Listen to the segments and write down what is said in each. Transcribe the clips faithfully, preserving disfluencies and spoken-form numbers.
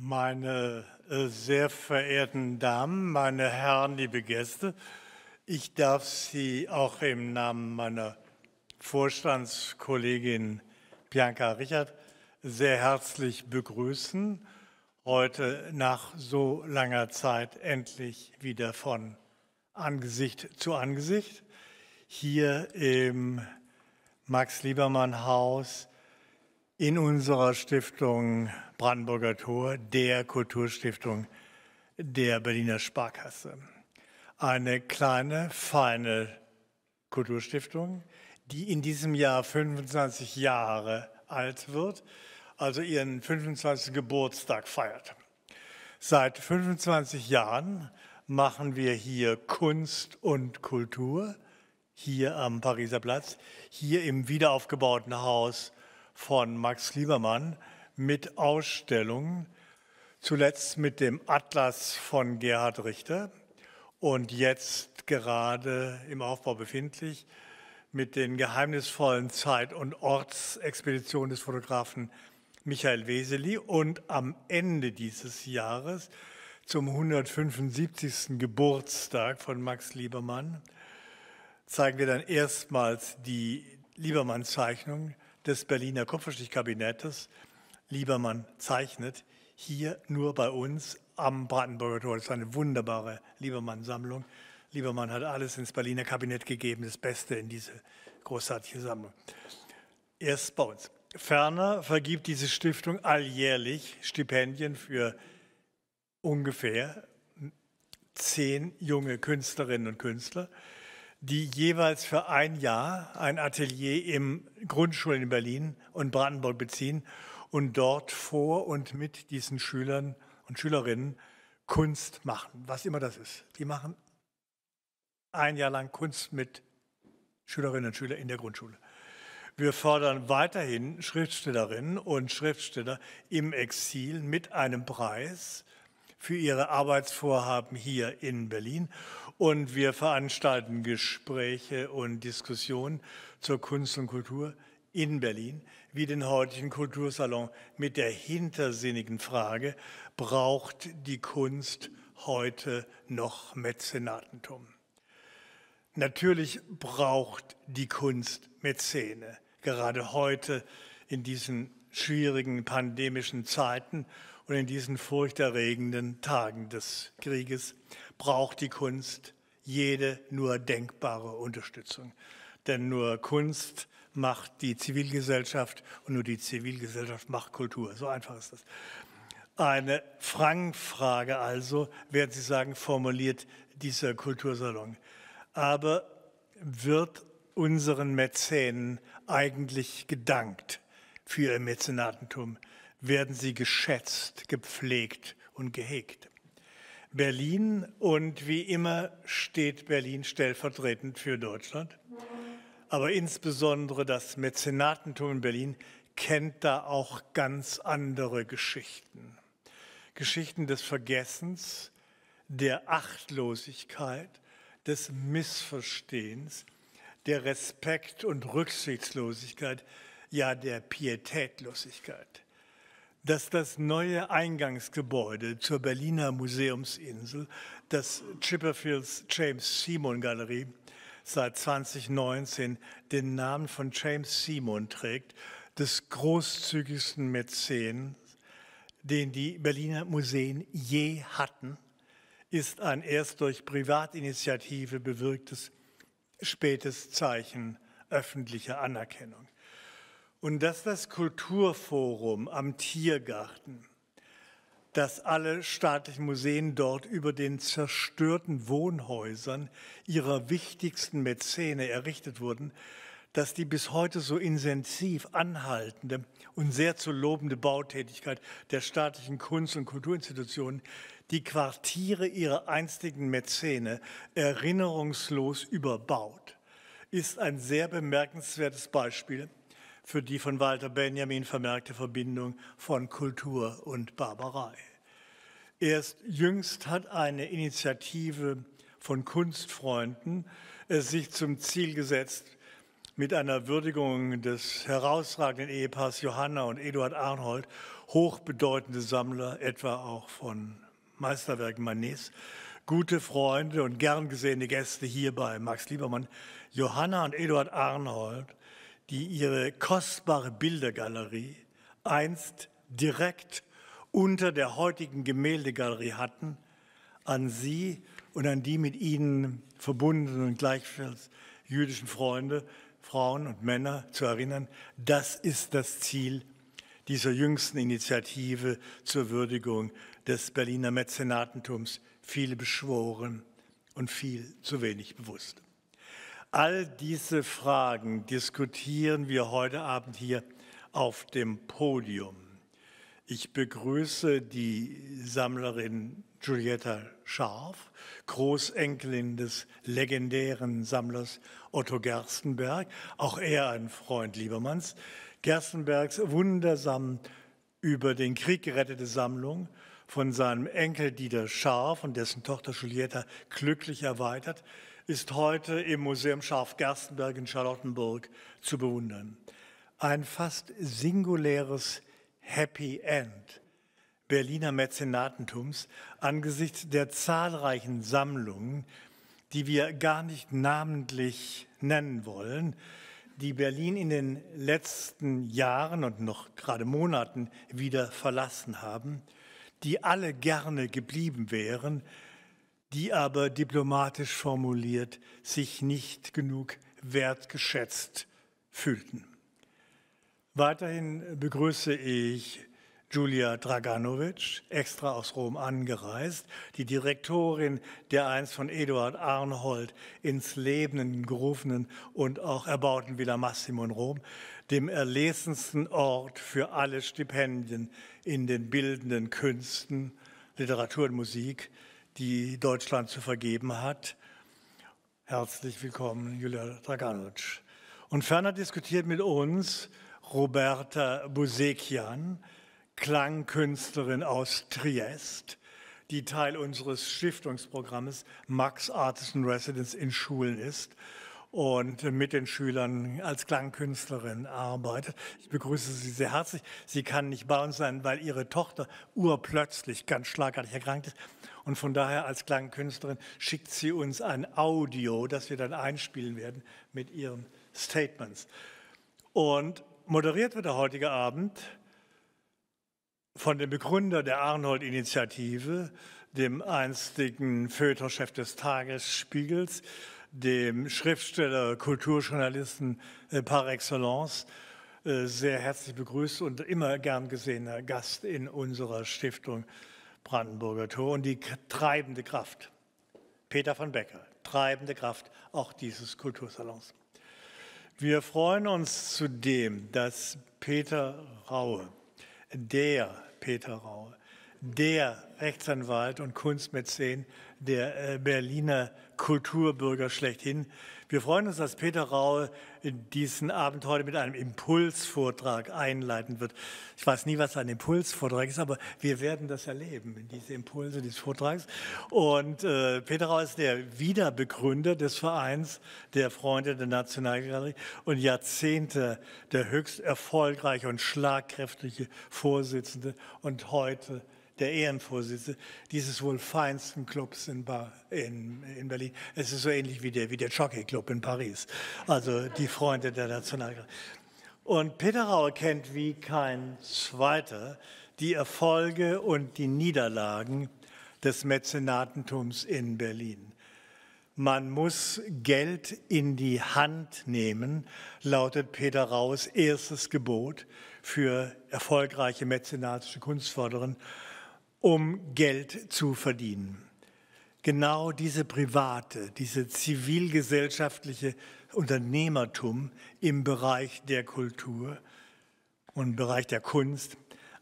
Meine äh, sehr verehrten Damen, meine Herren, liebe Gäste, ich darf Sie auch im Namen meiner Vorstandskollegin Bianca Richard sehr herzlich begrüßen. Heute nach so langer Zeit endlich wieder von Angesicht zu Angesicht hier im Max-Liebermann-Haus in unserer Stiftung Brandenburger Tor, der Kulturstiftung der Berliner Sparkasse. Eine kleine, feine Kulturstiftung, die in diesem Jahr fünfundzwanzig Jahre alt wird, also ihren fünfundzwanzigsten Geburtstag feiert. Seit fünfundzwanzig Jahren machen wir hier Kunst und Kultur, hier am Pariser Platz, hier im wiederaufgebauten Haus von Max Liebermann mit Ausstellungen, zuletzt mit dem Atlas von Gerhard Richter und jetzt gerade im Aufbau befindlich mit den geheimnisvollen Zeit- und Ortsexpeditionen des Fotografen Michael Wesely und am Ende dieses Jahres zum hundertfünfundsiebzigsten Geburtstag von Max Liebermann zeigen wir dann erstmals die Liebermann-Zeichnung des Berliner Kupferstichkabinettes. Liebermann zeichnet hier nur bei uns am Brandenburger Tor. Das ist eine wunderbare Liebermann-Sammlung. Liebermann hat alles ins Berliner Kabinett gegeben, das Beste in diese großartige Sammlung. Erst bei uns. Ferner vergibt diese Stiftung alljährlich Stipendien für ungefähr zehn junge Künstlerinnen und Künstler, die jeweils für ein Jahr ein Atelier im Grundschulen in Berlin und Brandenburg beziehen und dort vor und mit diesen Schülern und Schülerinnen Kunst machen, was immer das ist. Die machen ein Jahr lang Kunst mit Schülerinnen und Schülern in der Grundschule. Wir fördern weiterhin Schriftstellerinnen und Schriftsteller im Exil mit einem Preis für ihre Arbeitsvorhaben hier in Berlin. Und wir veranstalten Gespräche und Diskussionen zur Kunst und Kultur in Berlin, wie den heutigen Kultursalon mit der hintersinnigen Frage, braucht die Kunst heute noch Mäzenatentum? Natürlich braucht die Kunst Mäzene, gerade heute in diesen schwierigen pandemischen Zeiten und in diesen furchterregenden Tagen des Krieges braucht die Kunst jede nur denkbare Unterstützung. Denn nur Kunst macht die Zivilgesellschaft und nur die Zivilgesellschaft macht Kultur. So einfach ist das. Eine Fangfrage also, werden Sie sagen, formuliert dieser Kultursalon. Aber wird unseren Mäzenen eigentlich gedankt für ihr Mäzenatentum? Werden sie geschätzt, gepflegt und gehegt? Berlin und wie immer steht Berlin stellvertretend für Deutschland. Aber insbesondere das Mäzenatentum in Berlin kennt da auch ganz andere Geschichten. Geschichten des Vergessens, der Achtlosigkeit, des Missverstehens, der Respekt- und Rücksichtslosigkeit, ja der Pietätlosigkeit. Dass das neue Eingangsgebäude zur Berliner Museumsinsel, das Chipperfields James Simon Galerie, seit zweitausendneunzehn den Namen von James Simon trägt, des großzügigsten Mäzen, den die Berliner Museen je hatten, ist ein erst durch Privatinitiative bewirktes spätes Zeichen öffentlicher Anerkennung. Und dass das Kulturforum am Tiergarten, dass alle staatlichen Museen dort über den zerstörten Wohnhäusern ihrer wichtigsten Mäzene errichtet wurden, dass die bis heute so intensiv anhaltende und sehr zu lobende Bautätigkeit der staatlichen Kunst- und Kulturinstitutionen die Quartiere ihrer einstigen Mäzene erinnerungslos überbaut, ist ein sehr bemerkenswertes Beispiel für die von Walter Benjamin vermerkte Verbindung von Kultur und Barbarei. Erst jüngst hat eine Initiative von Kunstfreunden es sich zum Ziel gesetzt, mit einer Würdigung des herausragenden Ehepaars Johanna und Eduard Arnhold, hochbedeutende Sammler, etwa auch von Meisterwerken Manets, gute Freunde und gern gesehene Gäste hier bei Max Liebermann, Johanna und Eduard Arnhold, die ihre kostbare Bildergalerie einst direkt unter der heutigen Gemäldegalerie hatten, an Sie und an die mit Ihnen verbundenen gleichfalls jüdischen Freunde, Frauen und Männer zu erinnern. Das ist das Ziel dieser jüngsten Initiative zur Würdigung des Berliner Mäzenatentums, viele beschworen und viel zu wenig bewusst. All diese Fragen diskutieren wir heute Abend hier auf dem Podium. Ich begrüße die Sammlerin Giulietta Scharf, Großenkelin des legendären Sammlers Otto Gerstenberg, auch er ein Freund Liebermanns. Gerstenbergs wundersam über den Krieg gerettete Sammlung, von seinem Enkel Dieter Scharf und dessen Tochter Giulietta glücklich erweitert, ist heute im Museum Scharf-Gerstenberg in Charlottenburg zu bewundern. Ein fast singuläres Happy End Berliner Mäzenatentums angesichts der zahlreichen Sammlungen, die wir gar nicht namentlich nennen wollen, die Berlin in den letzten Jahren und noch gerade Monaten wieder verlassen haben, die alle gerne geblieben wären, die aber diplomatisch formuliert sich nicht genug wertgeschätzt fühlten. Weiterhin begrüße ich Julia Draganovic, extra aus Rom angereist, die Direktorin der einst von Eduard Arnhold ins Leben gerufenen und auch erbauten Villa Massimo in Rom, dem erlesensten Ort für alle Stipendien in den bildenden Künsten, Literatur und Musik, die Deutschland zu vergeben hat. Herzlich willkommen, Julia Draganovic. Und ferner diskutiert mit uns Roberta Busekian, Klangkünstlerin aus Triest, die Teil unseres Stiftungsprogrammes Max Artist in Residence in Schulen ist und mit den Schülern als Klangkünstlerin arbeitet. Ich begrüße Sie sehr herzlich. Sie kann nicht bei uns sein, weil ihre Tochter urplötzlich ganz schlagartig erkrankt ist. Und von daher als Klangkünstlerin schickt sie uns ein Audio, das wir dann einspielen werden mit ihren Statements. Und moderiert wird der heutige Abend von dem Begründer der Arnhold-Initiative, dem einstigen Feuilletonchef des Tagesspiegels, dem Schriftsteller, Kulturjournalisten par excellence, sehr herzlich begrüßt und immer gern gesehener Gast in unserer Stiftung Brandenburger Tor und die treibende Kraft, Peter von Becker, treibende Kraft auch dieses Kultursalons. Wir freuen uns zudem, dass Peter Raue, der Peter Raue, der Rechtsanwalt und Kunstmäzen, der Berliner Kulturbürger schlechthin. Wir freuen uns, dass Peter Raue diesen Abend heute mit einem Impulsvortrag einleiten wird. Ich weiß nie, was ein Impulsvortrag ist, aber wir werden das erleben, diese Impulse des Vortrags. Und äh, Peter Raue ist der Wiederbegründer des Vereins der Freunde der Nationalgalerie und Jahrzehnte der höchst erfolgreiche und schlagkräftige Vorsitzende und heute der Ehrenvorsitzende dieses wohl feinsten Clubs in, in, in Berlin. Es ist so ähnlich wie der, wie der Jockey Club in Paris, also die Freunde der Nationalgalerie. Und Peter Raue kennt wie kein zweiter die Erfolge und die Niederlagen des Mäzenatentums in Berlin. Man muss Geld in die Hand nehmen, lautet Peter Raues erstes Gebot für erfolgreiche mäzenatische Kunstförderer, um Geld zu verdienen. Genau diese private, diese zivilgesellschaftliche Unternehmertum im Bereich der Kultur und im Bereich der Kunst,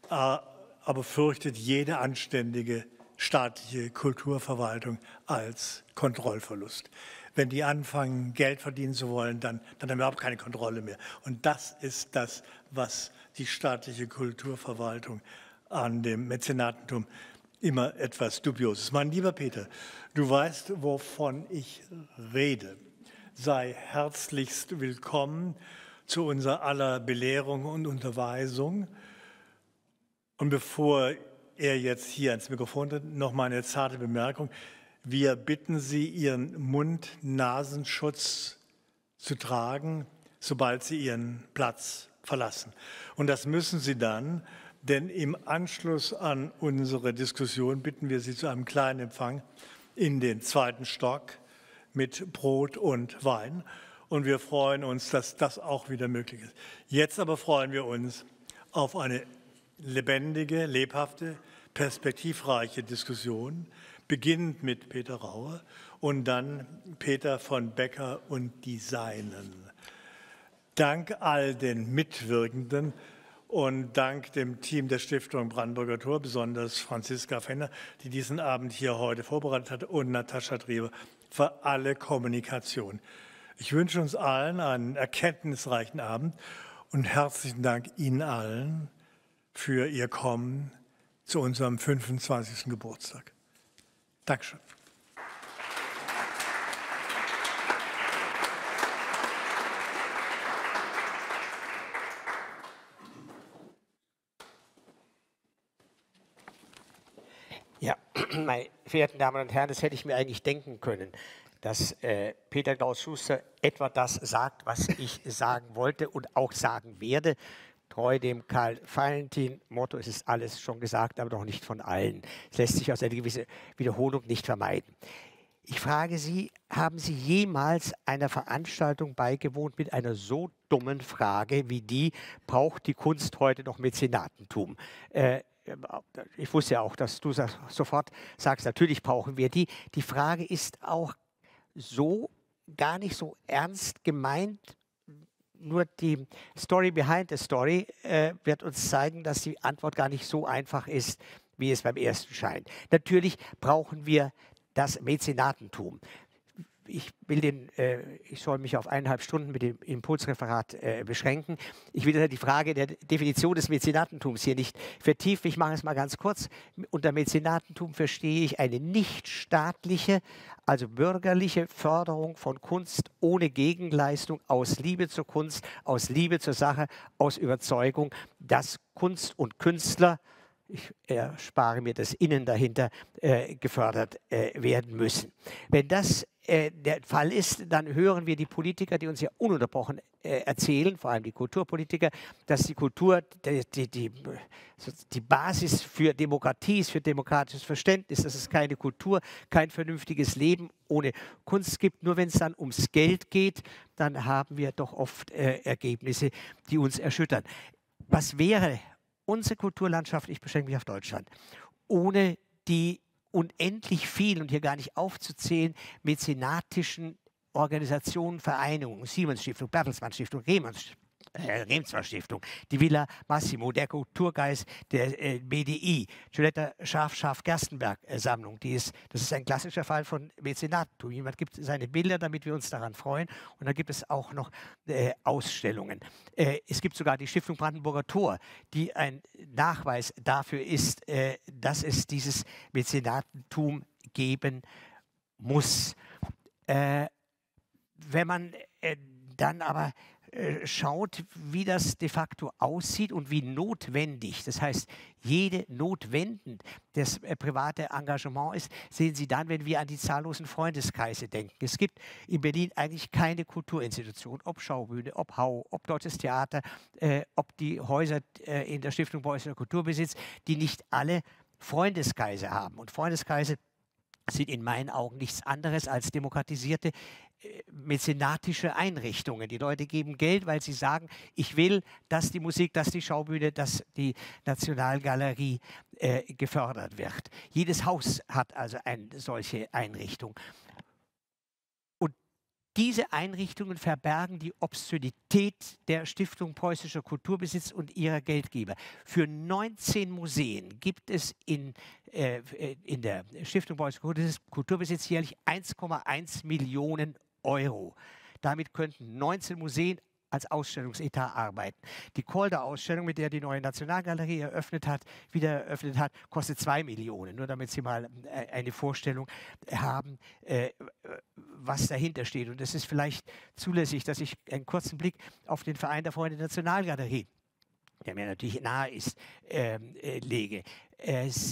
aber fürchtet jede anständige staatliche Kulturverwaltung als Kontrollverlust. Wenn die anfangen, Geld verdienen zu wollen, dann, dann haben wir überhaupt keine Kontrolle mehr. Und das ist das, was die staatliche Kulturverwaltung an dem Mäzenatentum immer etwas dubios ist. Mein lieber Peter, du weißt, wovon ich rede. sei herzlichst willkommen zu unserer aller Belehrung und Unterweisung. Und bevor er jetzt hier ans Mikrofon tritt, noch mal eine zarte Bemerkung. Wir bitten Sie, Ihren Mund-Nasenschutz zu tragen, sobald Sie Ihren Platz verlassen. Und das müssen Sie dann, denn im Anschluss an unsere Diskussion bitten wir Sie zu einem kleinen Empfang in den zweiten Stock mit Brot und Wein. Und wir freuen uns, dass das auch wieder möglich ist. Jetzt aber freuen wir uns auf eine lebendige, lebhafte, perspektivreiche Diskussion, beginnend mit Peter Rauer und dann Peter von Becker und die Seinen. Dank all den Mitwirkenden und dank dem Team der Stiftung Brandenburger Tor, besonders Franziska Fenner, die diesen Abend hier heute vorbereitet hat, und Natascha Drewer für alle Kommunikation. Ich wünsche uns allen einen erkenntnisreichen Abend und herzlichen Dank Ihnen allen für Ihr Kommen zu unserem fünfundzwanzigsten Geburtstag. Dankeschön. Ja, meine verehrten Damen und Herren, das hätte ich mir eigentlich denken können, dass äh, Peter Klaus-Schuster etwa das sagt, was ich sagen wollte und auch sagen werde. Treu dem Karl-Valentin-Motto, es ist alles schon gesagt, aber doch nicht von allen. Es lässt sich aus einer gewissen Wiederholung nicht vermeiden. Ich frage Sie, haben Sie jemals einer Veranstaltung beigewohnt mit einer so dummen Frage wie die, braucht die Kunst heute noch Mäzenatentum? Äh, Ich wusste ja auch, dass du sofort sagst, natürlich brauchen wir die. Die Frage ist auch so gar nicht so ernst gemeint. Nur die Story behind the story äh, wird uns zeigen, dass die Antwort gar nicht so einfach ist, wie es beim ersten scheint. Natürlich brauchen wir das Mäzenatentum. Ich, will den, äh, ich soll mich auf eineinhalb Stunden mit dem Impulsreferat äh, beschränken. Ich will die Frage der Definition des Mäzenatentums hier nicht vertiefen. Ich mache es mal ganz kurz. Unter Mäzenatentum verstehe ich eine nichtstaatliche, also bürgerliche Förderung von Kunst ohne Gegenleistung aus Liebe zur Kunst, aus Liebe zur Sache, aus Überzeugung, dass Kunst und Künstler, ich erspare mir das Innen dahinter, äh, gefördert äh, werden müssen. Wenn das äh, der Fall ist, dann hören wir die Politiker, die uns ja ununterbrochen äh, erzählen, vor allem die Kulturpolitiker, dass die Kultur die, die, die, die Basis für Demokratie ist, für demokratisches Verständnis, dass es keine Kultur, kein vernünftiges Leben ohne Kunst gibt. Nur wenn es dann ums Geld geht, dann haben wir doch oft äh, Ergebnisse, die uns erschüttern. Was wäre unsere Kulturlandschaft, ich beschränke mich auf Deutschland, ohne die unendlich vielen, und hier gar nicht aufzuzählen, mäzenatischen Organisationen, Vereinigungen, Siemens Stiftung, Bertelsmann Stiftung, Riemann äh, Remsmar Stiftung, die Villa Massimo, der Kulturgeist der äh, B D I, Giulietta Scharf-Scharf-Gerstenberg-Sammlung, äh, die ist, das ist ein klassischer Fall von Mäzenatentum. Jemand gibt seine Bilder, damit wir uns daran freuen, und dann gibt es auch noch äh, Ausstellungen. Äh, es gibt sogar die Stiftung Brandenburger Tor, die ein Nachweis dafür ist, äh, dass es dieses Mäzenatentum geben muss. Äh, wenn man äh, dann aber schaut, wie das de facto aussieht und wie notwendig, das heißt, jede notwendend das äh, private Engagement ist, sehen Sie dann, wenn wir an die zahllosen Freundeskreise denken. Es gibt in Berlin eigentlich keine Kulturinstitution, ob Schaubühne, ob Hau, ob Deutsches Theater, äh, ob die Häuser äh, in der Stiftung Preußischer Kulturbesitz, die nicht alle Freundeskreise haben. Und Freundeskreise sind in meinen Augen nichts anderes als demokratisierte mäzenatische Einrichtungen. Die Leute geben Geld, weil sie sagen, ich will, dass die Musik, dass die Schaubühne, dass die Nationalgalerie äh, gefördert wird. Jedes Haus hat also eine solche Einrichtung. Und diese Einrichtungen verbergen die Obszönität der Stiftung Preußischer Kulturbesitz und ihrer Geldgeber. Für neunzehn Museen gibt es in, äh, in der Stiftung Preußischer Kulturbesitz jährlich eins Komma eins Millionen Euro. Damit könnten neunzehn Museen als Ausstellungsetat arbeiten. Die Calder-Ausstellung, mit der die Neue Nationalgalerie eröffnet hat, wieder eröffnet hat, kostet zwei Millionen. Nur damit Sie mal eine Vorstellung haben, äh, was dahinter steht. Und es ist vielleicht zulässig, dass ich einen kurzen Blick auf den Verein der Freunde der Nationalgalerie, der mir natürlich nahe ist, ähm, äh, lege. Es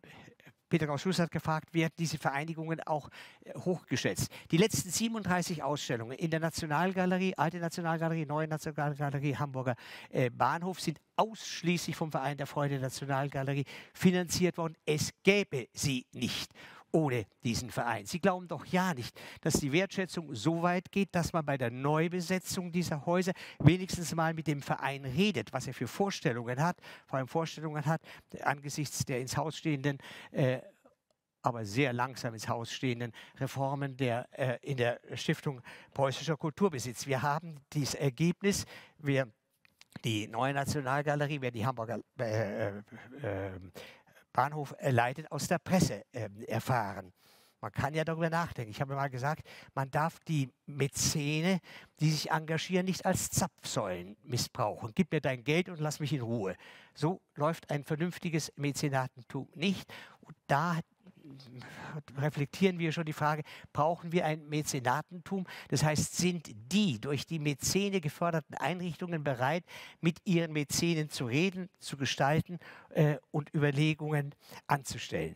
Peter Gauss-Schuster hat gefragt, werden diese Vereinigungen auch äh, hochgeschätzt? Die letzten siebenunddreißig Ausstellungen in der Nationalgalerie, Alte Nationalgalerie, Neue Nationalgalerie, Hamburger äh, Bahnhof sind ausschließlich vom Verein der Freunde der Nationalgalerie finanziert worden. Es gäbe sie nicht ohne diesen Verein. Sie glauben doch ja nicht, dass die Wertschätzung so weit geht, dass man bei der Neubesetzung dieser Häuser wenigstens mal mit dem Verein redet, was er für Vorstellungen hat, vor allem Vorstellungen hat, angesichts der ins Haus stehenden, äh, aber sehr langsam ins Haus stehenden Reformen der, äh, in der Stiftung Preußischer Kulturbesitz. Wir haben dieses Ergebnis, wir die Neue Nationalgalerie, wer die Hamburger äh, äh, äh, Bahnhof äh, leitet, aus der Presse äh, erfahren. Man kann ja darüber nachdenken. Ich habe mal gesagt, man darf die Mäzene, die sich engagieren, nicht als Zapfsäulen missbrauchen. Gib mir dein Geld und lass mich in Ruhe. So läuft ein vernünftiges Mäzenatentum nicht. Und da reflektieren wir schon die Frage, brauchen wir ein Mäzenatentum? Das heißt, sind die durch die Mäzene geförderten Einrichtungen bereit, mit ihren Mäzenen zu reden, zu gestalten äh, und Überlegungen anzustellen?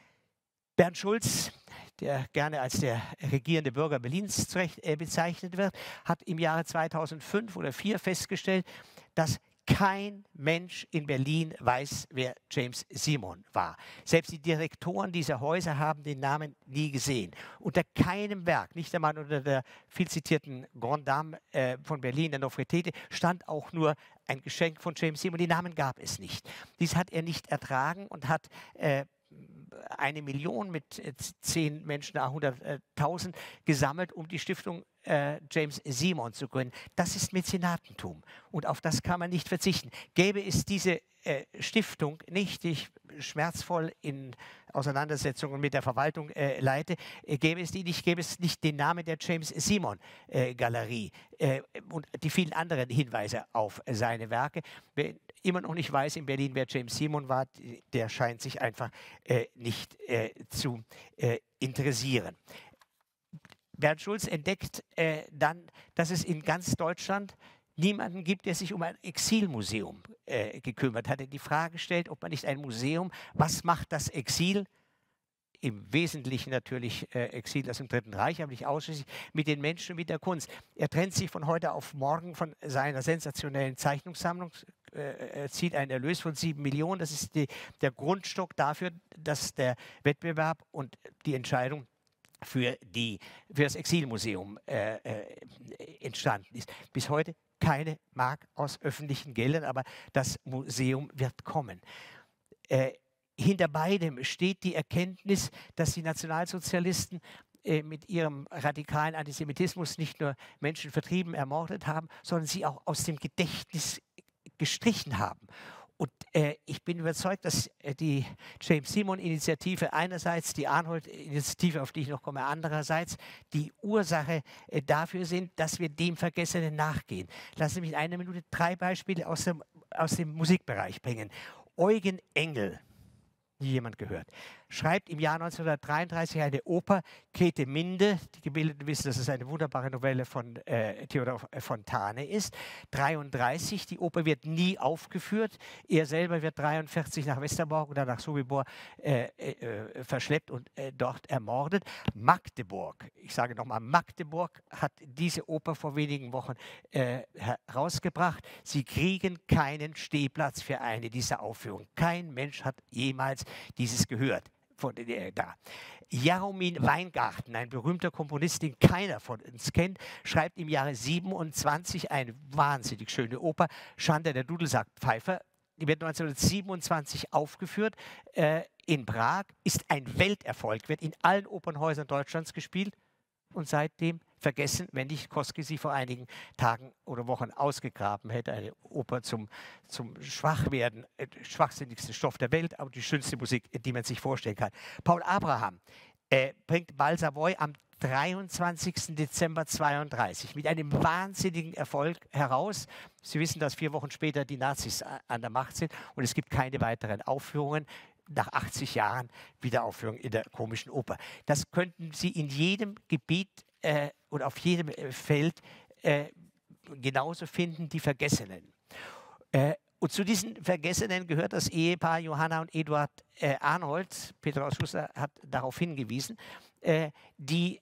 Bernd Schulz, der gerne als der regierende Bürger Berlins zurecht, äh, bezeichnet wird, hat im Jahre zweitausendfünf oder zweitausendvier festgestellt, dass kein Mensch in Berlin weiß, wer James Simon war. Selbst die Direktoren dieser Häuser haben den Namen nie gesehen. Unter keinem Werk, nicht einmal unter der viel zitierten Grande Dame äh, von Berlin, der Nofretete, stand auch nur ein Geschenk von James Simon. Die Namen gab es nicht. Dies hat er nicht ertragen und hat äh, eine Million mit äh, zehn Menschen, hunderttausend gesammelt, um die Stiftung äh, James Simon zu gründen. Das ist Mäzenatentum und auf das kann man nicht verzichten. Gäbe es diese äh, Stiftung nicht, die ich schmerzvoll in Auseinandersetzungen mit der Verwaltung äh, leite, äh, gäbe es die nicht, gäbe es nicht den Namen der James Simon äh, Galerie äh, und die vielen anderen Hinweise auf seine Werke. Wer immer noch nicht weiß in Berlin, wer James Simon war, der scheint sich einfach äh, nicht äh, zu äh, interessieren. Bernd Schulz entdeckt äh, dann, dass es in ganz Deutschland niemanden gibt, der sich um ein Exilmuseum äh, gekümmert hat. Er die Frage stellt, ob man nicht ein Museum, was macht das Exil? Im Wesentlichen natürlich äh, Exil aus dem Dritten Reich, aber nicht ausschließlich mit den Menschen und mit der Kunst. Er trennt sich von heute auf morgen von seiner sensationellen Zeichnungssammlung, äh, er zieht einen Erlös von sieben Millionen. Das ist die, der Grundstock dafür, dass der Wettbewerb und die Entscheidung für, die, für das Exilmuseum äh, äh, entstanden ist. Bis heute keine Mark aus öffentlichen Geldern, aber das Museum wird kommen. Äh, hinter beidem steht die Erkenntnis, dass die Nationalsozialisten äh, mit ihrem radikalen Antisemitismus nicht nur Menschen vertrieben, ermordet haben, sondern sie auch aus dem Gedächtnis gestrichen haben. Und äh, ich bin überzeugt, dass äh, die James Simon-Initiative einerseits, die Arnold-Initiative, auf die ich noch komme, andererseits die Ursache äh, dafür sind, dass wir dem Vergessenen nachgehen. Lassen Sie mich in einer Minute drei Beispiele aus dem, aus dem Musikbereich bringen. Eugen Engel, nie jemand gehört, schreibt im Jahr neunzehnhundertdreiunddreißig eine Oper, Käthe-Minde. Die Gebildeten wissen, dass es eine wunderbare Novelle von äh, Theodor Fontane ist. dreiunddreißig, die Oper wird nie aufgeführt. Er selber wird dreiundvierzig nach Westerbork oder nach Sobibor äh, äh, verschleppt und äh, dort ermordet. Magdeburg, ich sage nochmal, Magdeburg hat diese Oper vor wenigen Wochen äh, herausgebracht. Sie kriegen keinen Stehplatz für eine dieser Aufführungen. Kein Mensch hat jemals dieses gehört. Von, äh, da. Jaromir Weingarten, ein berühmter Komponist, den keiner von uns kennt, schreibt im Jahre siebenundzwanzig eine wahnsinnig schöne Oper, Schande der Dudelsackpfeifer. Die wird neunzehnhundertsiebenundzwanzig aufgeführt äh, in Prag, ist ein Welterfolg, wird in allen Opernhäusern Deutschlands gespielt und seitdem vergessen, wenn nicht Kosky sie vor einigen Tagen oder Wochen ausgegraben hätte. Eine Oper zum, zum Schwachwerden, äh, schwachsinnigsten Stoff der Welt, aber die schönste Musik, die man sich vorstellen kann. Paul Abraham äh, bringt Bal Savoy am dreiundzwanzigsten Dezember zweiunddreißig mit einem wahnsinnigen Erfolg heraus. Sie wissen, dass vier Wochen später die Nazis an der Macht sind und es gibt keine weiteren Aufführungen. Nach achtzig Jahren Wiederaufführung in der Komischen Oper. Das könnten Sie in jedem Gebiet äh, und auf jedem Feld äh, genauso finden, die Vergessenen. Äh, und zu diesen Vergessenen gehört das Ehepaar Johanna und Eduard äh, Arnold. Peter Klaus Schuster hat darauf hingewiesen, äh, die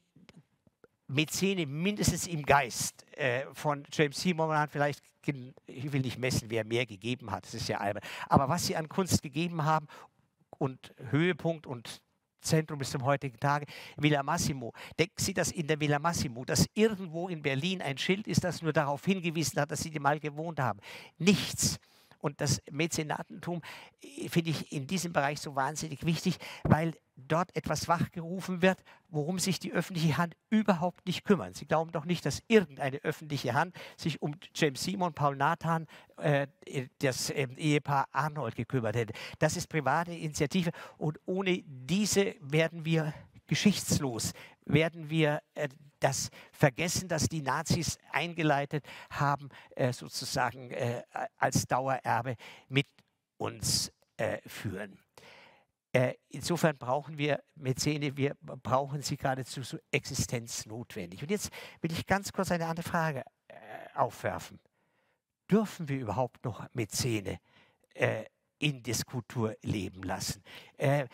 Mäzene mindestens im Geist äh, von James Seymour hat vielleicht, ich will nicht messen, wer mehr gegeben hat, das ist ja albern, aber was sie an Kunst gegeben haben und Höhepunkt und Zentrum bis zum heutigen Tage, Villa Massimo. Denken Sie, dass in der Villa Massimo, dass irgendwo in Berlin ein Schild ist, das nur darauf hingewiesen hat, dass Sie die mal gewohnt haben? Nichts. Und das Mäzenatentum finde ich in diesem Bereich so wahnsinnig wichtig, weil dort etwas wachgerufen wird, worum sich die öffentliche Hand überhaupt nicht kümmert. Sie glauben doch nicht, dass irgendeine öffentliche Hand sich um James Seymour und Paul Nathan, äh, das äh, Ehepaar Arnold, gekümmert hätte. Das ist private Initiative und ohne diese werden wir geschichtslos, werden wir äh, das vergessen, das die Nazis eingeleitet haben, äh, sozusagen äh, als Dauererbe mit uns äh, führen. Äh, insofern brauchen wir Mäzene, wir brauchen sie geradezu so existenznotwendig. Und jetzt will ich ganz kurz eine andere Frage äh, aufwerfen. Dürfen wir überhaupt noch Mäzene äh, in das Kulturleben lassen? Äh,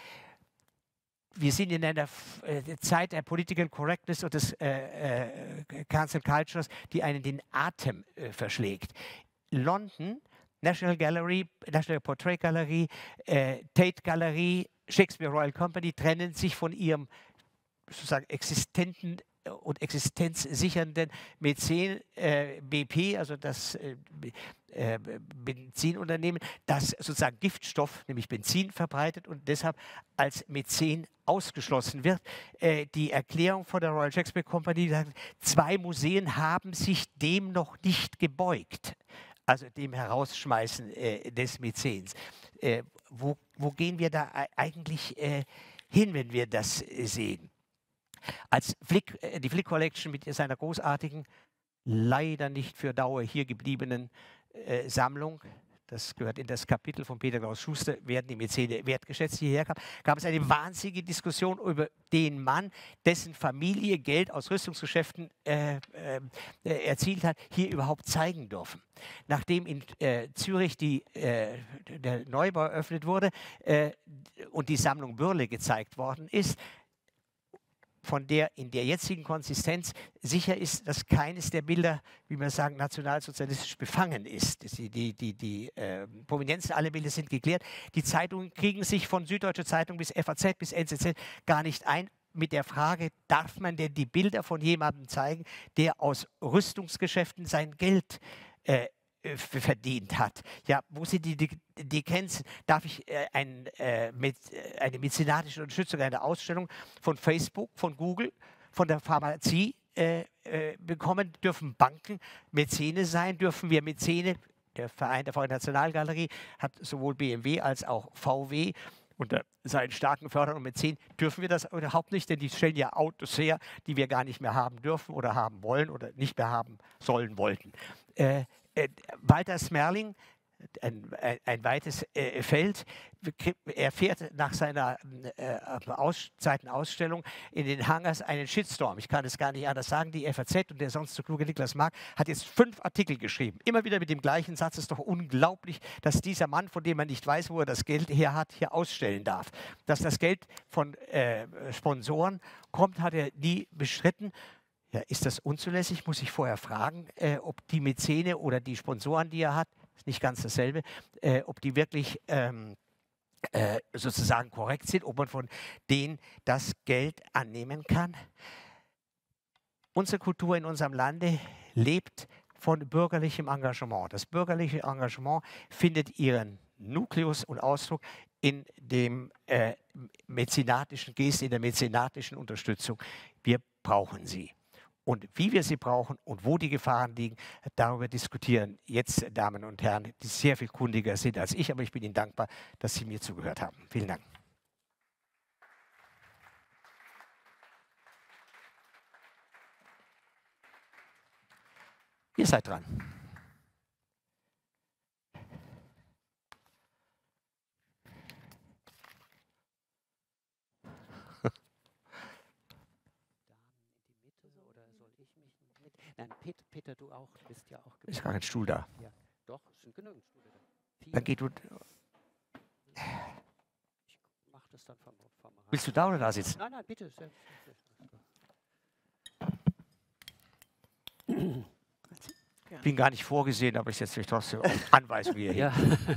Wir sind in einer äh, Zeit der Political Correctness und des äh, äh, Cancel Cultures, die einen den Atem äh, verschlägt. London, National Gallery, National Portrait Gallery, äh, Tate Gallery, Shakespeare Royal Company trennen sich von ihrem sozusagen existenten und existenzsichernden Mäzen äh, B P, also das äh, äh, Benzinunternehmen, das sozusagen Giftstoff, nämlich Benzin, verbreitet und deshalb als Mäzen ausgeschlossen wird. Äh, die Erklärung von der Royal Shakespeare Company sagt, zwei Museen haben sich dem noch nicht gebeugt, also dem Herausschmeißen äh, des Mäzens. Äh, wo, wo gehen wir da eigentlich äh, hin, wenn wir das äh, sehen? Als Flick, äh, die Flick Collection mit seiner großartigen, leider nicht für Dauer hier gebliebenen äh, Sammlung, das gehört in das Kapitel von Peter Klaus Schuster, werden die Mäzene wertgeschätzt hierher kam, gab es eine wahnsinnige Diskussion über den Mann, dessen Familie Geld aus Rüstungsgeschäften äh, äh, erzielt hat, hier überhaupt zeigen dürfen. Nachdem in äh, Zürich die, äh, der Neubau eröffnet wurde äh, und die Sammlung Bürle gezeigt worden ist, von der in der jetzigen Konsistenz sicher ist, dass keines der Bilder, wie wir sagen, nationalsozialistisch befangen ist. Die, die, die, die äh, Provenienzen aller Bilder sind geklärt. Die Zeitungen kriegen sich von Süddeutsche Zeitung bis F A Z bis N Z Z gar nicht ein mit der Frage, darf man denn die Bilder von jemandem zeigen, der aus Rüstungsgeschäften sein Geld äh, verdient hat. Ja, wo sind die, die, die Grenzen? Darf ich äh, ein, äh, mit, äh, eine mäzenatische Unterstützung, eine Ausstellung von Facebook, von Google, von der Pharmazie äh, äh, bekommen? Dürfen Banken Mäzene sein? Dürfen wir Mäzene, der Verein der Freien Nationalgalerie hat sowohl B M W als auch V W unter seinen starken Fördern und Mäzen, dürfen wir das überhaupt nicht, denn die stellen ja Autos her, die wir gar nicht mehr haben dürfen oder haben wollen oder nicht mehr haben sollen wollten. Äh, Äh, Walter Smerling, ein, ein, ein weites äh, Feld, er fährt nach seiner äh, Aus, Zeitenausstellung in den Hangars einen Shitstorm. Ich kann es gar nicht anders sagen. Die F A Z und der sonst so kluge Niklas Mark hat jetzt fünf Artikel geschrieben. Immer wieder mit dem gleichen Satz. Es ist doch unglaublich, dass dieser Mann, von dem man nicht weiß, wo er das Geld her hat, hier ausstellen darf. Dass das Geld von äh, Sponsoren kommt, hat er nie bestritten. Ja, ist das unzulässig? Muss ich vorher fragen, äh, ob die Mäzene oder die Sponsoren, die er hat, ist nicht ganz dasselbe, äh, ob die wirklich ähm, äh, sozusagen korrekt sind, ob man von denen das Geld annehmen kann. Unsere Kultur in unserem Lande lebt von bürgerlichem Engagement. Das bürgerliche Engagement findet ihren Nukleus und Ausdruck in dem äh, mäzenatischen Gest, in der mäzenatischen Unterstützung. Wir brauchen sie. Und wie wir sie brauchen und wo die Gefahren liegen, darüber diskutieren jetzt Damen und Herren, die sehr viel kundiger sind als ich, aber ich bin Ihnen dankbar, dass Sie mir zugehört haben. Vielen Dank. Ihr seid dran. Nein, Peter, Peter, du auch, du bist ja auch. Ist gar kein Stuhl da. Ja, doch, es sind genügend Stühle da. Vier. Dann geht du. Ich mach das dann vom, vom Rand. Willst du da oder da sitzen? Nein, nein, bitte. Sehr, Ich bin gar nicht vorgesehen, aber ich setze mich trotzdem auf Anweisung hier hin. ja.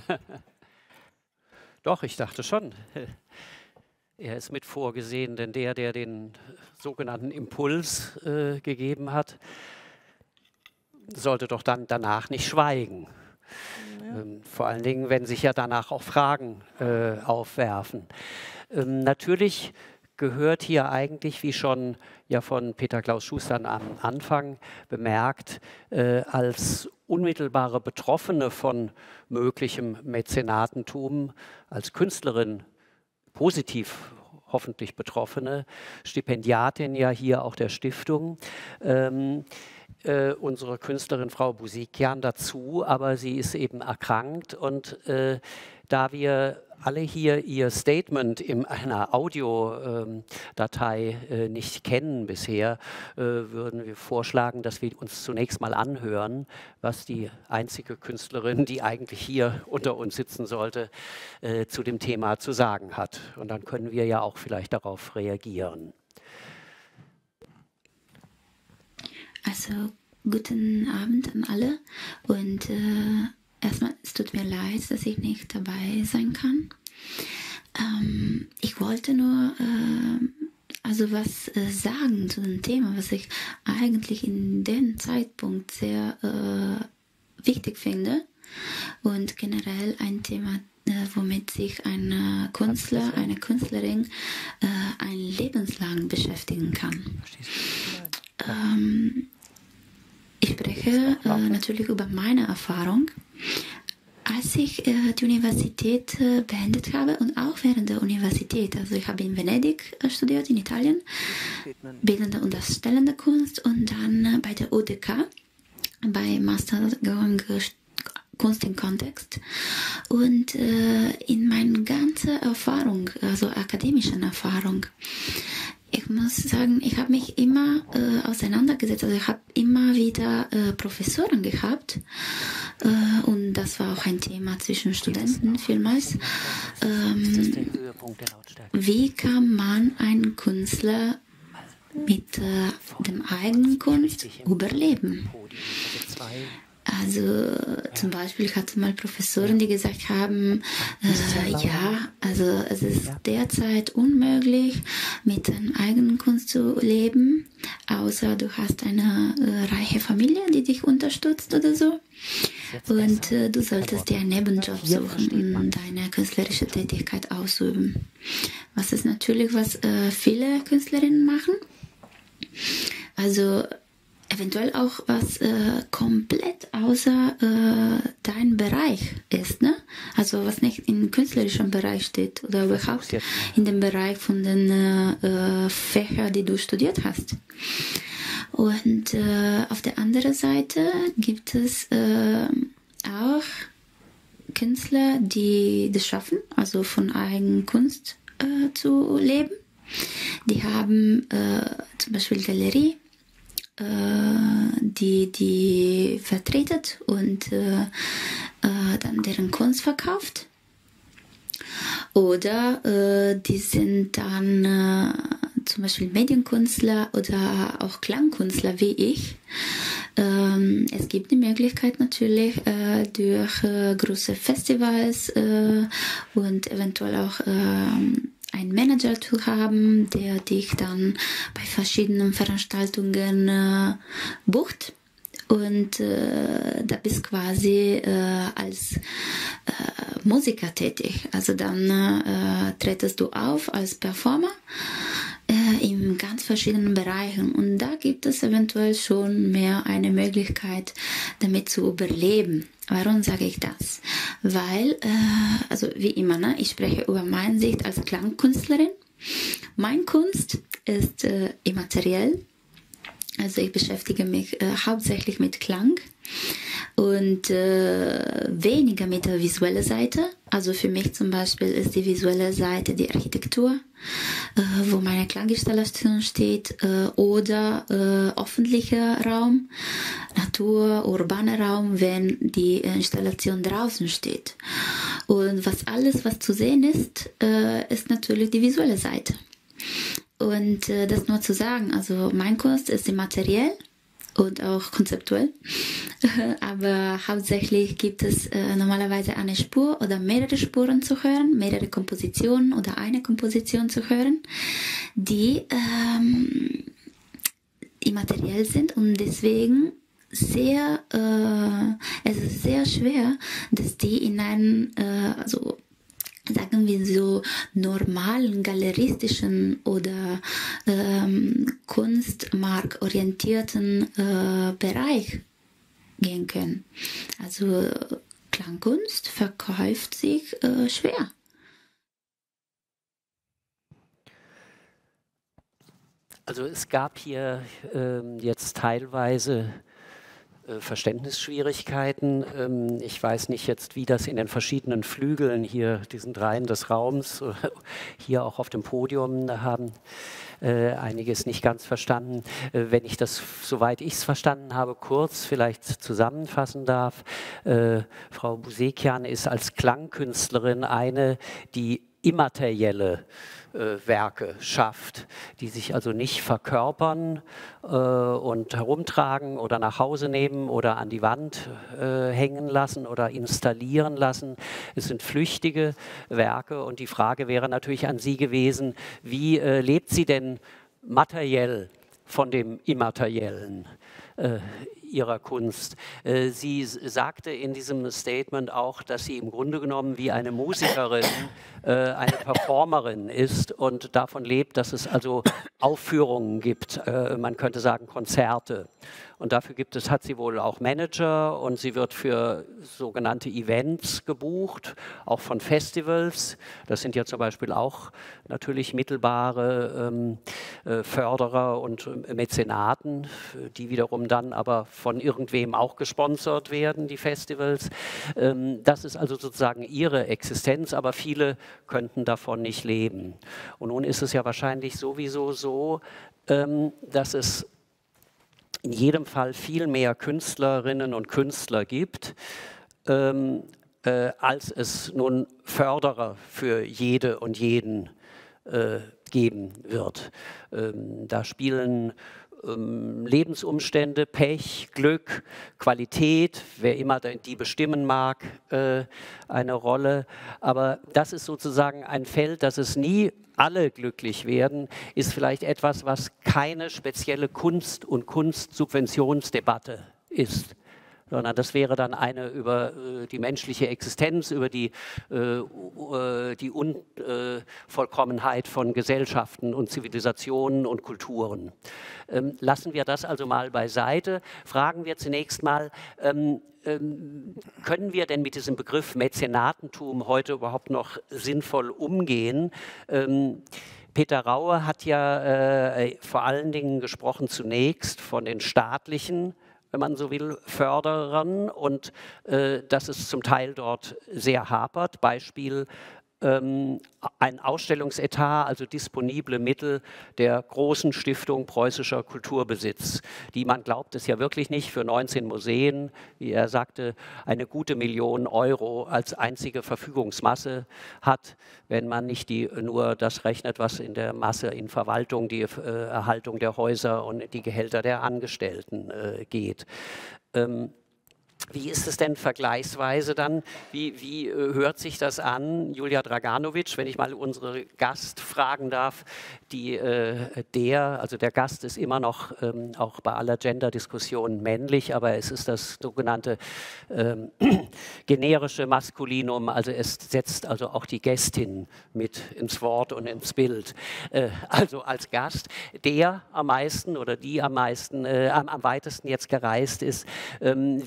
Doch, ich dachte schon. Er ist mit vorgesehen, denn der, der den sogenannten Impuls äh, gegeben hat, sollte doch dann danach nicht schweigen. Ja. Ähm, vor allen Dingen, wenn sich ja danach auch Fragen äh, aufwerfen. Ähm, natürlich gehört hier eigentlich, wie schon ja von Peter Klaus Schuster am Anfang bemerkt, äh, als unmittelbare Betroffene von möglichem Mäzenatentum, als Künstlerin positiv hoffentlich Betroffene, Stipendiatin ja hier auch der Stiftung, ähm, äh, unsere Künstlerin Frau Busikian dazu, aber sie ist eben erkrankt und äh, da wir alle hier ihr Statement in einer Audiodatei äh, nicht kennen bisher, äh, würden wir vorschlagen, dass wir uns zunächst mal anhören, was die einzige Künstlerin, die eigentlich hier unter uns sitzen sollte, äh, zu dem Thema zu sagen hat. Und dann können wir ja auch vielleicht darauf reagieren. Also guten Abend an alle und äh erstmal, es tut mir leid, dass ich nicht dabei sein kann. Ähm, ich wollte nur äh, also was äh, sagen zu dem Thema, was ich eigentlich in dem Zeitpunkt sehr äh, wichtig finde und generell ein Thema, äh, womit sich ein äh, Künstler, eine Künstlerin äh, ein lebenslang beschäftigen kann. Ähm, ich spreche äh, natürlich über meine Erfahrung. Als ich äh, die Universität äh, beendet habe und auch während der Universität, also ich habe in Venedig äh, studiert, in Italien, Bildende und Darstellende Kunst und dann äh, bei der U D K, bei Mastergang Kunst im Kontext und äh, in meiner ganzen Erfahrung, also akademischen Erfahrung, ich muss sagen, ich habe mich immer äh, auseinandergesetzt, also ich habe immer wieder äh, Professoren gehabt äh, und das war auch ein Thema zwischen Studenten vielmals. Ähm, wie kann man einen Künstler mit äh, dem eigenen Kunst überleben? Also zum Beispiel, ich hatte mal Professoren, die gesagt haben, äh, ja, also es ist derzeit unmöglich, mit deiner eigenen Kunst zu leben, außer du hast eine äh, reiche Familie, die dich unterstützt oder so. Und äh, du solltest dir einen Nebenjob suchen und deine künstlerische Tätigkeit ausüben. Was ist natürlich, was äh, viele Künstlerinnen machen. Also eventuell auch was äh, komplett außer äh, deinem Bereich ist, ne? Also was nicht im künstlerischen Bereich steht oder überhaupt in dem Bereich von den äh, Fächern, die du studiert hast. Und äh, auf der anderen Seite gibt es äh, auch Künstler, die das schaffen, also von eigener Kunst äh, zu leben. Die haben äh, zum Beispiel Galerie, die die vertretet und äh, äh, dann deren Kunst verkauft. Oder äh, die sind dann äh, zum Beispiel Medienkünstler oder auch Klangkünstler wie ich. Ähm, es gibt die Möglichkeit natürlich äh, durch äh, große Festivals äh, und eventuell auch äh, einen Manager zu haben, der dich dann bei verschiedenen Veranstaltungen äh, bucht und äh, da bist quasi äh, als äh, Musiker tätig. Also dann äh, tretest du auf als Performer äh, in ganz verschiedenen Bereichen und da gibt es eventuell schon mehr eine Möglichkeit, damit zu überleben. Warum sage ich das? Weil, äh, also wie immer, ne, ich spreche über meine Sicht als Klangkünstlerin. Meine Kunst ist äh, immateriell. Also ich beschäftige mich äh, hauptsächlich mit Klang und äh, weniger mit der visuellen Seite. Also für mich zum Beispiel ist die visuelle Seite die Architektur, äh, wo meine Klanginstallation steht, äh, oder äh, öffentlicher Raum, Natur, urbaner Raum, wenn die Installation draußen steht. Und was alles, was zu sehen ist, äh, ist natürlich die visuelle Seite. Und äh, das nur zu sagen, also mein Kunst ist immateriell und auch konzeptuell, aber hauptsächlich gibt es äh, normalerweise eine Spur oder mehrere Spuren zu hören, mehrere Kompositionen oder eine Komposition zu hören, die ähm, immateriell sind und deswegen sehr, äh, es ist sehr schwer, dass die in einen, äh, also sagen wir so, normalen, galeristischen oder ähm, kunstmarktorientierten äh, Bereich gehen können. Also Klangkunst verkauft sich äh, schwer. Also es gab hier ähm, jetzt teilweise Verständnisschwierigkeiten. Ich weiß nicht jetzt, wie das in den verschiedenen Flügeln hier, diesen dreien des Raums, hier auch auf dem Podium, da haben äh, einiges nicht ganz verstanden. Äh, wenn ich das, soweit ich es verstanden habe, kurz vielleicht zusammenfassen darf. Äh, Frau Busekian ist als Klangkünstlerin eine, die immaterielle Werke schafft, die sich also nicht verkörpern äh, und herumtragen oder nach Hause nehmen oder an die Wand äh, hängen lassen oder installieren lassen. Es sind flüchtige Werke und die Frage wäre natürlich an Sie gewesen, wie äh, lebt sie denn materiell von dem Immateriellen äh, ihrer Kunst? Äh, sie sagte in diesem Statement auch, dass sie im Grunde genommen wie eine Musikerin, äh, eine Performerin ist und davon lebt, dass es also Aufführungen gibt, äh, man könnte sagen Konzerte. Und dafür gibt es, hat sie wohl auch Manager und sie wird für sogenannte Events gebucht, auch von Festivals. Das sind ja zum Beispiel auch natürlich mittelbare ähm, äh, Förderer und äh, Mäzenaten, die wiederum dann aber von irgendwem auch gesponsert werden, die Festivals. Ähm, das ist also sozusagen ihre Existenz, aber viele könnten davon nicht leben. Und nun ist es ja wahrscheinlich sowieso so, ähm, dass es in jedem Fall viel mehr Künstlerinnen und Künstler gibt, ähm, äh, als es nun Förderer für jede und jeden äh, geben wird. Ähm, da spielen ähm, Lebensumstände, Pech, Glück, Qualität, wer immer die bestimmen mag, äh, eine Rolle. Aber das ist sozusagen ein Feld, das es nie alle glücklich werden, ist vielleicht etwas, was keine spezielle Kunst- und Kunstsubventionsdebatte ist, sondern das wäre dann eine über äh, die menschliche Existenz, über die, äh, die Unvollkommenheit von Gesellschaften und Zivilisationen und Kulturen. Ähm, lassen wir das also mal beiseite. Fragen wir zunächst mal, ähm, können wir denn mit diesem Begriff Mäzenatentum heute überhaupt noch sinnvoll umgehen? Ähm, Peter Raue hat ja äh, vor allen Dingen gesprochen zunächst von den staatlichen, wenn man so will, Förderern und äh, dass es zum Teil dort sehr hapert. Beispiel ähm, ein Ausstellungsetat, also disponible Mittel der großen Stiftung Preußischer Kulturbesitz, die, man glaubt es ja wirklich nicht, für neunzehn Museen, wie er sagte, eine gute Million Euro als einzige Verfügungsmasse hat, wenn man nicht die, nur das rechnet, was in der Masse in Verwaltung, die äh, Erhaltung der Häuser und die Gehälter der Angestellten äh, geht. Ähm, Wie ist es denn vergleichsweise dann? Wie, wie hört sich das an, Julia Draganovic, wenn ich mal unsere Gast fragen darf, die, äh, der, also der Gast ist immer noch ähm, auch bei aller Gender-Diskussion männlich, aber es ist das sogenannte ähm, generische Maskulinum, also es setzt also auch die Gästin mit ins Wort und ins Bild. Äh, also als Gast, der am meisten oder die am meisten, äh, am, am weitesten jetzt gereist ist, ähm, wie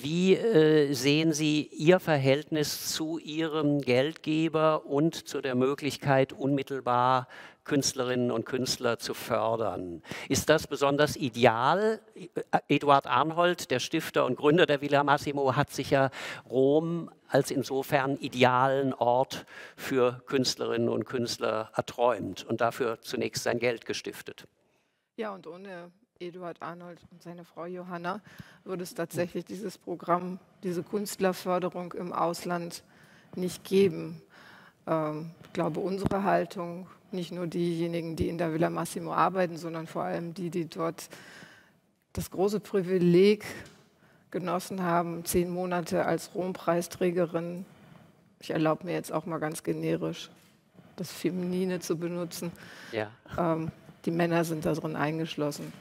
äh, sehen Sie Ihr Verhältnis zu Ihrem Geldgeber und zu der Möglichkeit, unmittelbar Künstlerinnen und Künstler zu fördern? Ist das besonders ideal? Eduard Arnhold, der Stifter und Gründer der Villa Massimo, hat sich ja Rom als insofern idealen Ort für Künstlerinnen und Künstler erträumt und dafür zunächst sein Geld gestiftet. Ja, und ohne Eduard Arnhold und seine Frau Johanna würde es tatsächlich dieses Programm, diese Künstlerförderung im Ausland nicht geben. Ähm, ich glaube, unsere Haltung, nicht nur diejenigen, die in der Villa Massimo arbeiten, sondern vor allem die, die dort das große Privileg genossen haben, zehn Monate als Rom-Preisträgerin, ich erlaube mir jetzt auch mal ganz generisch das Feminine zu benutzen, ja. ähm, die Männer sind da drin eingeschlossen.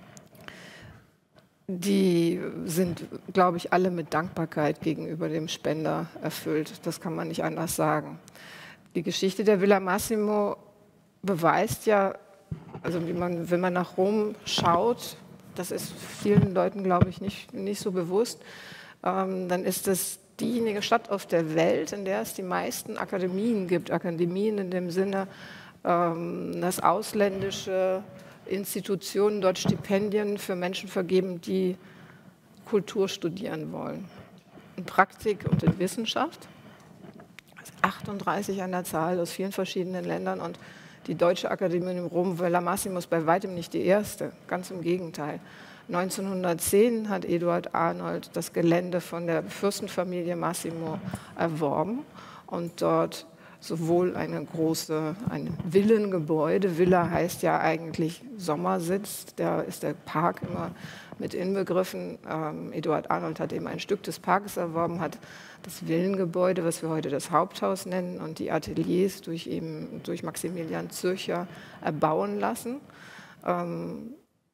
Die sind, glaube ich, alle mit Dankbarkeit gegenüber dem Spender erfüllt. Das kann man nicht anders sagen. Die Geschichte der Villa Massimo beweist ja, also wie man, wenn man nach Rom schaut, das ist vielen Leuten, glaube ich, nicht, nicht so bewusst, ähm, dann ist es diejenige Stadt auf der Welt, in der es die meisten Akademien gibt. Akademien in dem Sinne, ähm, dass ausländische Institutionen dort Stipendien für Menschen vergeben, die Kultur studieren wollen. In Praktik und in Wissenschaft. achtunddreißig an der Zahl aus vielen verschiedenen Ländern, und die Deutsche Akademie in Rom, Villa Massimo, ist bei weitem nicht die erste, ganz im Gegenteil. neunzehnhundertzehn hat Eduard Arnhold das Gelände von der Fürstenfamilie Massimo erworben und dort sowohl eine große, ein Villengebäude, Villa heißt ja eigentlich Sommersitz, da ist der Park immer mit inbegriffen. Ähm, Eduard Arnhold hat eben ein Stück des Parkes erworben, hat das Villengebäude, was wir heute das Haupthaus nennen, und die Ateliers durch, eben, durch Maximilian Zürcher erbauen lassen. Ähm,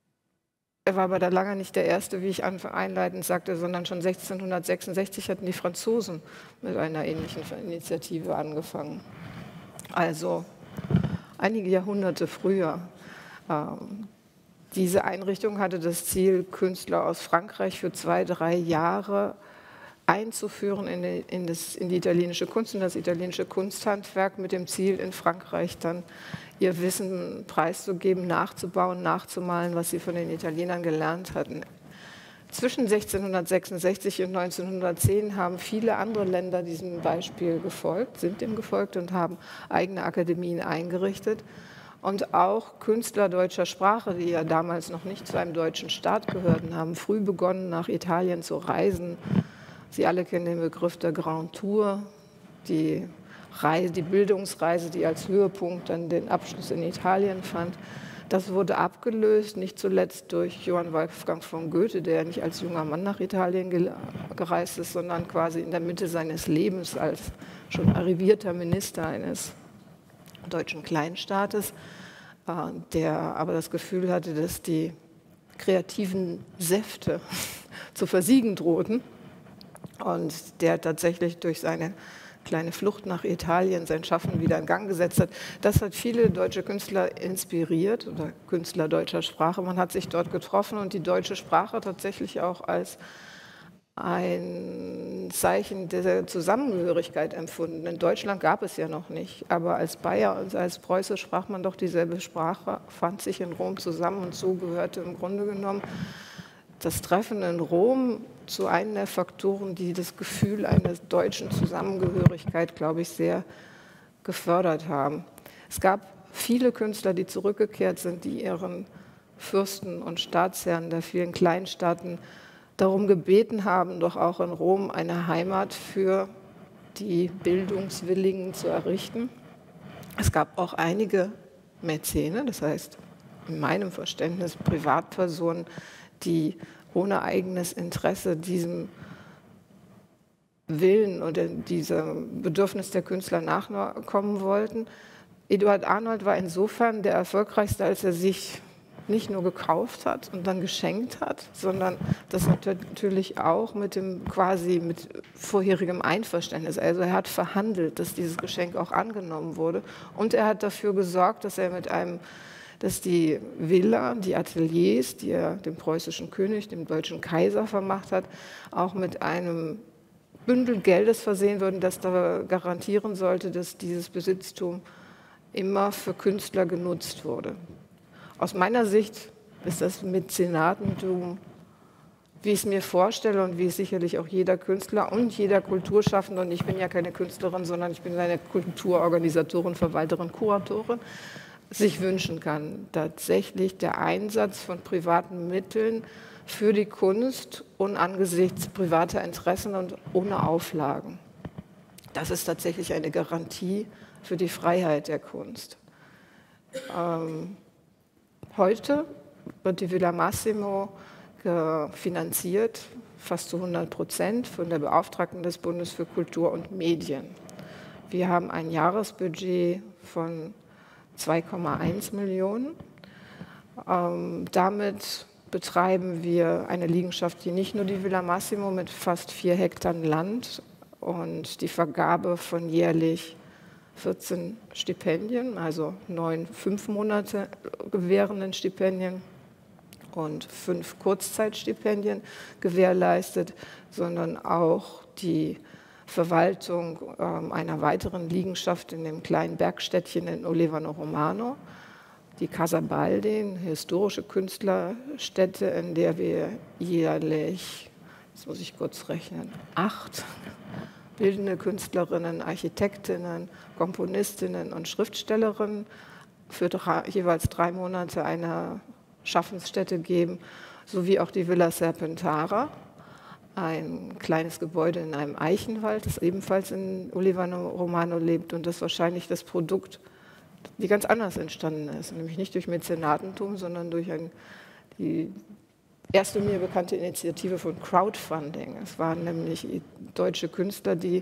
Er war aber da lange nicht der Erste, wie ich einleitend sagte, sondern schon sechzehnhundertsechsundsechzig hatten die Franzosen mit einer ähnlichen Initiative angefangen. Also einige Jahrhunderte früher. Ähm, diese Einrichtung hatte das Ziel, Künstler aus Frankreich für zwei, drei Jahre einzuführen in die, in, das, in die italienische Kunst und das italienische Kunsthandwerk, mit dem Ziel, in Frankreich dann ihr Wissen preiszugeben, nachzubauen, nachzumalen, was sie von den Italienern gelernt hatten. Zwischen sechzehnhundertsechsundsechzig und neunzehnhundertzehn haben viele andere Länder diesem Beispiel gefolgt, sind dem gefolgt und haben eigene Akademien eingerichtet. Und auch Künstler deutscher Sprache, die ja damals noch nicht zu einem deutschen Staat gehörten, haben früh begonnen, nach Italien zu reisen. Sie alle kennen den Begriff der Grand Tour, die Reise, die Bildungsreise, die als Höhepunkt dann den Abschluss in Italien fand. Das wurde abgelöst, nicht zuletzt durch Johann Wolfgang von Goethe, der nicht als junger Mann nach Italien gereist ist, sondern quasi in der Mitte seines Lebens als schon arrivierter Minister eines deutschen Kleinstaates, der aber das Gefühl hatte, dass die kreativen Säfte zu versiegen drohten, und der tatsächlich durch seine kleine Flucht nach Italien sein Schaffen wieder in Gang gesetzt hat. Das hat viele deutsche Künstler inspiriert, oder Künstler deutscher Sprache. Man hat sich dort getroffen und die deutsche Sprache tatsächlich auch als ein Zeichen der Zusammengehörigkeit empfunden. In Deutschland gab es ja noch nicht, aber als Bayer und als Preuße sprach man doch dieselbe Sprache, fand sich in Rom zusammen, und so gehörte im Grunde genommen das Treffen in Rom zu einem der Faktoren, die das Gefühl einer deutschen Zusammengehörigkeit, glaube ich, sehr gefördert haben. Es gab viele Künstler, die zurückgekehrt sind, die ihren Fürsten und Staatsherren der vielen Kleinstaaten darum gebeten haben, doch auch in Rom eine Heimat für die Bildungswilligen zu errichten. Es gab auch einige Mäzene, das heißt in meinem Verständnis Privatpersonen, die ohne eigenes Interesse diesem Willen oder diesem Bedürfnis der Künstler nachkommen wollten. Eduard Arnhold war insofern der erfolgreichste, als er sich nicht nur gekauft hat und dann geschenkt hat, sondern das natürlich auch mit dem quasi mit vorherigem Einverständnis. Also er hat verhandelt, dass dieses Geschenk auch angenommen wurde, und er hat dafür gesorgt, dass er mit einem dass die Villa, die Ateliers, die er dem preußischen König, dem deutschen Kaiser vermacht hat, auch mit einem Bündel Geldes versehen würden, das da garantieren sollte, dass dieses Besitztum immer für Künstler genutzt wurde. Aus meiner Sicht ist das Mäzenatentum, wie ich es mir vorstelle und wie es sicherlich auch jeder Künstler und jeder Kulturschaffende, und ich bin ja keine Künstlerin, sondern ich bin eine Kulturorganisatorin, Verwalterin, Kuratorin, sich wünschen kann. Tatsächlich der Einsatz von privaten Mitteln für die Kunst und angesichts privater Interessen und ohne Auflagen. Das ist tatsächlich eine Garantie für die Freiheit der Kunst. Ähm, heute wird die Villa Massimo finanziert, fast zu hundert Prozent, von der Beauftragten des Bundes für Kultur und Medien. Wir haben ein Jahresbudget von zwei Komma eins Millionen. Ähm, damit betreiben wir eine Liegenschaft, die nicht nur die Villa Massimo mit fast vier Hektar Land und die Vergabe von jährlich vierzehn Stipendien, also neun fünf Monate gewährenden Stipendien und fünf Kurzzeitstipendien gewährleistet, sondern auch die Verwaltung äh, einer weiteren Liegenschaft in dem kleinen Bergstädtchen in Olevano Romano, die Casa Baldi, eine historische Künstlerstätte, in der wir jährlich, jetzt muss ich kurz rechnen, acht bildende Künstlerinnen, Architektinnen, Komponistinnen und Schriftstellerinnen für drei, jeweils drei Monate eine Schaffensstätte geben, sowie auch die Villa Serpentara, ein kleines Gebäude in einem Eichenwald, das ebenfalls in Olevano Romano lebt und das wahrscheinlich das Produkt, die ganz anders entstanden ist, nämlich nicht durch Mäzenatentum, sondern durch ein, die erste mir bekannte Initiative von Crowdfunding. Es waren nämlich deutsche Künstler, die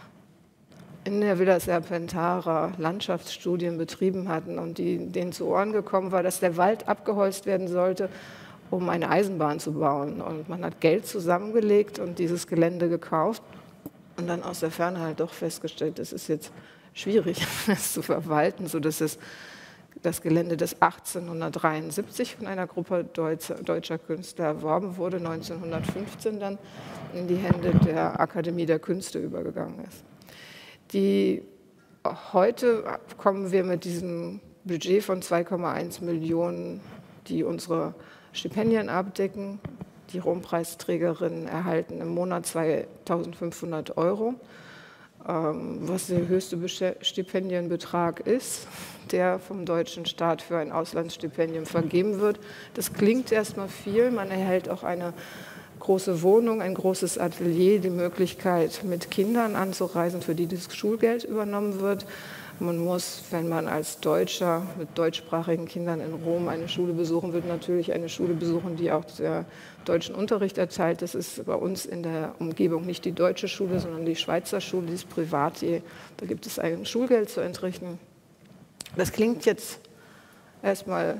in der Villa Serpentara Landschaftsstudien betrieben hatten und die, denen zu Ohren gekommen war, dass der Wald abgeholzt werden sollte, um eine Eisenbahn zu bauen. Und man hat Geld zusammengelegt und dieses Gelände gekauft und dann aus der Ferne halt doch festgestellt, es ist jetzt schwierig, das zu verwalten, sodass es das Gelände, das achtzehnhundertdreiundsiebzig von einer Gruppe deutscher, deutscher Künstler erworben wurde, neunzehnhundertfünfzehn dann in die Hände der Akademie der Künste übergegangen ist. Die, heute kommen wir mit diesem Budget von zwei Komma eins Millionen, die unsere Stipendien abdecken. Die Rompreisträgerinnen erhalten im Monat zweitausendfünfhundert Euro, was der höchste Stipendienbetrag ist, der vom deutschen Staat für ein Auslandsstipendium vergeben wird. Das klingt erstmal viel, man erhält auch eine große Wohnung, ein großes Atelier, die Möglichkeit, mit Kindern anzureisen, für die das Schulgeld übernommen wird. Man muss, wenn man als Deutscher mit deutschsprachigen Kindern in Rom eine Schule besuchen will, natürlich eine Schule besuchen, die auch der deutschen Unterricht erteilt. Das ist bei uns in der Umgebung nicht die deutsche Schule, sondern die Schweizer Schule, die ist privat. Da gibt es ein Schulgeld zu entrichten. Das klingt jetzt erstmal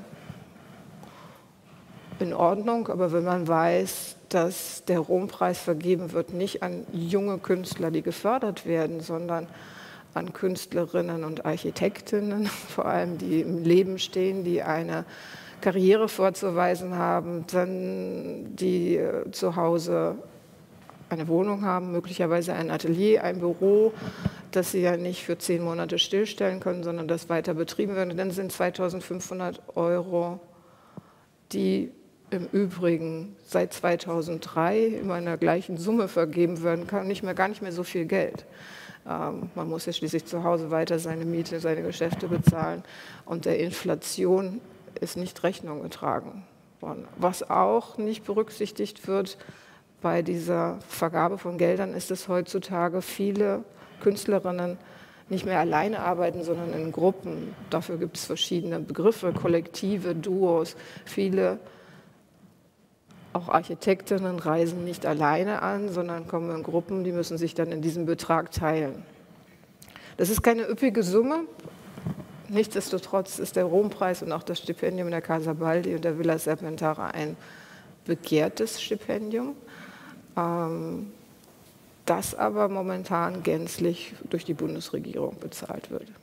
in Ordnung, aber wenn man weiß, dass der Rompreis vergeben wird, nicht an junge Künstler, die gefördert werden, sondern an Künstlerinnen und Architektinnen, vor allem die im Leben stehen, die eine Karriere vorzuweisen haben, dann die zu Hause eine Wohnung haben, möglicherweise ein Atelier, ein Büro, das sie ja nicht für zehn Monate stillstellen können, sondern das weiter betrieben wird. Und dann sind zweitausendfünfhundert Euro, die im Übrigen seit zweitausenddrei immer in der gleichen Summe vergeben werden, kann nicht mehr, gar nicht mehr so viel Geld. Ähm, man muss ja schließlich zu Hause weiter seine Miete, seine Geschäfte bezahlen und der Inflation ist nicht Rechnung getragen worden. Was auch nicht berücksichtigt wird bei dieser Vergabe von Geldern, ist, dass heutzutage viele Künstlerinnen nicht mehr alleine arbeiten, sondern in Gruppen. Dafür gibt es verschiedene Begriffe, Kollektive, Duos. Viele auch Architektinnen reisen nicht alleine an, sondern kommen in Gruppen, die müssen sich dann in diesem Betrag teilen. Das ist keine üppige Summe. Nichtsdestotrotz ist der Rompreis und auch das Stipendium der Casa Baldi und der Villa Serpentara ein begehrtes Stipendium, ähm, das aber momentan gänzlich durch die Bundesregierung bezahlt wird. Frau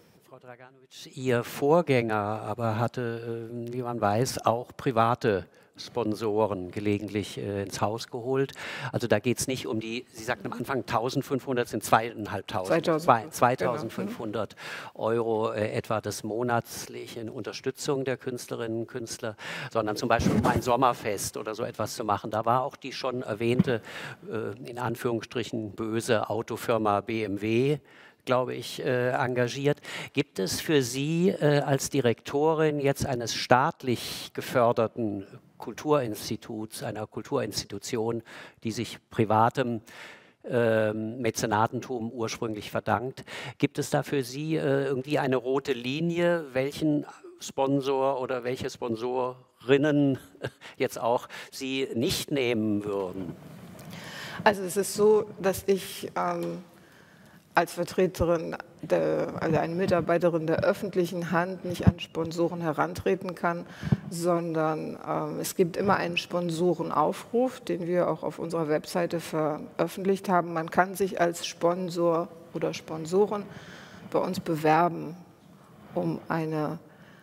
Draganovic, Ihr Vorgänger aber hatte, wie man weiß, auch private Sponsoren gelegentlich äh, ins Haus geholt. Also da geht es nicht um die, Sie sagten am Anfang eintausendfünfhundert, sind zweitausendfünfhundert, zweitausendfünfhundert genau. Euro äh, etwa des monatlichen Unterstützung der Künstlerinnen und Künstler, sondern zum Beispiel um ein Sommerfest oder so etwas zu machen. Da war auch die schon erwähnte, äh, in Anführungsstrichen böse Autofirma B M W, glaube ich, äh, engagiert. Gibt es für Sie äh, als Direktorin jetzt eines staatlich geförderten Kulturinstituts, einer Kulturinstitution, die sich privatem äh, Mäzenatentum ursprünglich verdankt, gibt es da für Sie äh, irgendwie eine rote Linie, welchen Sponsor oder welche Sponsorinnen jetzt auch Sie nicht nehmen würden? Also es ist so, dass ich ähm als Vertreterin, der, also eine Mitarbeiterin der öffentlichen Hand nicht an Sponsoren herantreten kann, sondern ähm, es gibt immer einen Sponsorenaufruf, den wir auch auf unserer Webseite veröffentlicht haben. Man kann sich als Sponsor oder Sponsoren bei uns bewerben, um eine,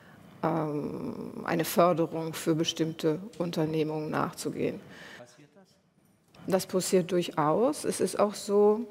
ähm, eine Förderung für bestimmte Unternehmungen nachzugehen. Passiert das? Das passiert durchaus. Es ist auch so,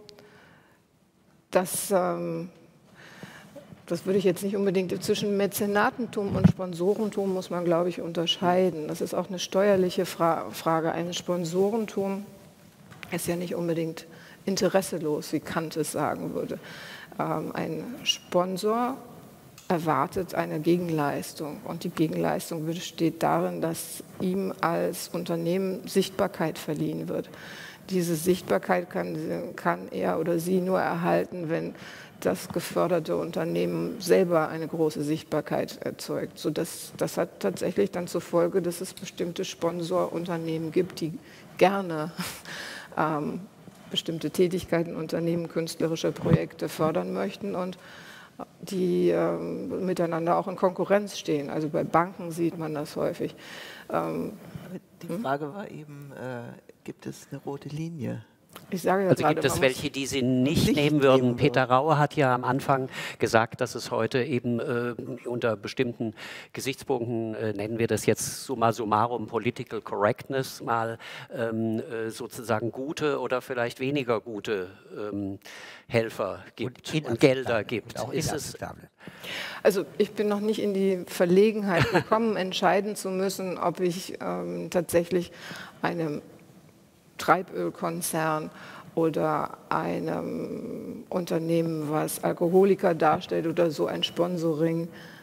Das, ähm, das würde ich jetzt nicht unbedingt, zwischen Mäzenatentum und Sponsorentum muss man, glaube ich, unterscheiden. Das ist auch eine steuerliche Fra Frage. Ein Sponsorentum ist ja nicht unbedingt interesselos, wie Kant es sagen würde. Ähm, ein Sponsor erwartet eine Gegenleistung und die Gegenleistung besteht darin, dass ihm als Unternehmen Sichtbarkeit verliehen wird. Diese Sichtbarkeit kann, kann er oder sie nur erhalten, wenn das geförderte Unternehmen selber eine große Sichtbarkeit erzeugt. So dass, das hat tatsächlich dann zur Folge, dass es bestimmte Sponsorunternehmen gibt, die gerne ähm, bestimmte Tätigkeiten, Unternehmen, künstlerische Projekte fördern möchten und die ähm, miteinander auch in Konkurrenz stehen. Also bei Banken sieht man das häufig. Ähm, Die Frage war eben, äh, gibt es eine rote Linie? Ich sage ja also gerade, gibt es welche, die Sie nicht, nicht nehmen würden? nehmen Peter Rauer hat ja am Anfang gesagt, dass es heute eben äh, unter bestimmten Gesichtspunkten, äh, nennen wir das jetzt summa summarum Political Correctness, mal ähm, äh, sozusagen gute oder vielleicht weniger gute ähm, Helfer gibt und, und Gelder gibt. Auch ist es, also ich bin noch nicht in die Verlegenheit gekommen, entscheiden zu müssen, ob ich ähm, tatsächlich einem Treibölkonzern oder einem Unternehmen, was Alkoholiker darstellt oder so ein Sponsoring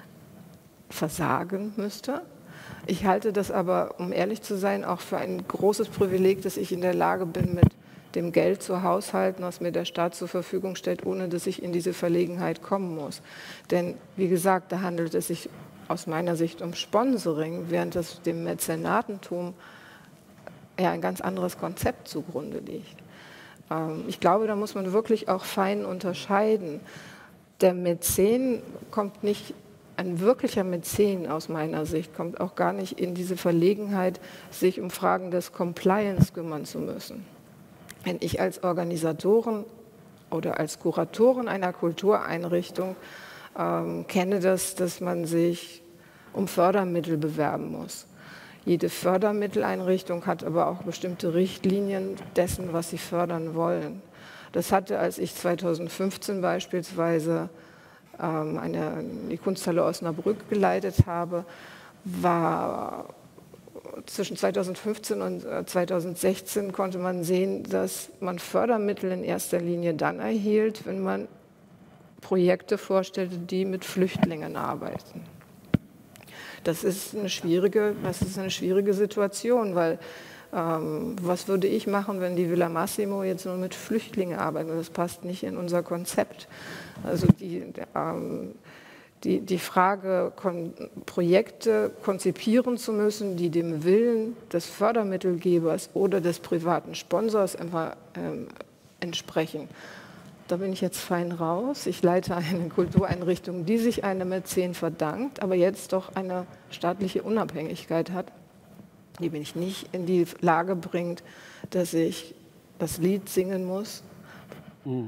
versagen müsste. Ich halte das aber, um ehrlich zu sein, auch für ein großes Privileg, dass ich in der Lage bin, mit dem Geld zu haushalten, was mir der Staat zur Verfügung stellt, ohne dass ich in diese Verlegenheit kommen muss. Denn wie gesagt, da handelt es sich aus meiner Sicht um Sponsoring, während es dem Mäzenatentum ja ein ganz anderes Konzept zugrunde liegt. Ähm, ich glaube, da muss man wirklich auch fein unterscheiden. Der Mäzen kommt nicht, ein wirklicher Mäzen aus meiner Sicht, kommt auch gar nicht in diese Verlegenheit, sich um Fragen des Compliance kümmern zu müssen. Wenn ich als Organisatorin oder als Kuratorin einer Kultureinrichtung ähm, kenne das, dass man sich um Fördermittel bewerben muss. Jede Fördermitteleinrichtung hat aber auch bestimmte Richtlinien dessen, was sie fördern wollen. Das hatte, als ich zweitausendfünfzehn beispielsweise ähm, eine, die Kunsthalle Osnabrück geleitet habe, war zwischen zweitausendfünfzehn und zweitausendsechzehn konnte man sehen, dass man Fördermittel in erster Linie dann erhielt, wenn man Projekte vorstellte, die mit Flüchtlingen arbeiten. Das ist eine schwierige, das ist eine schwierige Situation, weil ähm, was würde ich machen, wenn die Villa Massimo jetzt nur mit Flüchtlingen arbeitet? Das passt nicht in unser Konzept. Also die, ähm, die, die Frage, kon Projekte konzipieren zu müssen, die dem Willen des Fördermittelgebers oder des privaten Sponsors einfach, ähm, entsprechen. Da bin ich jetzt fein raus. Ich leite eine Kultureinrichtung, die sich einem Mäzen verdankt, aber jetzt doch eine staatliche Unabhängigkeit hat, die mich nicht in die Lage bringt, dass ich das Lied singen muss, mhm.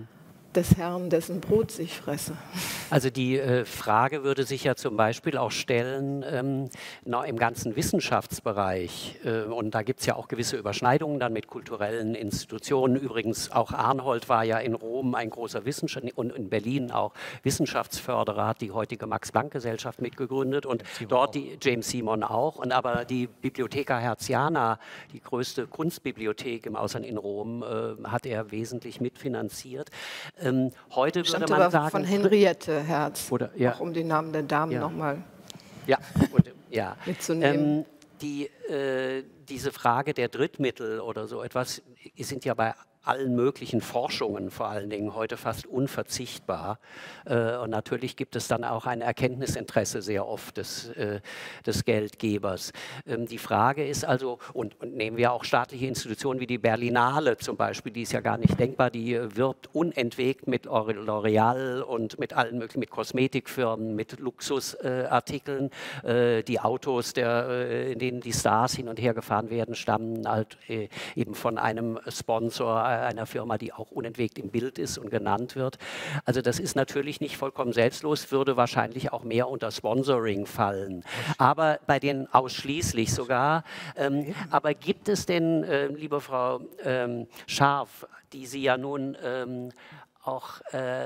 des Herrn, dessen Brot ich fresse. Also die äh, Frage würde sich ja zum Beispiel auch stellen, ähm, na, im ganzen Wissenschaftsbereich, äh, und da gibt es ja auch gewisse Überschneidungen dann mit kulturellen Institutionen. Übrigens auch Arnhold war ja in Rom ein großer Wissenschaftler und in Berlin auch Wissenschaftsförderer, hat die heutige Max-Planck-Gesellschaft mitgegründet und dort die James Simon auch. Und aber die Bibliotheca Hertziana, die größte Kunstbibliothek im Ausland in Rom, äh, hat er wesentlich mitfinanziert. Ähm, heute würde Stand man aber sagen, von Henriette Herz, oder, ja. auch um den Namen der Damen Ja. nochmal ja, und, ja. mitzunehmen. Ähm, die, äh, diese Frage der Drittmittel oder so etwas sind ja bei allen möglichen Forschungen vor allen Dingen heute fast unverzichtbar. Äh, und natürlich gibt es dann auch ein Erkenntnisinteresse sehr oft des, äh, des Geldgebers. Ähm, die Frage ist also, und, und nehmen wir auch staatliche Institutionen wie die Berlinale zum Beispiel, die ist ja gar nicht denkbar, die äh, wirbt unentwegt mit L'Oreal und mit allen möglichen, mit Kosmetikfirmen, mit Luxusartikeln. Äh, die Autos, der, äh, in denen die Stars hin und her gefahren werden, stammen halt äh, eben von einem Sponsor, einer Firma, die auch unentwegt im Bild ist und genannt wird. Also das ist natürlich nicht vollkommen selbstlos, würde wahrscheinlich auch mehr unter Sponsoring fallen. Aber bei denen ausschließlich sogar. Ähm, aber gibt es denn, äh, liebe Frau ähm, Scharf, die Sie ja nun ähm, auch äh,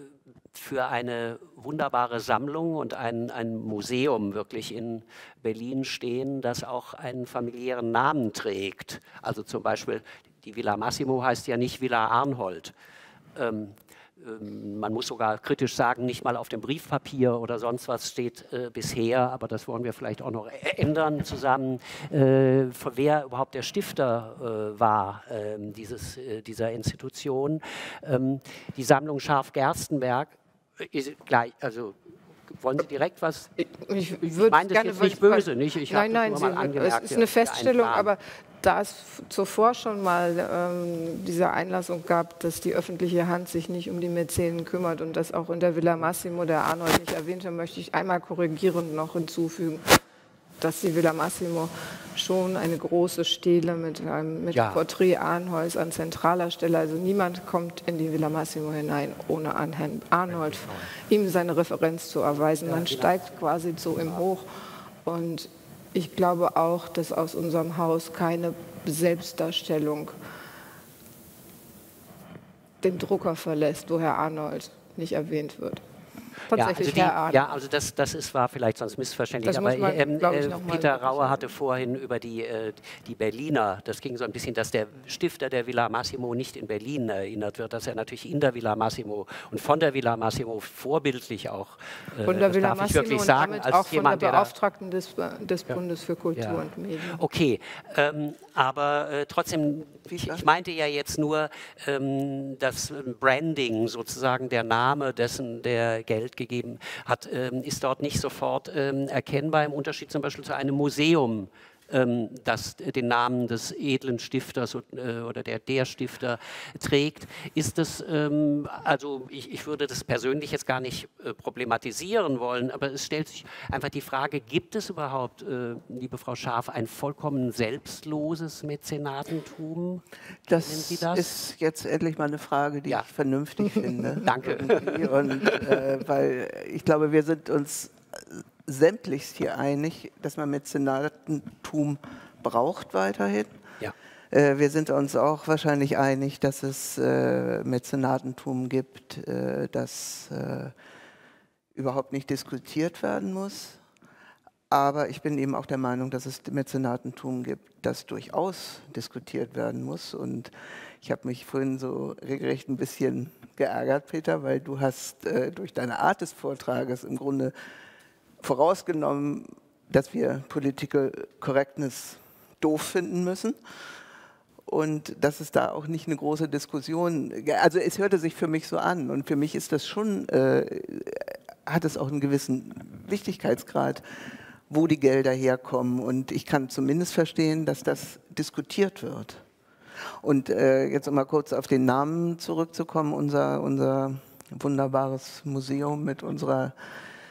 für eine wunderbare Sammlung und ein, ein Museum wirklich in Berlin stehen, das auch einen familiären Namen trägt. Also zum Beispiel die Villa Massimo heißt ja nicht Villa Arnhold. Ähm, ähm, man muss sogar kritisch sagen, nicht mal auf dem Briefpapier oder sonst was steht äh, bisher, aber das wollen wir vielleicht auch noch ändern zusammen, äh, von wer überhaupt der Stifter äh, war äh, dieses, äh, dieser Institution. Ähm, die Sammlung Scharf-Gerstenberg ist gleich, also wollen Sie direkt was? Ich, ich, Ich würde meine das gerne jetzt nicht weil- böse, nicht? Ich nein, habe nein, das nur mal Sie, angemerkt. es ist eine Feststellung, Plan. aber da es zuvor schon mal ähm, diese Einlassung gab, dass die öffentliche Hand sich nicht um die Mäzenen kümmert und das auch in der Villa Massimo der Arnold nicht erwähnte, möchte ich einmal korrigierend noch hinzufügen, dass die Villa Massimo schon eine große Stele mit einem mit Ja. Porträt Arnolds an zentraler Stelle, also niemand kommt in die Villa Massimo hinein, ohne an Herrn Arnold ihm seine Referenz zu erweisen. Man steigt quasi zu ihm hoch und ich glaube auch, dass aus unserem Haus keine Selbstdarstellung den Drucker verlässt, wo Herr Arnold nicht erwähnt wird. Ja, Tatsächlich, also die, Herr Arnold. ja, also das, das ist, war vielleicht sonst missverständlich, Das aber muss man, ähm, glaub ich, äh, noch mal Peter wirklich Rauer sagen. hatte vorhin über die, äh, die Berliner, das ging so ein bisschen, dass der Stifter der Villa Massimo nicht in Berlin erinnert wird, dass er natürlich in der Villa Massimo und von der Villa Massimo vorbildlich auch, äh, Von der das Villa darf ich Massimo wirklich und sagen, damit als auch von jemand, der der da, Beauftragten des, des Bundes für Kultur Ja. und Medien. okay, ähm, aber äh, trotzdem, ich, ich meinte ja jetzt nur ähm, das ähm, Branding, sozusagen der Name dessen, der Geld gegeben hat, ähm, ist dort nicht sofort ähm, erkennbar, im Unterschied zum Beispiel zu einem Museum, ähm, das den Namen des edlen Stifters äh, oder der, der Stifter trägt. Ist das, ähm, also ich, ich würde das persönlich jetzt gar nicht äh, problematisieren wollen, aber es stellt sich einfach die Frage, gibt es überhaupt, äh, liebe Frau Scharf, ein vollkommen selbstloses Mäzenatentum? Das, Nennen Sie das? ist jetzt endlich mal eine Frage, die Ja. ich vernünftig finde. Danke. Irgendwie. Und äh, weil ich glaube, wir sind uns sämtlichst hier einig, dass man Mäzenatentum braucht weiterhin. Ja. Äh, wir sind uns auch wahrscheinlich einig, dass es äh, Mäzenatentum gibt, äh, das äh, überhaupt nicht diskutiert werden muss. Aber ich bin eben auch der Meinung, dass es Mäzenatentum gibt, das durchaus diskutiert werden muss. Und ich habe mich vorhin so regelrecht ein bisschen geärgert, Peter, weil du hast äh, durch deine Art des Vortrages im Grunde vorausgenommen, dass wir Political Correctness doof finden müssen. Und dass es da auch nicht eine große Diskussion, also es hörte sich für mich so an und für mich ist das schon, äh, hat es auch einen gewissen Wichtigkeitsgrad, wo die Gelder herkommen. Und ich kann zumindest verstehen, dass das diskutiert wird. Und äh, jetzt um mal kurz auf den Namen zurückzukommen, unser, unser wunderbares Museum mit unserer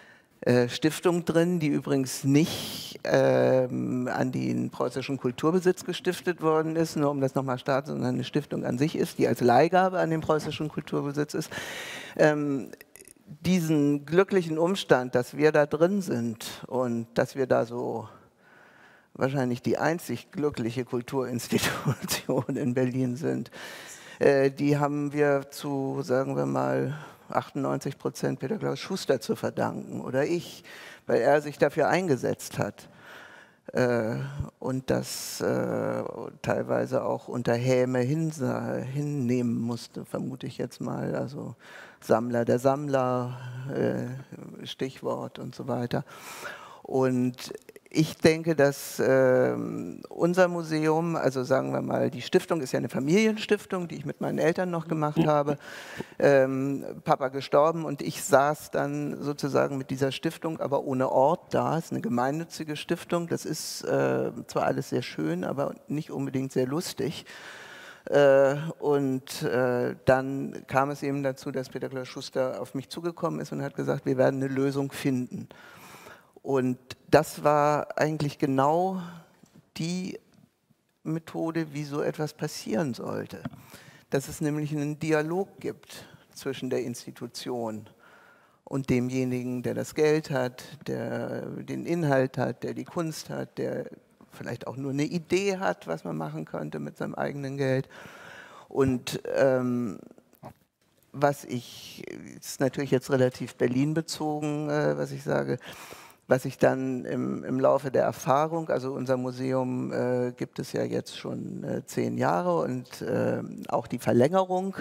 äh, Stiftung drin, die übrigens nicht ähm, an den preußischen Kulturbesitz gestiftet worden ist, nur um das nochmal starten, sondern eine Stiftung an sich ist, die als Leihgabe an den preußischen Kulturbesitz ist. Ähm, diesen glücklichen Umstand, dass wir da drin sind und dass wir da so wahrscheinlich die einzig glückliche Kulturinstitution in Berlin sind, äh, die haben wir zu, sagen wir mal, achtundneunzig Prozent Peter Klaus Schuster zu verdanken oder ich, weil er sich dafür eingesetzt hat äh, und das äh, teilweise auch unter Häme hin, hinnehmen musste, vermute ich jetzt mal, also Sammler der Sammler, äh, Stichwort und so weiter. Und ich denke, dass äh, unser Museum, also sagen wir mal, die Stiftung ist ja eine Familienstiftung, die ich mit meinen Eltern noch gemacht habe. Ähm, Papa gestorben und ich saß dann sozusagen mit dieser Stiftung, aber ohne Ort da. Es ist eine gemeinnützige Stiftung. Das ist äh, zwar alles sehr schön, aber nicht unbedingt sehr lustig. Äh, und äh, dann kam es eben dazu, dass Peter Klaus Schuster auf mich zugekommen ist und hat gesagt, wir werden eine Lösung finden. Und das war eigentlich genau die Methode, wie so etwas passieren sollte. Dass es nämlich einen Dialog gibt zwischen der Institution und demjenigen, der das Geld hat, der den Inhalt hat, der die Kunst hat, der vielleicht auch nur eine Idee hat, was man machen könnte mit seinem eigenen Geld. Und ähm, was ich, ist natürlich jetzt relativ Berlin bezogen, äh, was ich sage, was ich dann im, im Laufe der Erfahrung, also unser Museum äh, gibt es ja jetzt schon äh, zehn Jahre und äh, auch die Verlängerung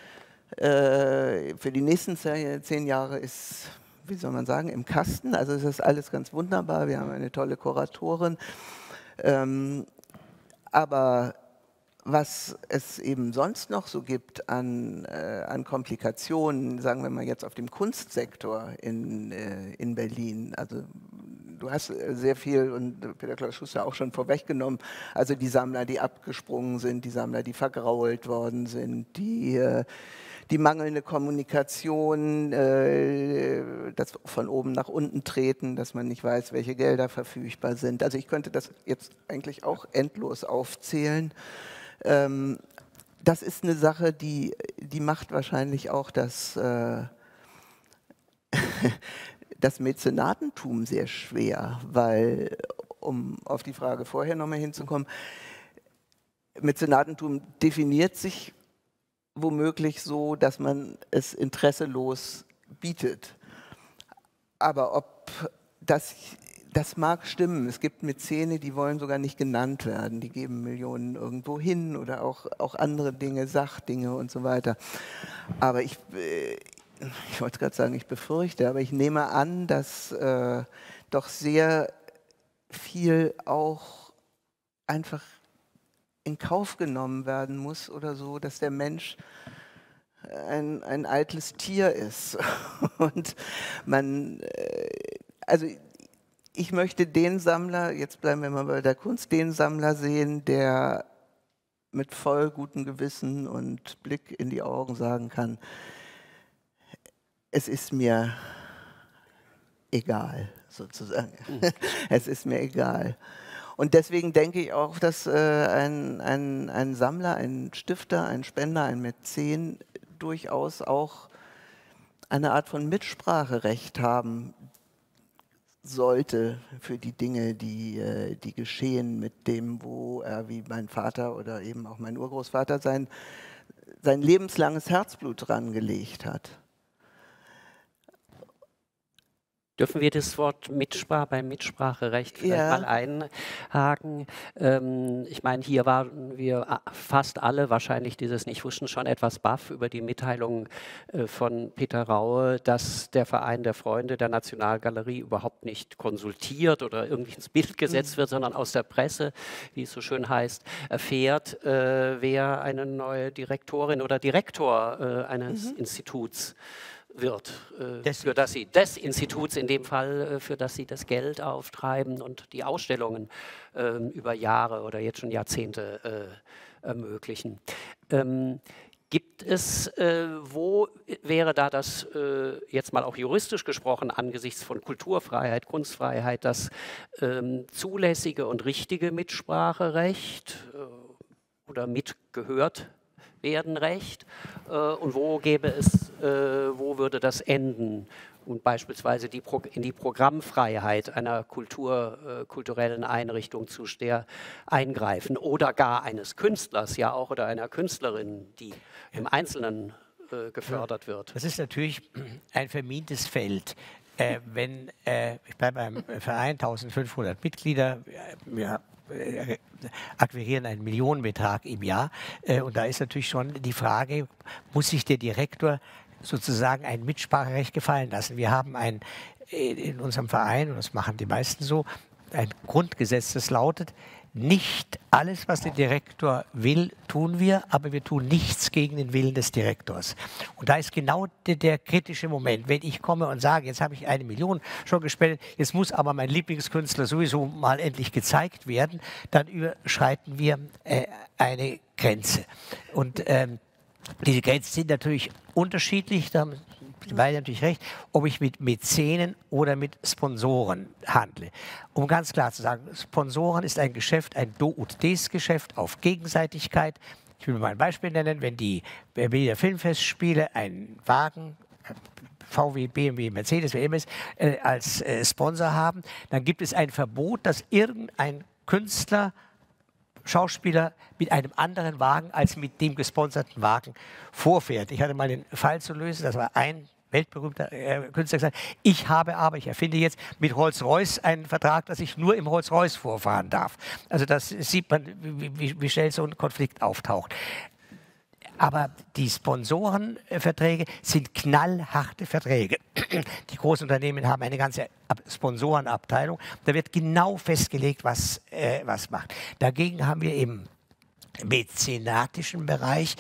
äh, für die nächsten zehn Jahre ist, wie soll man sagen, im Kasten. Also es ist alles ganz wunderbar, wir haben eine tolle Kuratorin. Ähm, aber was es eben sonst noch so gibt an, äh, an Komplikationen, sagen wir mal jetzt auf dem Kunstsektor in, äh, in Berlin, also du hast sehr viel, und Peter Klaus Schuster auch schon vorweggenommen, also die Sammler, die abgesprungen sind, die Sammler, die vergrault worden sind, die, äh, die mangelnde Kommunikation, äh, das von oben nach unten treten, dass man nicht weiß, welche Gelder verfügbar sind. Also ich könnte das jetzt eigentlich auch endlos aufzählen. Ähm, das ist eine Sache, die, die macht wahrscheinlich auch das, äh, das Mäzenatentum sehr schwer, weil, um auf die Frage vorher nochmal hinzukommen, Mäzenatentum definiert sich womöglich so, dass man es interesselos bietet. Aber ob das... Das mag stimmen. Es gibt Mäzene, die wollen sogar nicht genannt werden. Die geben Millionen irgendwo hin oder auch, auch andere Dinge, Sachdinge und so weiter. Aber ich, ich wollte gerade sagen, ich befürchte, aber ich nehme an, dass äh, doch sehr viel auch einfach in Kauf genommen werden muss oder so, dass der Mensch ein, ein eitles Tier ist. Und man, äh, also ich möchte den Sammler, jetzt bleiben wir mal bei der Kunst, den Sammler sehen, der mit voll gutem Gewissen und Blick in die Augen sagen kann, es ist mir egal, sozusagen. Mhm. Es ist mir egal. Und deswegen denke ich auch, dass äh, ein, ein, ein Sammler, ein Stifter, ein Spender, ein Mäzen durchaus auch eine Art von Mitspracherecht haben sollte für die Dinge, die, die geschehen mit dem, wo er wie mein Vater oder eben auch mein Urgroßvater sein, sein lebenslanges Herzblut dran gelegt hat. Dürfen wir das Wort Mitsprache beim Mitspracherecht vielleicht ja. mal einhaken? Ähm, ich meine, hier waren wir fast alle wahrscheinlich dieses nicht wussten schon etwas baff über die Mitteilung äh, von Peter Raue, dass der Verein der Freunde der Nationalgalerie überhaupt nicht konsultiert oder irgendwie ins Bild gesetzt mhm. wird, sondern aus der Presse, wie es so schön heißt, erfährt, äh, wer eine neue Direktorin oder Direktor äh, eines mhm. Instituts wird, äh, für das sie des Instituts in dem Fall, äh, für das sie das Geld auftreiben und die Ausstellungen äh, über Jahre oder jetzt schon Jahrzehnte äh, ermöglichen. Ähm, Gibt es, äh, wo wäre da das, äh, jetzt mal auch juristisch gesprochen, angesichts von Kulturfreiheit, Kunstfreiheit, das ähm, zulässige und richtige Mitspracherecht äh, oder mitgehört werden Recht? Äh, und wo gäbe es, äh, wo würde das enden? Und beispielsweise die Pro in die Programmfreiheit einer Kultur, äh, kulturellen Einrichtung zu sehr eingreifen oder gar eines Künstlers ja auch oder einer Künstlerin, die im Einzelnen äh, gefördert wird. Das ist natürlich ein vermintes Feld. Äh, wenn, äh, ich bleibe beim Verein, eintausendfünfhundert Mitglieder, wir äh, akquirieren einen Millionenbetrag im Jahr äh, und da ist natürlich schon die Frage, muss sich der Direktor sozusagen ein Mitspracherecht gefallen lassen. Wir haben ein, in unserem Verein, und das machen die meisten so, ein Grundgesetz, das lautet, nicht alles, was der Direktor will, tun wir, aber wir tun nichts gegen den Willen des Direktors. Und da ist genau der, der kritische Moment. Wenn ich komme und sage, jetzt habe ich eine Million schon gespendet, jetzt muss aber mein Lieblingskünstler sowieso mal endlich gezeigt werden, dann überschreiten wir äh, eine Grenze. Und ähm, diese Grenzen sind natürlich unterschiedlich, da haben die beiden natürlich recht, ob ich mit Mäzenen oder mit Sponsoren handle. Um ganz klar zu sagen, Sponsoren ist ein Geschäft, ein Do- und Des-Geschäft auf Gegenseitigkeit. Ich will mal ein Beispiel nennen, wenn die Berliner Filmfestspiele einen Wagen, V W, B M W, Mercedes, wer immer es, äh, als äh, Sponsor haben, dann gibt es ein Verbot, dass irgendein Künstler, Schauspieler mit einem anderen Wagen als mit dem gesponserten Wagen vorfährt. Ich hatte mal den Fall zu lösen, das war ein weltberühmter äh, Künstler gesagt, ich habe aber, ich erfinde jetzt mit Rolls-Royce einen Vertrag, dass ich nur im Rolls-Royce vorfahren darf. Also das sieht man, wie, wie, wie schnell so ein Konflikt auftaucht. Aber die Sponsorenverträge sind knallharte Verträge. Die großen Unternehmen haben eine ganze Sponsorenabteilung. Da wird genau festgelegt, was, äh, was macht. Dagegen haben wir im mäzenatischen Bereich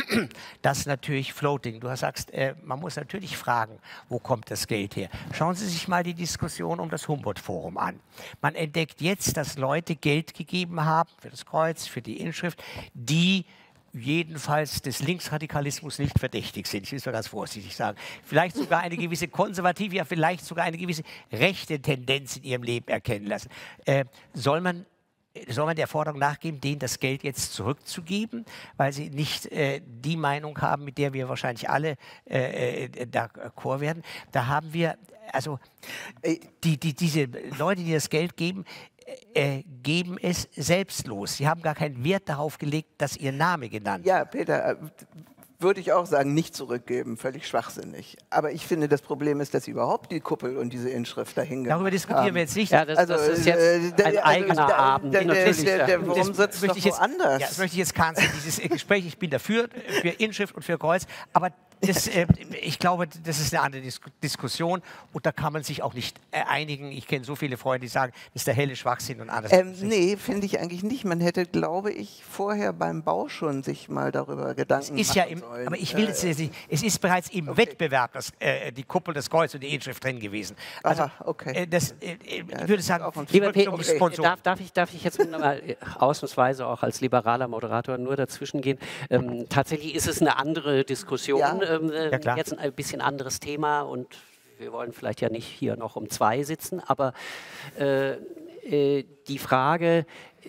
das natürlich Floating. Du sagst, äh, man muss natürlich fragen, wo kommt das Geld her? Schauen Sie sich mal die Diskussion um das Humboldt-Forum an. Man entdeckt jetzt, dass Leute Geld gegeben haben für das Kreuz, für die Inschrift, die jedenfalls des Linksradikalismus nicht verdächtig sind. Ich will es mal ganz vorsichtig sagen. Vielleicht sogar eine gewisse konservative, ja vielleicht sogar eine gewisse rechte Tendenz in ihrem Leben erkennen lassen. Äh, soll man Soll man der Forderung nachgeben, denen das Geld jetzt zurückzugeben, weil sie nicht äh, die Meinung haben, mit der wir wahrscheinlich alle äh, äh, d'accord werden? Da haben wir, also die, die, diese Leute, die das Geld geben, äh, geben es selbstlos. Sie haben gar keinen Wert darauf gelegt, dass ihr Name genannt wird. Ja, Peter, würde ich auch sagen, nicht zurückgeben, völlig schwachsinnig. Aber ich finde, das Problem ist, dass sie überhaupt die Kuppel und diese Inschrift dahin gemacht haben. Darüber diskutieren wir jetzt nicht. Ja, das, also, das ist jetzt ein äh, eigener also, Abend. Der, der, Natürlich, der, der, ja. warum sitzt doch woanders? Ja, das möchte ich jetzt canceln, dieses Gespräch. Ich bin dafür, für Inschrift und für Kreuz. Aber das, äh, ich glaube, das ist eine andere Dis Diskussion und da kann man sich auch nicht äh, einigen. Ich kenne so viele Freunde, die sagen, das ist der helle Schwachsinn und alles. Ähm, nee, finde ich eigentlich nicht. Man hätte, glaube ich, vorher beim Bau schon sich mal darüber Gedanken es ist ja machen im, sollen. Aber ich will jetzt nicht, es ist bereits im okay. Wettbewerb das, äh, die Kuppel, das Kreuz und die Inschrift drin gewesen. Also, Aha, okay. äh, das, äh, ich ja, würde sagen, lieber Peter, okay. darf, darf, ich, darf ich jetzt mal ausnahmsweise auch als liberaler Moderator nur dazwischen gehen? Ähm, tatsächlich ist es eine andere Diskussion. Ja. Ähm, Ja, klar. Jetzt ein bisschen anderes Thema und wir wollen vielleicht ja nicht hier noch um zwei sitzen, aber äh, äh, die Frage,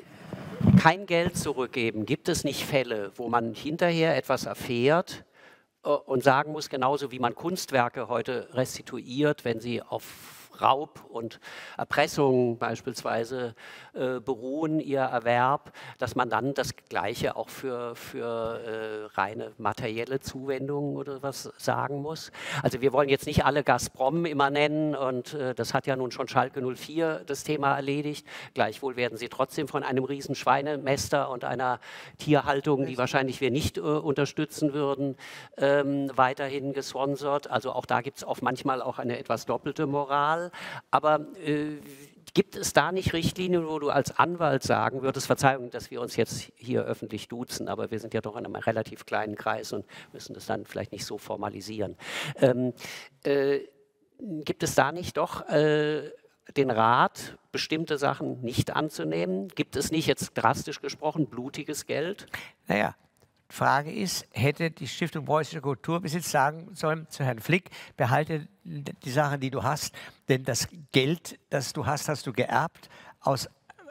kein Geld zurückgeben, gibt es nicht Fälle, wo man hinterher etwas erfährt äh, und sagen muss, genauso wie man Kunstwerke heute restituiert, wenn sie auf Raub und Erpressung beispielsweise äh, beruhen, ihr Erwerb, dass man dann das Gleiche auch für, für äh, reine materielle Zuwendungen oder was sagen muss. Also wir wollen jetzt nicht alle Gazprom immer nennen und äh, das hat ja nun schon Schalke null vier das Thema erledigt. Gleichwohl werden sie trotzdem von einem riesen Schweinemester und einer Tierhaltung, die wahrscheinlich wir nicht äh, unterstützen würden, ähm, weiterhin gesponsert. Also auch da gibt es oft manchmal auch eine etwas doppelte Moral. Aber äh, gibt es da nicht Richtlinien, wo du als Anwalt sagen würdest, Verzeihung, dass wir uns jetzt hier öffentlich duzen, aber wir sind ja doch in einem relativ kleinen Kreis und müssen das dann vielleicht nicht so formalisieren. Ähm, äh, gibt es da nicht doch äh, den Rat, bestimmte Sachen nicht anzunehmen? Gibt es nicht, jetzt drastisch gesprochen, blutiges Geld? Naja, Frage ist, hätte die Stiftung Preußischer Kulturbesitz sagen sollen zu Herrn Flick, behalte die Sachen, die du hast, denn das Geld, das du hast, hast du geerbt aus...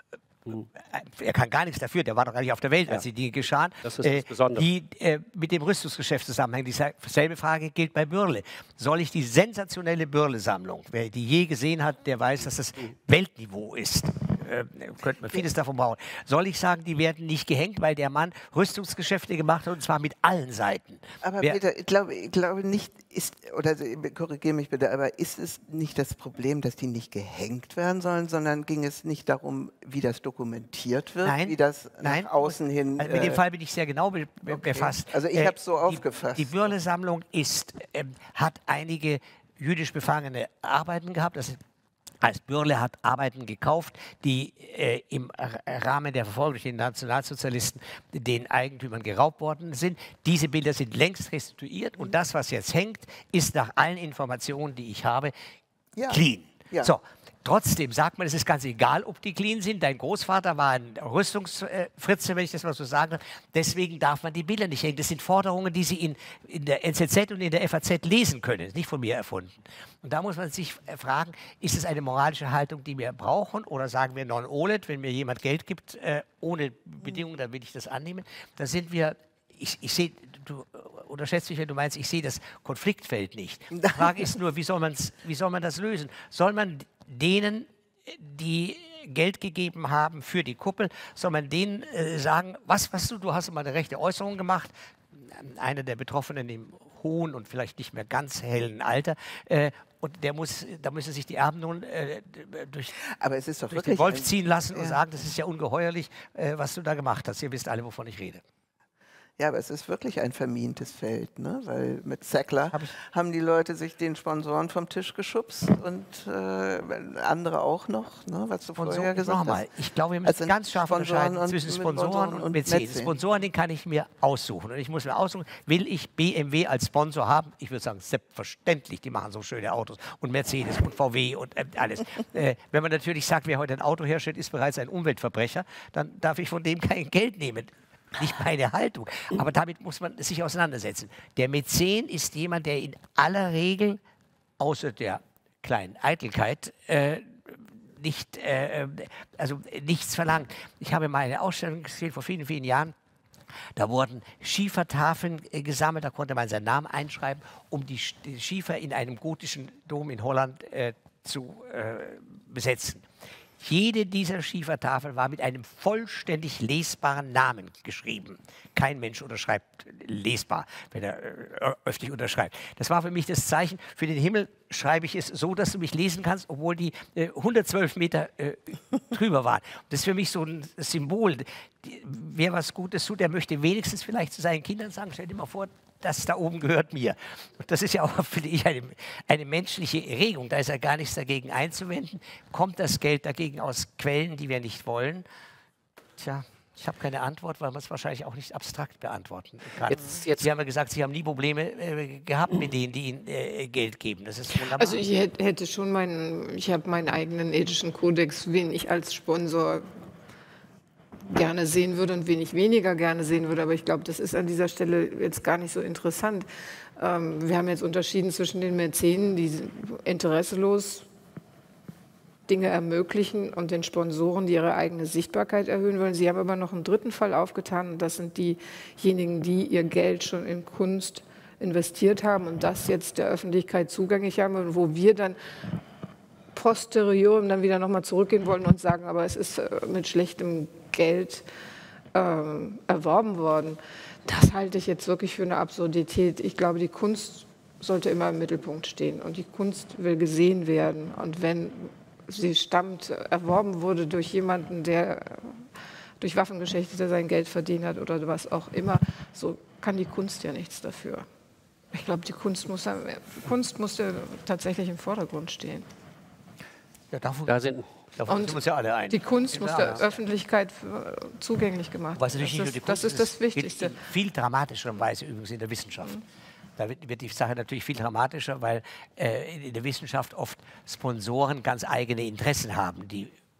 Er kann gar nichts dafür, der war doch gar nicht auf der Welt, als Ja. die Dinge geschahen, Das ist das Besondere. die äh, mit dem Rüstungsgeschäft zusammenhängen. Dieselbe Frage gilt bei Bürle. Soll ich die sensationelle Bürle-Sammlung, wer die je gesehen hat, der weiß, dass das Weltniveau ist, äh, könnte man vieles davon brauchen. Soll ich sagen, die werden nicht gehängt, weil der Mann Rüstungsgeschäfte gemacht hat, und zwar mit allen Seiten. Aber Wer, Peter, ich glaube, ich glaube nicht, ist, oder korrigiere mich bitte, aber ist es nicht das Problem, dass die nicht gehängt werden sollen, sondern ging es nicht darum, wie das dokumentiert wird, Nein, wie das nein. nach außen hin... Also mit dem äh, Fall bin ich sehr genau be be befasst. Also ich Äh, habe es so die- aufgefasst. Die Bürle-Sammlung ist, ähm, hat einige jüdisch befangene Arbeiten gehabt. Das ist, als Bürle hat Arbeiten gekauft, die äh, im R- Rahmen der Verfolgung durch die Nationalsozialisten den Eigentümern geraubt worden sind. Diese Bilder sind längst restituiert, und das, was jetzt hängt, ist nach allen Informationen, die ich habe, Ja. clean. Ja. So. Trotzdem sagt man, es ist ganz egal, ob die clean sind. Dein Großvater war ein Rüstungsfritze, wenn ich das mal so sagen darf. Deswegen darf man die Bilder nicht hängen. Das sind Forderungen, die Sie in, in der N Z Z und in der F A Z lesen können. Das ist nicht von mir erfunden. Und da muss man sich fragen, ist es eine moralische Haltung, die wir brauchen? Oder sagen wir non olet, wenn mir jemand Geld gibt, äh, ohne Bedingungen, dann will ich das annehmen. Da sind wir... Ich, ich sehe, du unterschätzt mich, wenn du meinst, ich sehe das Konfliktfeld nicht. Die Frage ist nur, wie soll, man's, wie soll man das lösen? Soll man denen, die Geld gegeben haben für die Kuppel, soll man denen äh, sagen, was, was du, du hast mal eine rechte Äußerung gemacht, einer der Betroffenen im hohen und vielleicht nicht mehr ganz hellen Alter, äh, und der muss, da müssen sich die Erben nun äh, durch, Aber es ist doch durch den wirklich Wolf ein- ziehen lassen und ja. sagen, das ist ja ungeheuerlich, äh, was du da gemacht hast. Ihr wisst alle, wovon ich rede. Ja, aber es ist wirklich ein vermintes Feld, ne? Weil mit Sackler Hab ich- haben die Leute sich den Sponsoren vom Tisch geschubst und äh, andere auch noch, ne? Was du Sponsoren, vorher gesagt nochmal, hast. ich glaube, wir müssen Also ganz scharf Sponsoren unterscheiden und- zwischen mit Sponsoren Sponsoren und und Mäzen. Mäzen. Sponsoren, den kann ich mir aussuchen. Und ich muss mir aussuchen, will ich B M W als Sponsor haben? Ich würde sagen, selbstverständlich, die machen so schöne Autos. Und Mercedes und V W und äh, alles. äh, wenn man natürlich sagt, wer heute ein Auto herstellt, ist bereits ein Umweltverbrecher, dann darf ich von dem kein Geld nehmen. Nicht meine Haltung. Aber damit muss man sich auseinandersetzen. Der Mäzen ist jemand, der in aller Regel, außer der kleinen Eitelkeit, äh, nicht, äh, also nichts verlangt. Ich habe mal eine Ausstellung gesehen vor vielen, vielen Jahren. Da wurden Schiefertafeln äh, gesammelt, da konnte man seinen Namen einschreiben, um die, Sch- die Schiefer in einem gotischen Dom in Holland äh, zu äh, besetzen. Jede dieser Schiefertafeln war mit einem vollständig lesbaren Namen geschrieben. Kein Mensch unterschreibt lesbar, wenn er äh, öffentlich unterschreibt. Das war für mich das Zeichen, für den Himmel schreibe ich es so, dass du mich lesen kannst, obwohl die äh, hundertzwölf Meter äh, drüber waren. Das ist für mich so ein Symbol. Die, wer was Gutes tut, der möchte wenigstens vielleicht zu seinen Kindern sagen, stell dir mal vor, das da oben gehört mir. Und das ist ja auch, finde ich, eine, eine menschliche Regung. Da ist ja gar nichts dagegen einzuwenden. Kommt das Geld dagegen aus Quellen, die wir nicht wollen? Tja, ich habe keine Antwort, weil man es wahrscheinlich auch nicht abstrakt beantworten kann. Jetzt- jetzt- Sie haben ja gesagt, Sie haben nie Probleme äh, gehabt mit denen, die Ihnen äh, Geld geben. Das ist wunderbar. Also ich hätt- hätte schon meinen, ich habe meinen eigenen ethischen Kodex, wen ich als Sponsor gerne sehen würde und wen ich weniger gerne sehen würde. Aber ich glaube, das ist an dieser Stelle jetzt gar nicht so interessant. Ähm, wir haben jetzt unterschieden zwischen den Mäzenen, die interesselos Dinge ermöglichen, und den Sponsoren, die ihre eigene Sichtbarkeit erhöhen wollen. Sie haben aber noch einen dritten Fall aufgetan, und das sind diejenigen, die ihr Geld schon in Kunst investiert haben und das jetzt der Öffentlichkeit zugänglich haben, und wo wir dann posterior dann wieder nochmal zurückgehen wollen und sagen, aber es ist äh, mit schlechtem Geld ähm, erworben worden. Das halte ich jetzt wirklich für eine Absurdität. Ich glaube, die Kunst sollte immer im Mittelpunkt stehen, und die Kunst will gesehen werden. Und wenn sie stammt, erworben wurde durch jemanden, der durch Waffengeschäfte sein Geld verdient hat oder was auch immer, so kann die Kunst ja nichts dafür. Ich glaube, die Kunst muss, Kunst muss ja tatsächlich im Vordergrund stehen. ja, davon, Da sind davon Und sind wir uns ja alle einig. Die Kunst muss Ja, der ja. Öffentlichkeit äh, zugänglich gemacht Was werden. natürlich nicht nur die Das, Kunst ist- das ist das wird Wichtigste. in viel dramatischer Weise übrigens in der Wissenschaft. Da wird, wird die Sache natürlich viel dramatischer, weil äh, in der Wissenschaft oft Sponsoren ganz eigene Interessen haben, die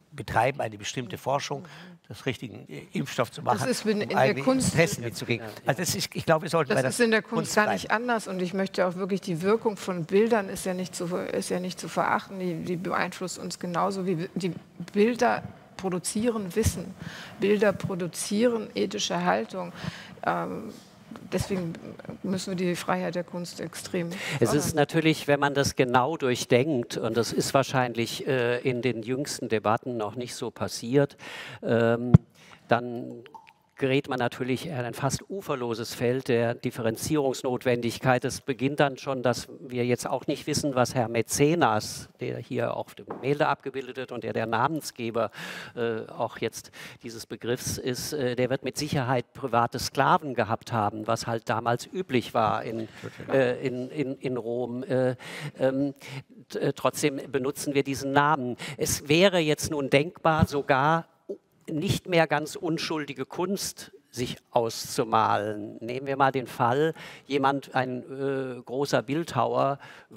betreiben eine bestimmte Forschung, das richtigen Impfstoff zu machen, das ist in, in um der Kunst, Interessen mitzugehen. Also das ist, ich glaube, wir sollten das bei der ist in der Kunst, Kunst gar bleiben. nicht anders. Und ich möchte auch wirklich, die Wirkung von Bildern ist ja nicht zu, ist ja nicht zu verachten. Die, die beeinflusst uns genauso wie die Bilder produzieren Wissen. Bilder produzieren ethische Haltung. Ähm, Deswegen müssen wir die Freiheit der Kunst extrem fördern. Es ist natürlich, wenn man das genau durchdenkt, und das ist wahrscheinlich äh, in den jüngsten Debatten noch nicht so passiert, ähm, dann gerät man natürlich in ein fast uferloses Feld der Differenzierungsnotwendigkeit. Es beginnt dann schon, dass wir jetzt auch nicht wissen, was Herr Mäzenas, der hier auf dem Gemälde abgebildet wird und der der Namensgeber äh, auch jetzt dieses Begriffs ist, äh, der wird mit Sicherheit private Sklaven gehabt haben, was halt damals üblich war in, äh, in, in, in Rom. Äh, ähm, trotzdem benutzen wir diesen Namen. Es wäre jetzt nun denkbar, sogar nicht mehr ganz unschuldige Kunst sich auszumalen. Nehmen wir mal den Fall, jemand, ein äh, großer Bildhauer,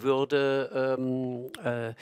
würde ähm, äh,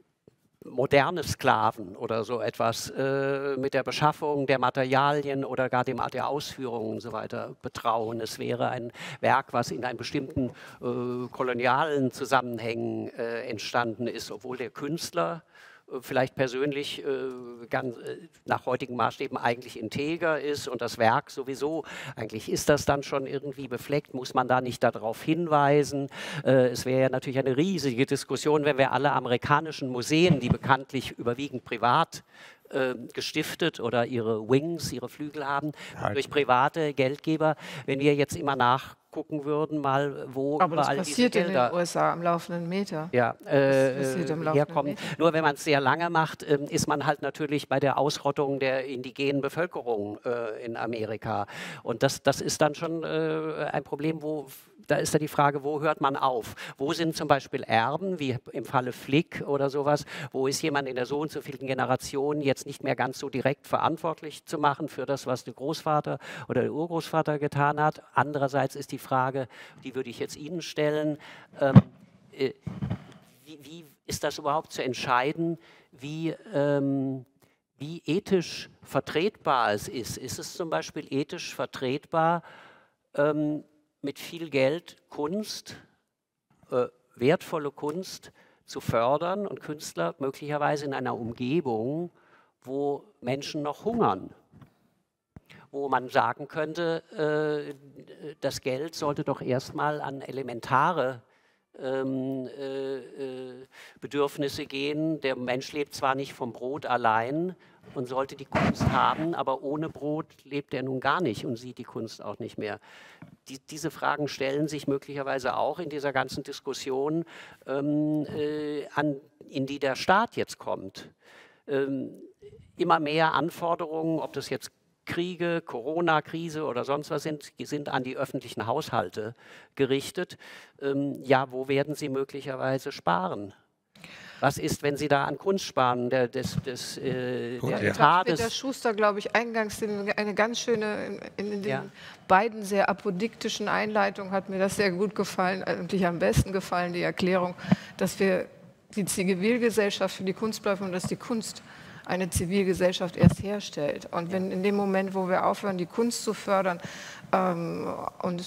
moderne Sklaven oder so etwas äh, mit der Beschaffung der Materialien oder gar dem, der Ausführung und so weiter betrauen. Es wäre ein Werk, was in einem bestimmten äh, kolonialen Zusammenhängen äh, entstanden ist, obwohl der Künstler vielleicht persönlich äh, ganz, äh, nach heutigen Maßstäben eigentlich integer ist und das Werk sowieso, eigentlich ist das dann schon irgendwie befleckt, muss man da nicht darauf hinweisen. Äh, es wäre ja natürlich eine riesige Diskussion, wenn wir alle amerikanischen Museen, die bekanntlich überwiegend privat äh, gestiftet oder ihre Wings, ihre Flügel haben, ja, durch private Geldgeber, wenn wir jetzt immer nach gucken würden, mal wo aber überall das passiert diese Gelder in den U S A am laufenden Meter. Ja, äh, das passiert am laufenden herkommen. Meter. Nur wenn man es sehr lange macht, äh, ist man halt natürlich bei der Ausrottung der indigenen Bevölkerung äh, in Amerika. Und das, das ist dann schon äh, ein Problem, wo da ist ja die Frage, wo hört man auf? Wo sind zum Beispiel Erben, wie im Falle Flick oder sowas, wo ist jemand in der so und so vielen Generation jetzt nicht mehr ganz so direkt verantwortlich zu machen für das, was der Großvater oder der Urgroßvater getan hat. Andererseits ist die Frage, die würde ich jetzt Ihnen stellen, ähm, äh, wie, wie ist das überhaupt zu entscheiden, wie, ähm, wie ethisch vertretbar es ist? Ist es zum Beispiel ethisch vertretbar, ähm, mit viel Geld Kunst, äh, wertvolle Kunst zu fördern und Künstler möglicherweise in einer Umgebung, wo Menschen noch hungern, wo man sagen könnte, äh, das Geld sollte doch erstmal an elementare ähm, äh, äh, Bedürfnisse gehen. Der Mensch lebt zwar nicht vom Brot allein und sollte die Kunst haben, aber ohne Brot lebt er nun gar nicht und sieht die Kunst auch nicht mehr. Die, diese Fragen stellen sich möglicherweise auch in dieser ganzen Diskussion, ähm, äh, an, in die der Staat jetzt kommt. Ähm, immer mehr Anforderungen, ob das jetzt Kriege, Corona-Krise oder sonst was sind, sind an die öffentlichen Haushalte gerichtet. Ähm, ja, wo werden sie möglicherweise sparen? Was ist, wenn Sie da an Kunst sparen, der, des, des, äh, ja, der Tades? Tades... Peter Schuster, glaube ich, eingangs eine ganz schöne, in, in den ja. beiden sehr apodiktischen Einleitungen hat mir das sehr gut gefallen, eigentlich am besten gefallen, die Erklärung, dass wir die Zivilgesellschaft für die Kunst bleiben und dass die Kunst eine Zivilgesellschaft erst herstellt. Und wenn in dem Moment, wo wir aufhören, die Kunst zu fördern ähm, und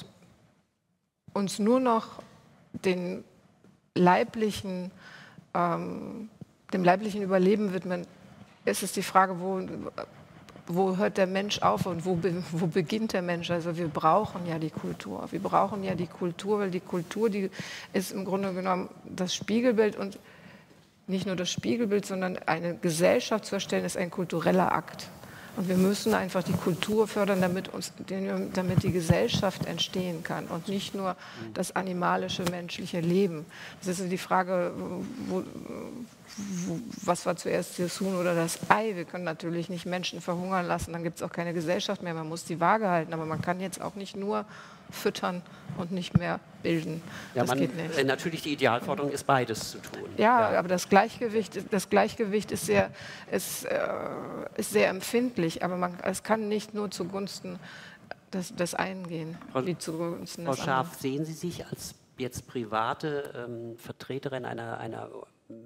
uns nur noch den leiblichen Ähm, dem leiblichen Überleben widmen, ist es die Frage, wo, wo hört der Mensch auf und wo, be, wo beginnt der Mensch? Also wir brauchen ja die Kultur. Wir brauchen ja die Kultur, weil die Kultur, die ist im Grunde genommen das Spiegelbild und nicht nur das Spiegelbild, sondern eine Gesellschaft zu erstellen, ist ein kultureller Akt. Und wir müssen einfach die Kultur fördern, damit, uns, damit die Gesellschaft entstehen kann und nicht nur das animalische, menschliche Leben. Das ist die Frage, wo, wo, was war zuerst das Huhn oder das Ei? Wir können natürlich nicht Menschen verhungern lassen, dann gibt es auch keine Gesellschaft mehr. Man muss die Waage halten, aber man kann jetzt auch nicht nur füttern und nicht mehr bilden. Ja, das man, geht nicht. Natürlich, die Idealforderung ist, beides zu tun. Ja, ja. aber das Gleichgewicht, das Gleichgewicht ist sehr, ist, äh, ist sehr empfindlich. Aber man, es kann nicht nur zugunsten des, des einen gehen, Frau, wie zugunsten Frau des Scharf, anderen. sehen Sie sich als jetzt private ähm, Vertreterin einer, einer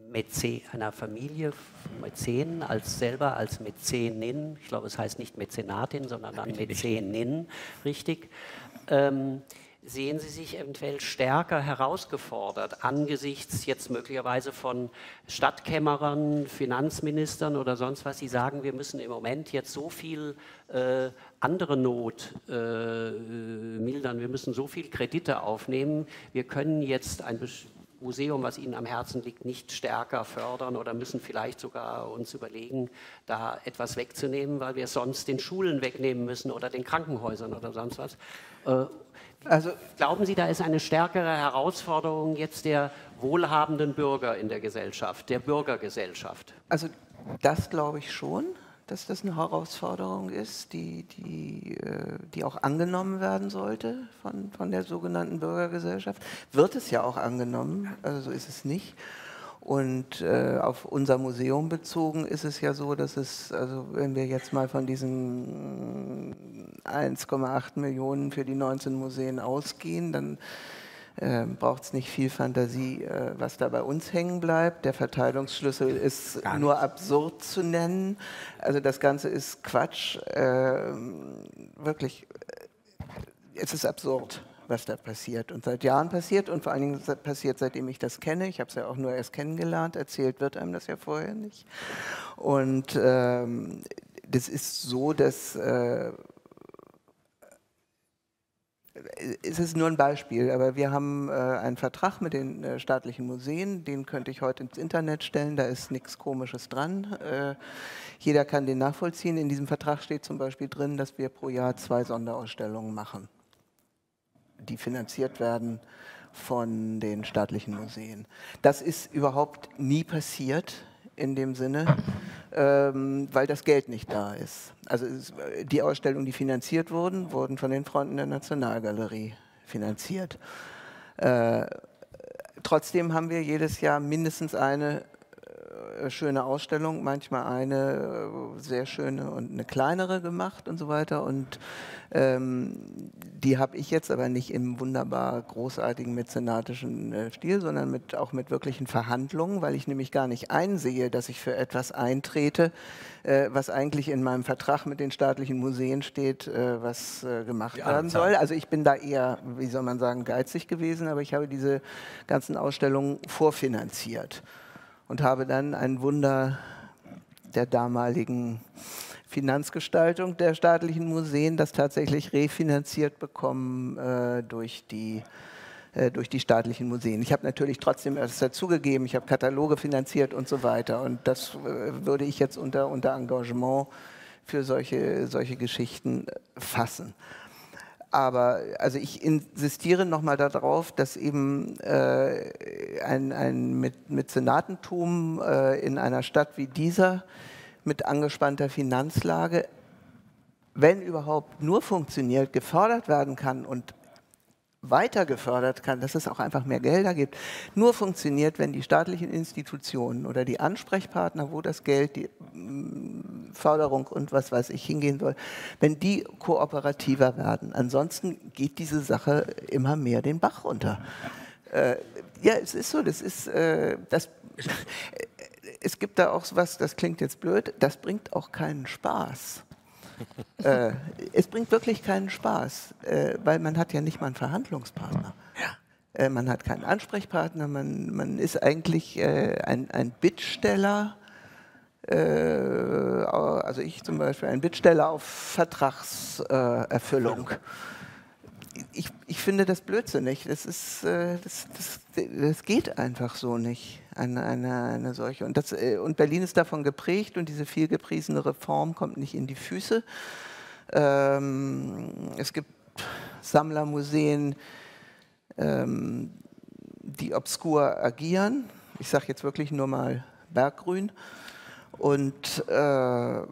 Mäzen, einer Familie Mäzen, als selber als Mäzenin, ich glaube, es heißt nicht Mäzenatin, sondern dann Mäzenin, richtig, ähm, sehen Sie sich eventuell stärker herausgefordert angesichts jetzt möglicherweise von Stadtkämmerern, Finanzministern oder sonst was, die sagen, wir müssen im Moment jetzt so viel äh, andere Not äh, mildern, wir müssen so viel Kredite aufnehmen, wir können jetzt ein Museum, was Ihnen am Herzen liegt, nicht stärker fördern oder müssen vielleicht sogar uns überlegen, da etwas wegzunehmen, weil wir sonst den Schulen wegnehmen müssen oder den Krankenhäusern oder sonst was. Äh, Also, glauben Sie, da ist eine stärkere Herausforderung jetzt der wohlhabenden Bürger in der Gesellschaft, der Bürgergesellschaft? Also das glaube ich schon, dass das eine Herausforderung ist, die, die, die auch angenommen werden sollte von, von der sogenannten Bürgergesellschaft. Wird es ja auch angenommen, also so ist es nicht. Und äh, auf unser Museum bezogen ist es ja so, dass es, also wenn wir jetzt mal von diesen eins Komma acht Millionen für die neunzehn Museen ausgehen, dann äh, braucht es nicht viel Fantasie, äh, was da bei uns hängen bleibt. Der Verteilungsschlüssel ist nur absurd zu nennen. Also das Ganze ist Quatsch. Äh, wirklich, es ist absurd, was da passiert und seit Jahren passiert und vor allen Dingen passiert, seitdem ich das kenne. Ich habe es ja auch nur erst kennengelernt, erzählt wird einem das ja vorher nicht. Und ähm, das ist so, dass äh, es ist nur ein Beispiel, aber wir haben äh, einen Vertrag mit den äh, staatlichen Museen, den könnte ich heute ins Internet stellen, da ist nichts Komisches dran. Äh, jeder kann den nachvollziehen. In diesem Vertrag steht zum Beispiel drin, dass wir pro Jahr zwei Sonderausstellungen machen, die finanziert werden von den staatlichen Museen. Das ist überhaupt nie passiert in dem Sinne, ähm, weil das Geld nicht da ist. Also es, die Ausstellungen, die finanziert wurden, wurden von den Freunden der Nationalgalerie finanziert. Äh, trotzdem haben wir jedes Jahr mindestens eine äh, schöne Ausstellung, manchmal eine äh, sehr schöne und eine kleinere gemacht und so weiter. Und ähm, die habe ich jetzt aber nicht im wunderbar großartigen mäzenatischen äh, Stil, sondern mit, auch mit wirklichen Verhandlungen, weil ich nämlich gar nicht einsehe, dass ich für etwas eintrete, äh, was eigentlich in meinem Vertrag mit den staatlichen Museen steht, äh, was äh, gemacht werden soll. Also ich bin da eher, wie soll man sagen, geizig gewesen, aber ich habe diese ganzen Ausstellungen vorfinanziert und habe dann ein Wunder der damaligen Finanzgestaltung der staatlichen Museen, das tatsächlich refinanziert bekommen äh, durch, die, äh, durch die staatlichen Museen. Ich habe natürlich trotzdem etwas dazugegeben, ich habe Kataloge finanziert und so weiter. Und das äh, würde ich jetzt unter, unter Engagement für solche, solche Geschichten fassen. Aber also ich insistiere nochmal darauf, dass eben äh, ein, ein Mäzenatentum äh, in einer Stadt wie dieser mit angespannter Finanzlage, wenn überhaupt nur funktioniert, gefördert werden kann und weiter gefördert kann, dass es auch einfach mehr Gelder gibt, nur funktioniert, wenn die staatlichen Institutionen oder die Ansprechpartner, wo das Geld, die Förderung und was weiß ich hingehen soll, wenn die kooperativer werden. Ansonsten geht diese Sache immer mehr den Bach runter. Äh, ja, es ist so, das ist, äh, das, es gibt da auch was, das klingt jetzt blöd, das bringt auch keinen Spaß. äh, es bringt wirklich keinen Spaß, äh, weil man hat ja nicht mal einen Verhandlungspartner. Ja. Äh, man hat keinen Ansprechpartner, man, man ist eigentlich äh, ein, ein Bittsteller, äh, also ich zum Beispiel, ein Bittsteller auf Vertragserfüllung. Äh, ich, ich finde das blödsinnig, das, ist, äh, das, das, das geht einfach so nicht. Eine, eine, eine solche. Und, das, und Berlin ist davon geprägt und diese vielgepriesene Reform kommt nicht in die Füße. Ähm, es gibt Sammlermuseen, ähm, die obskur agieren. Ich sage jetzt wirklich nur mal Berggrün. Und äh,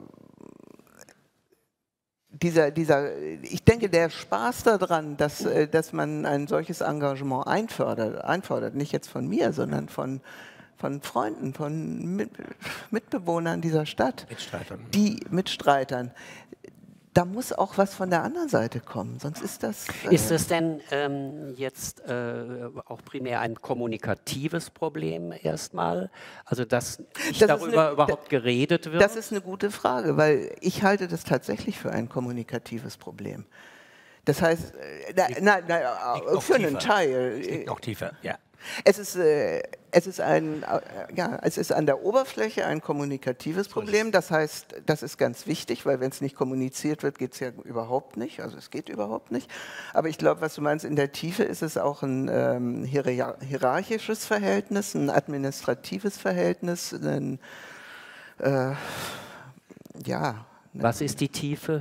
dieser, dieser, ich denke, der Spaß daran, dass, dass man ein solches Engagement einfordert, einfordert, nicht jetzt von mir, sondern von von Freunden, von Mit Mitbewohnern dieser Stadt, Mitstreitern. die Mitstreitern, da muss auch was von der anderen Seite kommen, sonst ist das... Äh ist das denn ähm, jetzt äh, auch primär ein kommunikatives Problem erstmal? Also, dass nicht das darüber eine, überhaupt geredet wird? Das ist eine gute Frage, weil ich halte das tatsächlich für ein kommunikatives Problem. Das heißt, na, na, na, für einen Teil. Es liegt noch tiefer, ja. Es ist, äh, es, ist ein, äh, ja, es ist an der Oberfläche ein kommunikatives Problem. Das heißt, das ist ganz wichtig, weil wenn es nicht kommuniziert wird, geht es ja überhaupt nicht. Also es geht überhaupt nicht. Aber ich glaube, was du meinst, in der Tiefe ist es auch ein ähm, hierarchisches Verhältnis, ein administratives Verhältnis. Ein, äh, ja. Was ist die Tiefe?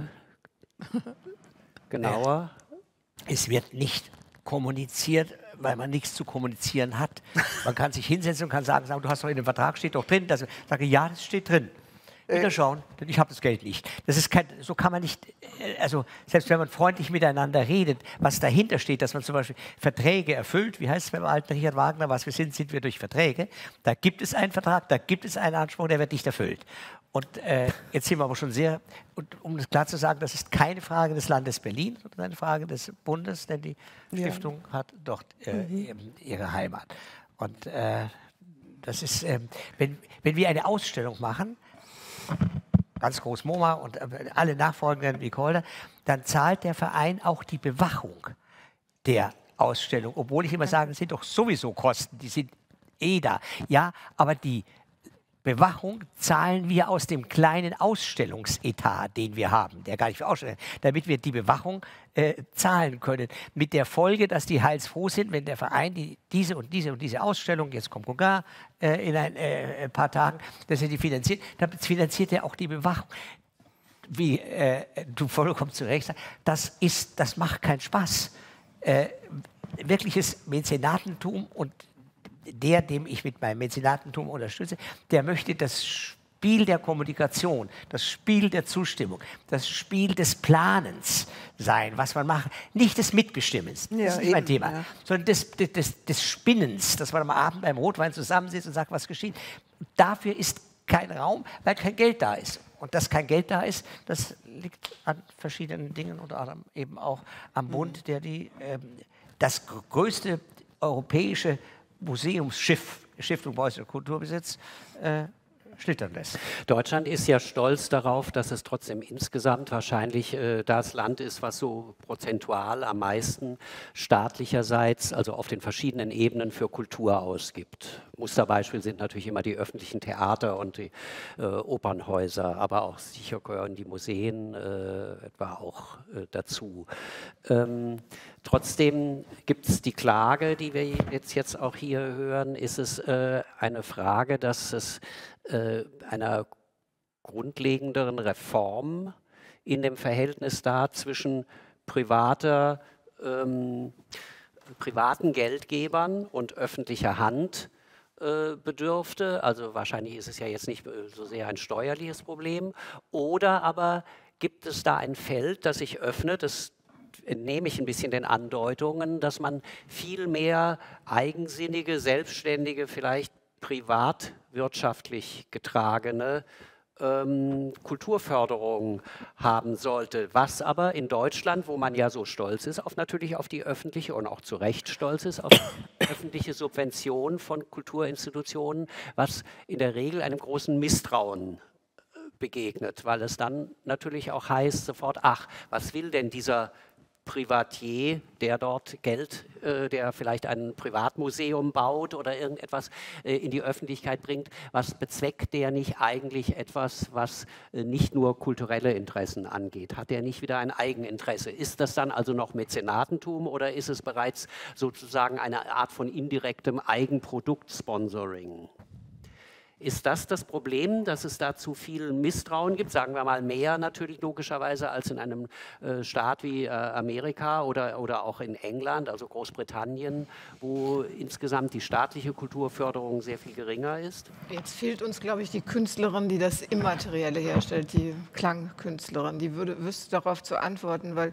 Genauer? Es wird nicht kommuniziert, weil man nichts zu kommunizieren hat. Man kann sich hinsetzen und kann sagen, sagen du hast doch in dem Vertrag, steht doch drin. Das, sage ja, das steht drin. Bitte schauen, denn ich habe das Geld nicht. Das ist kein, so kann man nicht, also selbst wenn man freundlich miteinander redet, was dahinter steht, dass man zum Beispiel Verträge erfüllt, wie heißt es beim alten Richard Wagner, was wir sind, sind wir durch Verträge. Da gibt es einen Vertrag, da gibt es einen Anspruch, der wird nicht erfüllt. Und äh, jetzt sind wir aber schon sehr, und um das klar zu sagen, das ist keine Frage des Landes Berlin, sondern eine Frage des Bundes, denn die Stiftung ja. hat dort äh, mhm. ihre Heimat. Und äh, das ist, äh, wenn, wenn wir eine Ausstellung machen, ganz groß MoMA und alle nachfolgenden Nicole, dann zahlt der Verein auch die Bewachung der Ausstellung. Obwohl ich immer sage, das sind doch sowieso Kosten, die sind eh da. Ja, aber die Bewachung zahlen wir aus dem kleinen Ausstellungsetat, den wir haben, der gar nicht für Ausstellungen, damit wir die Bewachung äh, zahlen können. Mit der Folge, dass die heilsfroh sind, wenn der Verein die, diese und diese und diese Ausstellung, jetzt kommt Gauguin äh, in ein äh, paar Tagen, dass er die finanziert, dann finanziert er auch die Bewachung. Wie äh, du vollkommen zu Recht sagst, das, ist, das macht keinen Spaß. Äh, wirkliches Mäzenatentum und der, dem ich mit meinem Mäzenatentum unterstütze, der möchte das Spiel der Kommunikation, das Spiel der Zustimmung, das Spiel des Planens sein, was man macht. Nicht des Mitbestimmens, das ja, ist nicht mein Thema, ja. sondern des, des, des Spinnens, dass man am Abend beim Rotwein zusammensitzt und sagt, was geschieht. Dafür ist kein Raum, weil kein Geld da ist. Und dass kein Geld da ist, das liegt an verschiedenen Dingen, unter anderem eben auch am Bund, der die, ähm, das größte europäische Museumsschiff, Stiftung Preußischer Kulturbesitz, äh, schlittern lässt. Deutschland ist ja stolz darauf, dass es trotzdem insgesamt wahrscheinlich äh, das Land ist, was so prozentual am meisten staatlicherseits, also auf den verschiedenen Ebenen für Kultur ausgibt. Musterbeispiel sind natürlich immer die öffentlichen Theater und die äh, Opernhäuser, aber auch sicher gehören die Museen äh, etwa auch äh, dazu. Ähm, trotzdem gibt es die Klage, die wir jetzt, jetzt auch hier hören, ist es äh, eine Frage, dass es äh, einer grundlegenderen Reform in dem Verhältnis da zwischen privater, ähm, privaten Geldgebern und öffentlicher Hand bedürfte, also wahrscheinlich ist es ja jetzt nicht so sehr ein steuerliches Problem, oder aber gibt es da ein Feld, das sich öffnet, das entnehme ich ein bisschen den Andeutungen, dass man viel mehr eigensinnige, selbstständige, vielleicht privatwirtschaftlich getragene Ähm, Kulturförderung haben sollte, was aber in Deutschland, wo man ja so stolz ist, auf natürlich auf die öffentliche und auch zu Recht stolz ist, auf öffentliche Subvention von Kulturinstitutionen, was in der Regel einem großen Misstrauen begegnet, weil es dann natürlich auch heißt sofort, ach, was will denn dieser Privatier, der dort Geld, äh, der vielleicht ein Privatmuseum baut oder irgendetwas äh, in die Öffentlichkeit bringt, was bezweckt der nicht eigentlich etwas, was äh, nicht nur kulturelle Interessen angeht? Hat der nicht wieder ein Eigeninteresse? Ist das dann also noch Mäzenatentum oder ist es bereits sozusagen eine Art von indirektem Eigenprodukt-Sponsoring? Ist das das Problem, dass es da zu viel Misstrauen gibt? Sagen wir mal mehr natürlich logischerweise als in einem äh, Staat wie äh, Amerika oder, oder auch in England, also Großbritannien, wo insgesamt die staatliche Kulturförderung sehr viel geringer ist? Jetzt fehlt uns, glaube ich, die Künstlerin, die das Immaterielle herstellt, die Klangkünstlerin. Die würde, wüsste darauf zu antworten, weil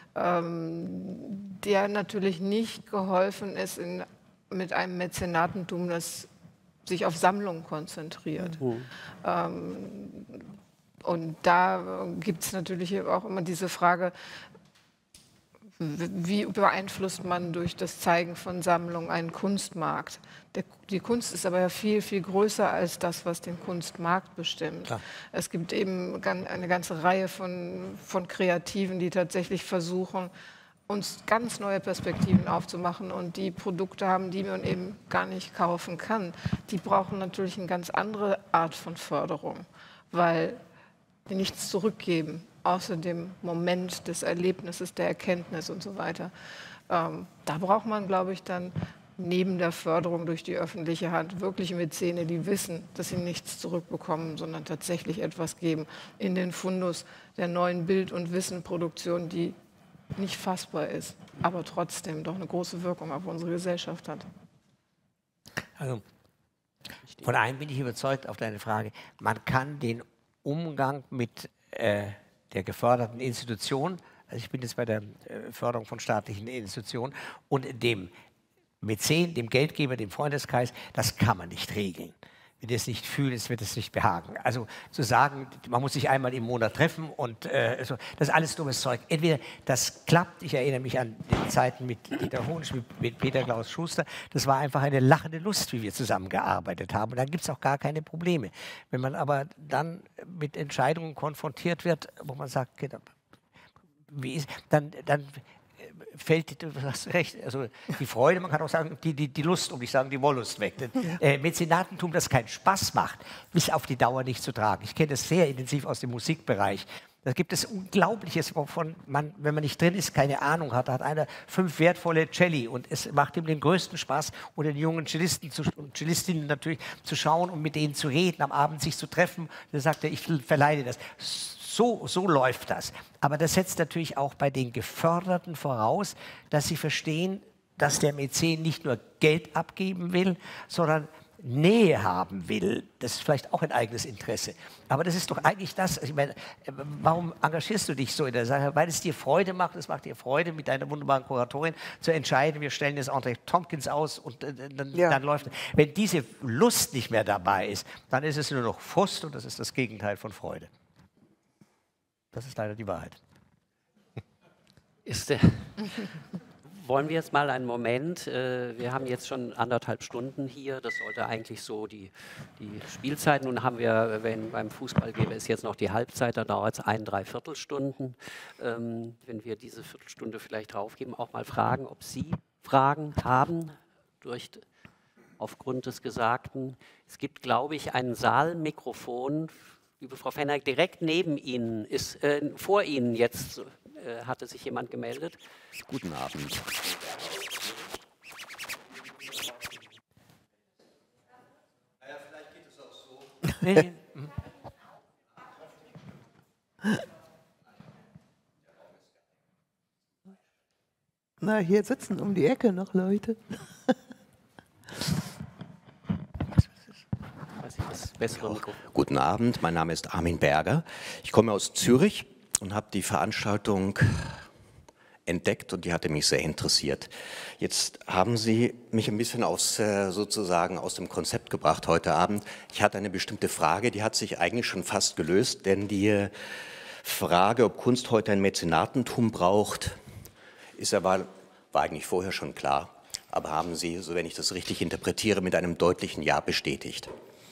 ähm, der natürlich nicht geholfen ist in, mit einem Mäzenatentum, das sich auf Sammlungen konzentriert. Mhm. Ähm, Und da gibt es natürlich auch immer diese Frage, wie beeinflusst man durch das Zeigen von Sammlungen einen Kunstmarkt? Der, die Kunst ist aber ja viel, viel größer als das, was den Kunstmarkt bestimmt. Klar. Es gibt eben eine ganze Reihe von, von Kreativen, die tatsächlich versuchen, uns ganz neue Perspektiven aufzumachen und die Produkte haben, die man eben gar nicht kaufen kann. Die brauchen natürlich eine ganz andere Art von Förderung, weil die nichts zurückgeben, außer dem Moment des Erlebnisses, der Erkenntnis und so weiter. Ähm, da braucht man, glaube ich, dann neben der Förderung durch die öffentliche Hand wirkliche Mäzene, die wissen, dass sie nichts zurückbekommen, sondern tatsächlich etwas geben in den Fundus der neuen Bild- und Wissenproduktion, die nicht fassbar ist, aber trotzdem doch eine große Wirkung auf unsere Gesellschaft hat. Also, von einem bin ich überzeugt auf deine Frage. Man kann den Umgang mit äh, der geförderten Institution, also ich bin jetzt bei der äh, Förderung von staatlichen Institutionen, und dem Mäzen, dem Geldgeber, dem Freundeskreis, das kann man nicht regeln. Wenn ihr es nicht fühlt, wird es nicht behagen. Also zu sagen, man muss sich einmal im Monat treffen und äh, so, das ist alles dummes Zeug. Entweder das klappt, ich erinnere mich an die Zeiten mit Dieter Hohnisch, mit, mit Peter Klaus Schuster, das war einfach eine lachende Lust, wie wir zusammengearbeitet haben. Und dann gibt es auch gar keine Probleme. Wenn man aber dann mit Entscheidungen konfrontiert wird, wo man sagt, okay, wie ist, dann, dann fällt, du hast recht, also die Freude, man kann auch sagen, die, die, die Lust, um nicht sagen, die Wollust weg. Denn, äh, Mäzenatentum, das keinen Spaß macht, ist auf die Dauer nicht zu tragen. Ich kenne das sehr intensiv aus dem Musikbereich. Da gibt es Unglaubliches, wovon man, wenn man nicht drin ist, keine Ahnung hat. Da hat einer fünf wertvolle Celli und es macht ihm den größten Spaß, unter den jungen Cellisten zu, und Cellistinnen natürlich zu schauen und mit denen zu reden, am Abend sich zu treffen. Da sagt er, ich verleihe das. So, so läuft das. Aber das setzt natürlich auch bei den Geförderten voraus, dass sie verstehen, dass der Mäzen nicht nur Geld abgeben will, sondern Nähe haben will. Das ist vielleicht auch ein eigenes Interesse. Aber das ist doch eigentlich das, ich meine, warum engagierst du dich so in der Sache? Weil es dir Freude macht, es macht dir Freude, mit deiner wunderbaren Kuratorin zu entscheiden, wir stellen jetzt André Tompkins aus und äh, dann, ja. dann läuft es. Wenn diese Lust nicht mehr dabei ist, dann ist es nur noch Frust und das ist das Gegenteil von Freude. Das ist leider die Wahrheit. Ist, äh, wollen wir jetzt mal einen Moment, äh, wir haben jetzt schon anderthalb Stunden hier, das sollte eigentlich so die, die Spielzeit, nun haben wir, wenn beim Fußball gäbe es jetzt noch die Halbzeit, da dauert es ein, drei Viertelstunden. Ähm, wenn wir diese Viertelstunde vielleicht draufgeben, auch mal fragen, ob Sie Fragen haben, durch, aufgrund des Gesagten. Es gibt, glaube ich, ein Saalmikrofon. Liebe Frau Fenner, direkt neben Ihnen, ist, äh, vor Ihnen jetzt, äh, hatte sich jemand gemeldet. Guten Abend. Naja, vielleicht geht es auch so. Nee. Na, hier sitzen um die Ecke noch Leute. Guten Abend, mein Name ist Armin Berger. Ich komme aus Zürich und habe die Veranstaltung entdeckt und die hatte mich sehr interessiert. Jetzt haben Sie mich ein bisschen aus, sozusagen aus dem Konzept gebracht heute Abend. Ich hatte eine bestimmte Frage, die hat sich eigentlich schon fast gelöst, denn die Frage, ob Kunst heute ein Mäzenatentum braucht, ist ja, war, war eigentlich vorher schon klar. Aber haben Sie, so wenn ich das richtig interpretiere, mit einem deutlichen Ja bestätigt.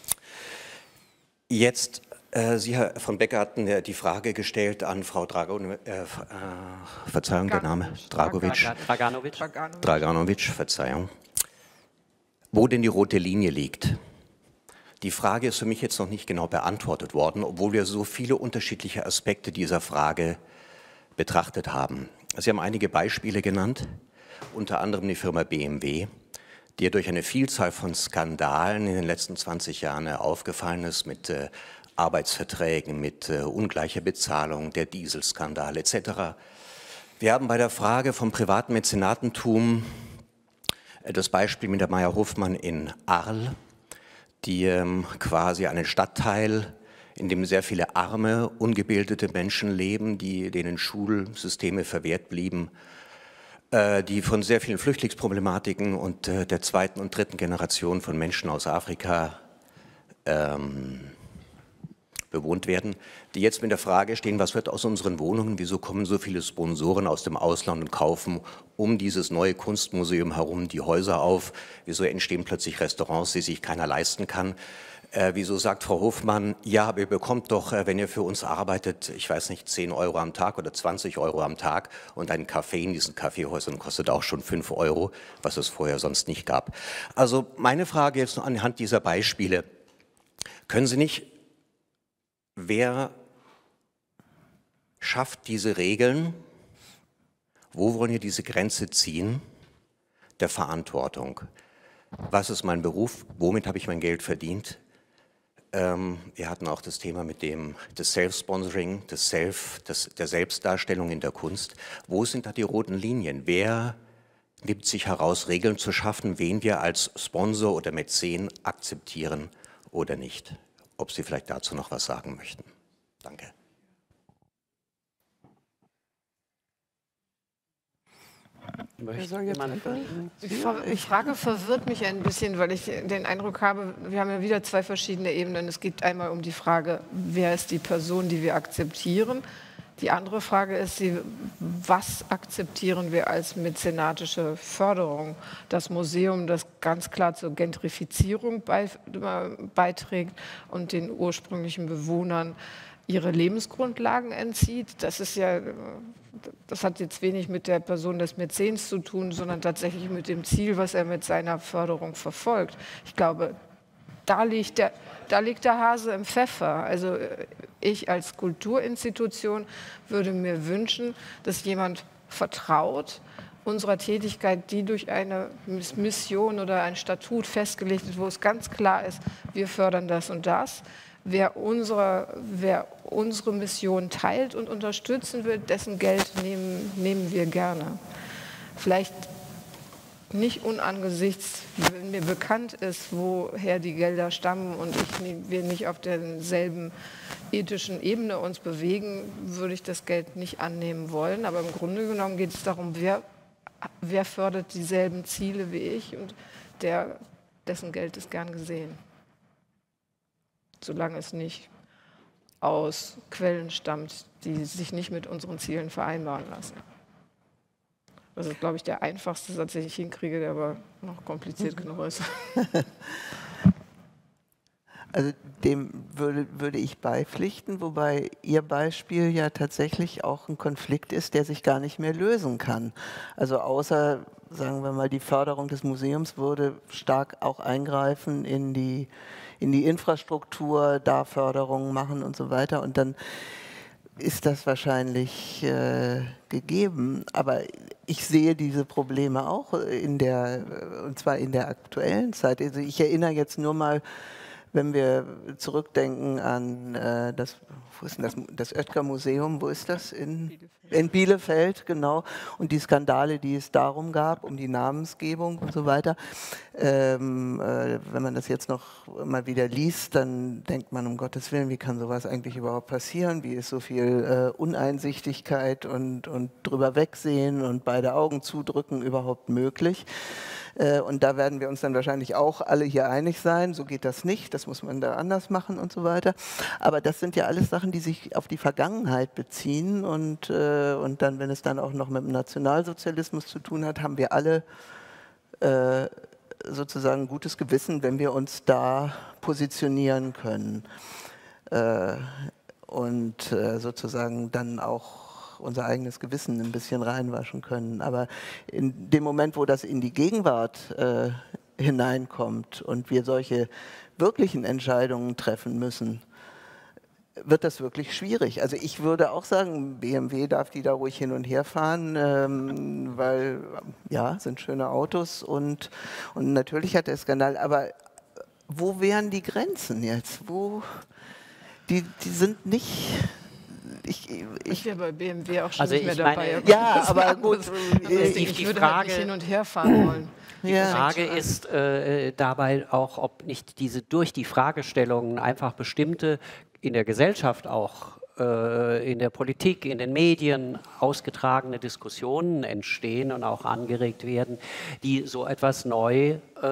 Jetzt, äh, Sie, Herr von Becker, hatten äh, die Frage gestellt an Frau Drago, äh, äh, Verzeihung, der Name, Dragovic. Draganovic. Draganovic, Verzeihung. Wo denn die rote Linie liegt. Die Frage ist für mich jetzt noch nicht genau beantwortet worden, obwohl wir so viele unterschiedliche Aspekte dieser Frage betrachtet haben. Sie haben einige Beispiele genannt, unter anderem die Firma B M W, die ja durch eine Vielzahl von Skandalen in den letzten zwanzig Jahren aufgefallen ist, mit äh, Arbeitsverträgen, mit äh, ungleicher Bezahlung, der Dieselskandal et cetera. Wir haben bei der Frage vom privaten Mäzenatentum äh, das Beispiel mit der Meyer-Hofmann in Arles, die ähm, quasi einen Stadtteil, in dem sehr viele arme, ungebildete Menschen leben, die, denen Schulsysteme verwehrt blieben, die von sehr vielen Flüchtlingsproblematiken und äh, der zweiten und dritten Generation von Menschen aus Afrika ähm, bewohnt werden, die jetzt mit der Frage stehen, was wird aus unseren Wohnungen, wieso kommen so viele Sponsoren aus dem Ausland und kaufen um dieses neue Kunstmuseum herum die Häuser auf, wieso entstehen plötzlich Restaurants, die sich keiner leisten kann. Äh, wieso sagt Frau Hofmann, ja, aber ihr bekommt doch, äh, wenn ihr für uns arbeitet, ich weiß nicht, zehn Euro am Tag oder zwanzig Euro am Tag und ein Kaffee in diesen Kaffeehäusern kostet auch schon fünf Euro, was es vorher sonst nicht gab. Also meine Frage jetzt nur anhand dieser Beispiele, können Sie nicht, wer schafft diese Regeln, wo wollen wir diese Grenze ziehen, der Verantwortung? Was ist mein Beruf, womit habe ich mein Geld verdient? Ähm, wir hatten auch das Thema mit dem des Self-Sponsoring, des Self, des, der Selbstdarstellung in der Kunst. Wo sind da die roten Linien? Wer nimmt sich heraus, Regeln zu schaffen, wen wir als Sponsor oder Mäzen akzeptieren oder nicht? Ob Sie vielleicht dazu noch was sagen möchten. Danke. Die Frage verwirrt mich ein bisschen, weil ich den Eindruck habe, wir haben ja wieder zwei verschiedene Ebenen. Es geht einmal um die Frage, wer ist die Person, die wir akzeptieren. Die andere Frage ist, die, was akzeptieren wir als mäzenatische Förderung? Das Museum, das ganz klar zur Gentrifizierung beiträgt und den ursprünglichen Bewohnern ihre Lebensgrundlagen entzieht. Das ist ja, das hat jetzt wenig mit der Person des Mäzens zu tun, sondern tatsächlich mit dem Ziel, was er mit seiner Förderung verfolgt. Ich glaube, da liegt der, da liegt der Hase im Pfeffer. Also ich als Kulturinstitution würde mir wünschen, dass jemand vertraut unserer Tätigkeit, die durch eine Mission oder ein Statut festgelegt ist, wo es ganz klar ist, wir fördern das und das. Wer unsere, wer unsere Mission teilt und unterstützen will, dessen Geld nehmen, nehmen wir gerne. Vielleicht nicht unangesichts, wenn mir bekannt ist, woher die Gelder stammen und ich, wir nicht auf derselben ethischen Ebene uns bewegen, würde ich das Geld nicht annehmen wollen. Aber im Grunde genommen geht es darum, wer, wer fördert dieselben Ziele wie ich und der, dessen Geld ist gern gesehen. Solange es nicht aus Quellen stammt, die sich nicht mit unseren Zielen vereinbaren lassen. Das ist, glaube ich, der einfachste Satz, den ich hinkriege, der aber noch kompliziert genug ist. Also dem würde, würde ich beipflichten, wobei Ihr Beispiel ja tatsächlich auch ein Konflikt ist, der sich gar nicht mehr lösen kann. Also außer, sagen wir mal, die Förderung des Museums würde stark auch eingreifen in die in die Infrastruktur, da Förderungen machen und so weiter. Und dann ist das wahrscheinlich äh, gegeben. Aber ich sehe diese Probleme auch in der, und zwar in der aktuellen Zeit. Also ich erinnere jetzt nur mal, wenn wir zurückdenken an äh, das, wo ist denn das, das Oetker-Museum, wo ist das? In Bielefeld. In Bielefeld, genau. Und die Skandale, die es darum gab, um die Namensgebung und so weiter. Ähm, äh, wenn man das jetzt noch mal wieder liest, dann denkt man, um Gottes Willen, wie kann sowas eigentlich überhaupt passieren? Wie ist so viel äh, Uneinsichtigkeit und, und drüber wegsehen und beide Augen zudrücken überhaupt möglich? Und da werden wir uns dann wahrscheinlich auch alle hier einig sein, so geht das nicht, das muss man da anders machen und so weiter. Aber das sind ja alles Sachen, die sich auf die Vergangenheit beziehen und, äh, und dann, wenn es dann auch noch mit dem Nationalsozialismus zu tun hat, haben wir alle äh, sozusagen ein gutes Gewissen, wenn wir uns da positionieren können äh, und äh, sozusagen dann auch unser eigenes Gewissen ein bisschen reinwaschen können. Aber in dem Moment, wo das in die Gegenwart äh, hineinkommt und wir solche wirklichen Entscheidungen treffen müssen, wird das wirklich schwierig. Also ich würde auch sagen, B M W darf die da ruhig hin und her fahren, ähm, weil, ja, sind schöne Autos und, und natürlich hat der Skandal, aber wo wären die Grenzen jetzt? Wo, die, die sind nicht... Ich, ich, ich wäre bei B M W auch schon also nicht mehr dabei. Meine, ja, aber gut. Ich, die, ich die würde Frage, halt nicht hin und her fahren wollen. Die ja. Frage ist äh, dabei auch, ob nicht diese durch die Fragestellungen einfach bestimmte in der Gesellschaft auch, äh, in der Politik, in den Medien ausgetragene Diskussionen entstehen und auch angeregt werden, die so etwas neu äh,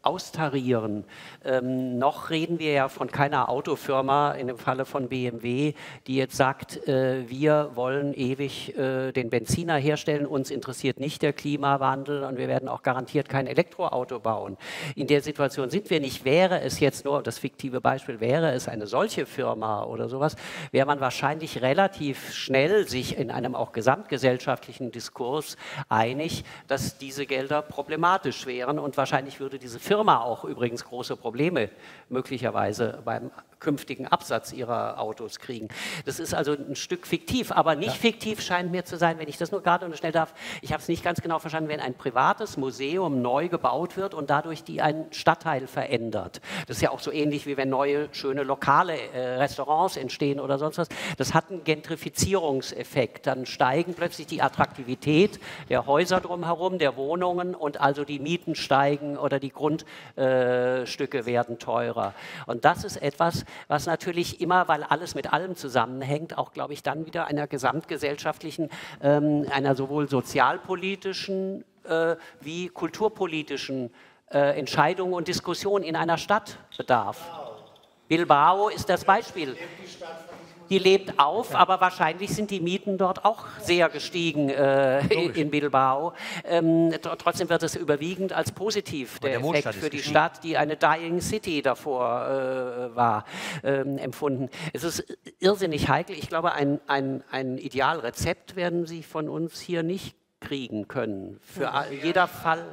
austarieren. Ähm, noch reden wir ja von keiner Autofirma, in dem Falle von B M W, die jetzt sagt, äh, wir wollen ewig äh, den Benziner herstellen, uns interessiert nicht der Klimawandel und wir werden auch garantiert kein Elektroauto bauen. In der Situation sind wir nicht. Wäre es jetzt nur, das fiktive Beispiel, wäre es eine solche Firma oder sowas, wäre man wahrscheinlich relativ schnell sich in einem auch gesamtgesellschaftlichen Diskurs einig, dass diese Gelder problematisch wären und wahrscheinlich würde diese Firma Firma auch übrigens große Probleme möglicherweise beim künftigen Absatz ihrer Autos kriegen. Das ist also ein Stück fiktiv, aber nicht ja. fiktiv scheint mir zu sein, wenn ich das nur gerade unterstellen darf, ich habe es nicht ganz genau verstanden, wenn ein privates Museum neu gebaut wird und dadurch die einen Stadtteil verändert. Das ist ja auch so ähnlich, wie wenn neue, schöne lokale äh, Restaurants entstehen oder sonst was. Das hat einen Gentrifizierungseffekt. Dann steigen plötzlich die Attraktivität der Häuser drumherum, der Wohnungen und also die Mieten steigen oder die Grundstücke äh, werden teurer. Und das ist etwas, was natürlich immer, weil alles mit allem zusammenhängt, auch, glaube ich, dann wieder einer gesamtgesellschaftlichen, ähm, einer sowohl sozialpolitischen äh, wie kulturpolitischen äh, Entscheidung und Diskussion in einer Stadt bedarf. Bilbao ist das Beispiel. Die lebt auf, aber wahrscheinlich sind die Mieten dort auch sehr gestiegen äh, in Bilbao. Ähm, trotzdem wird es überwiegend als positiv der, der Effekt für die Stadt, die eine Dying City davor äh, war, ähm, empfunden. Es ist irrsinnig heikel. Ich glaube, ein, ein, ein Idealrezept werden Sie von uns hier nicht kriegen können. Für ja, jeder Fall.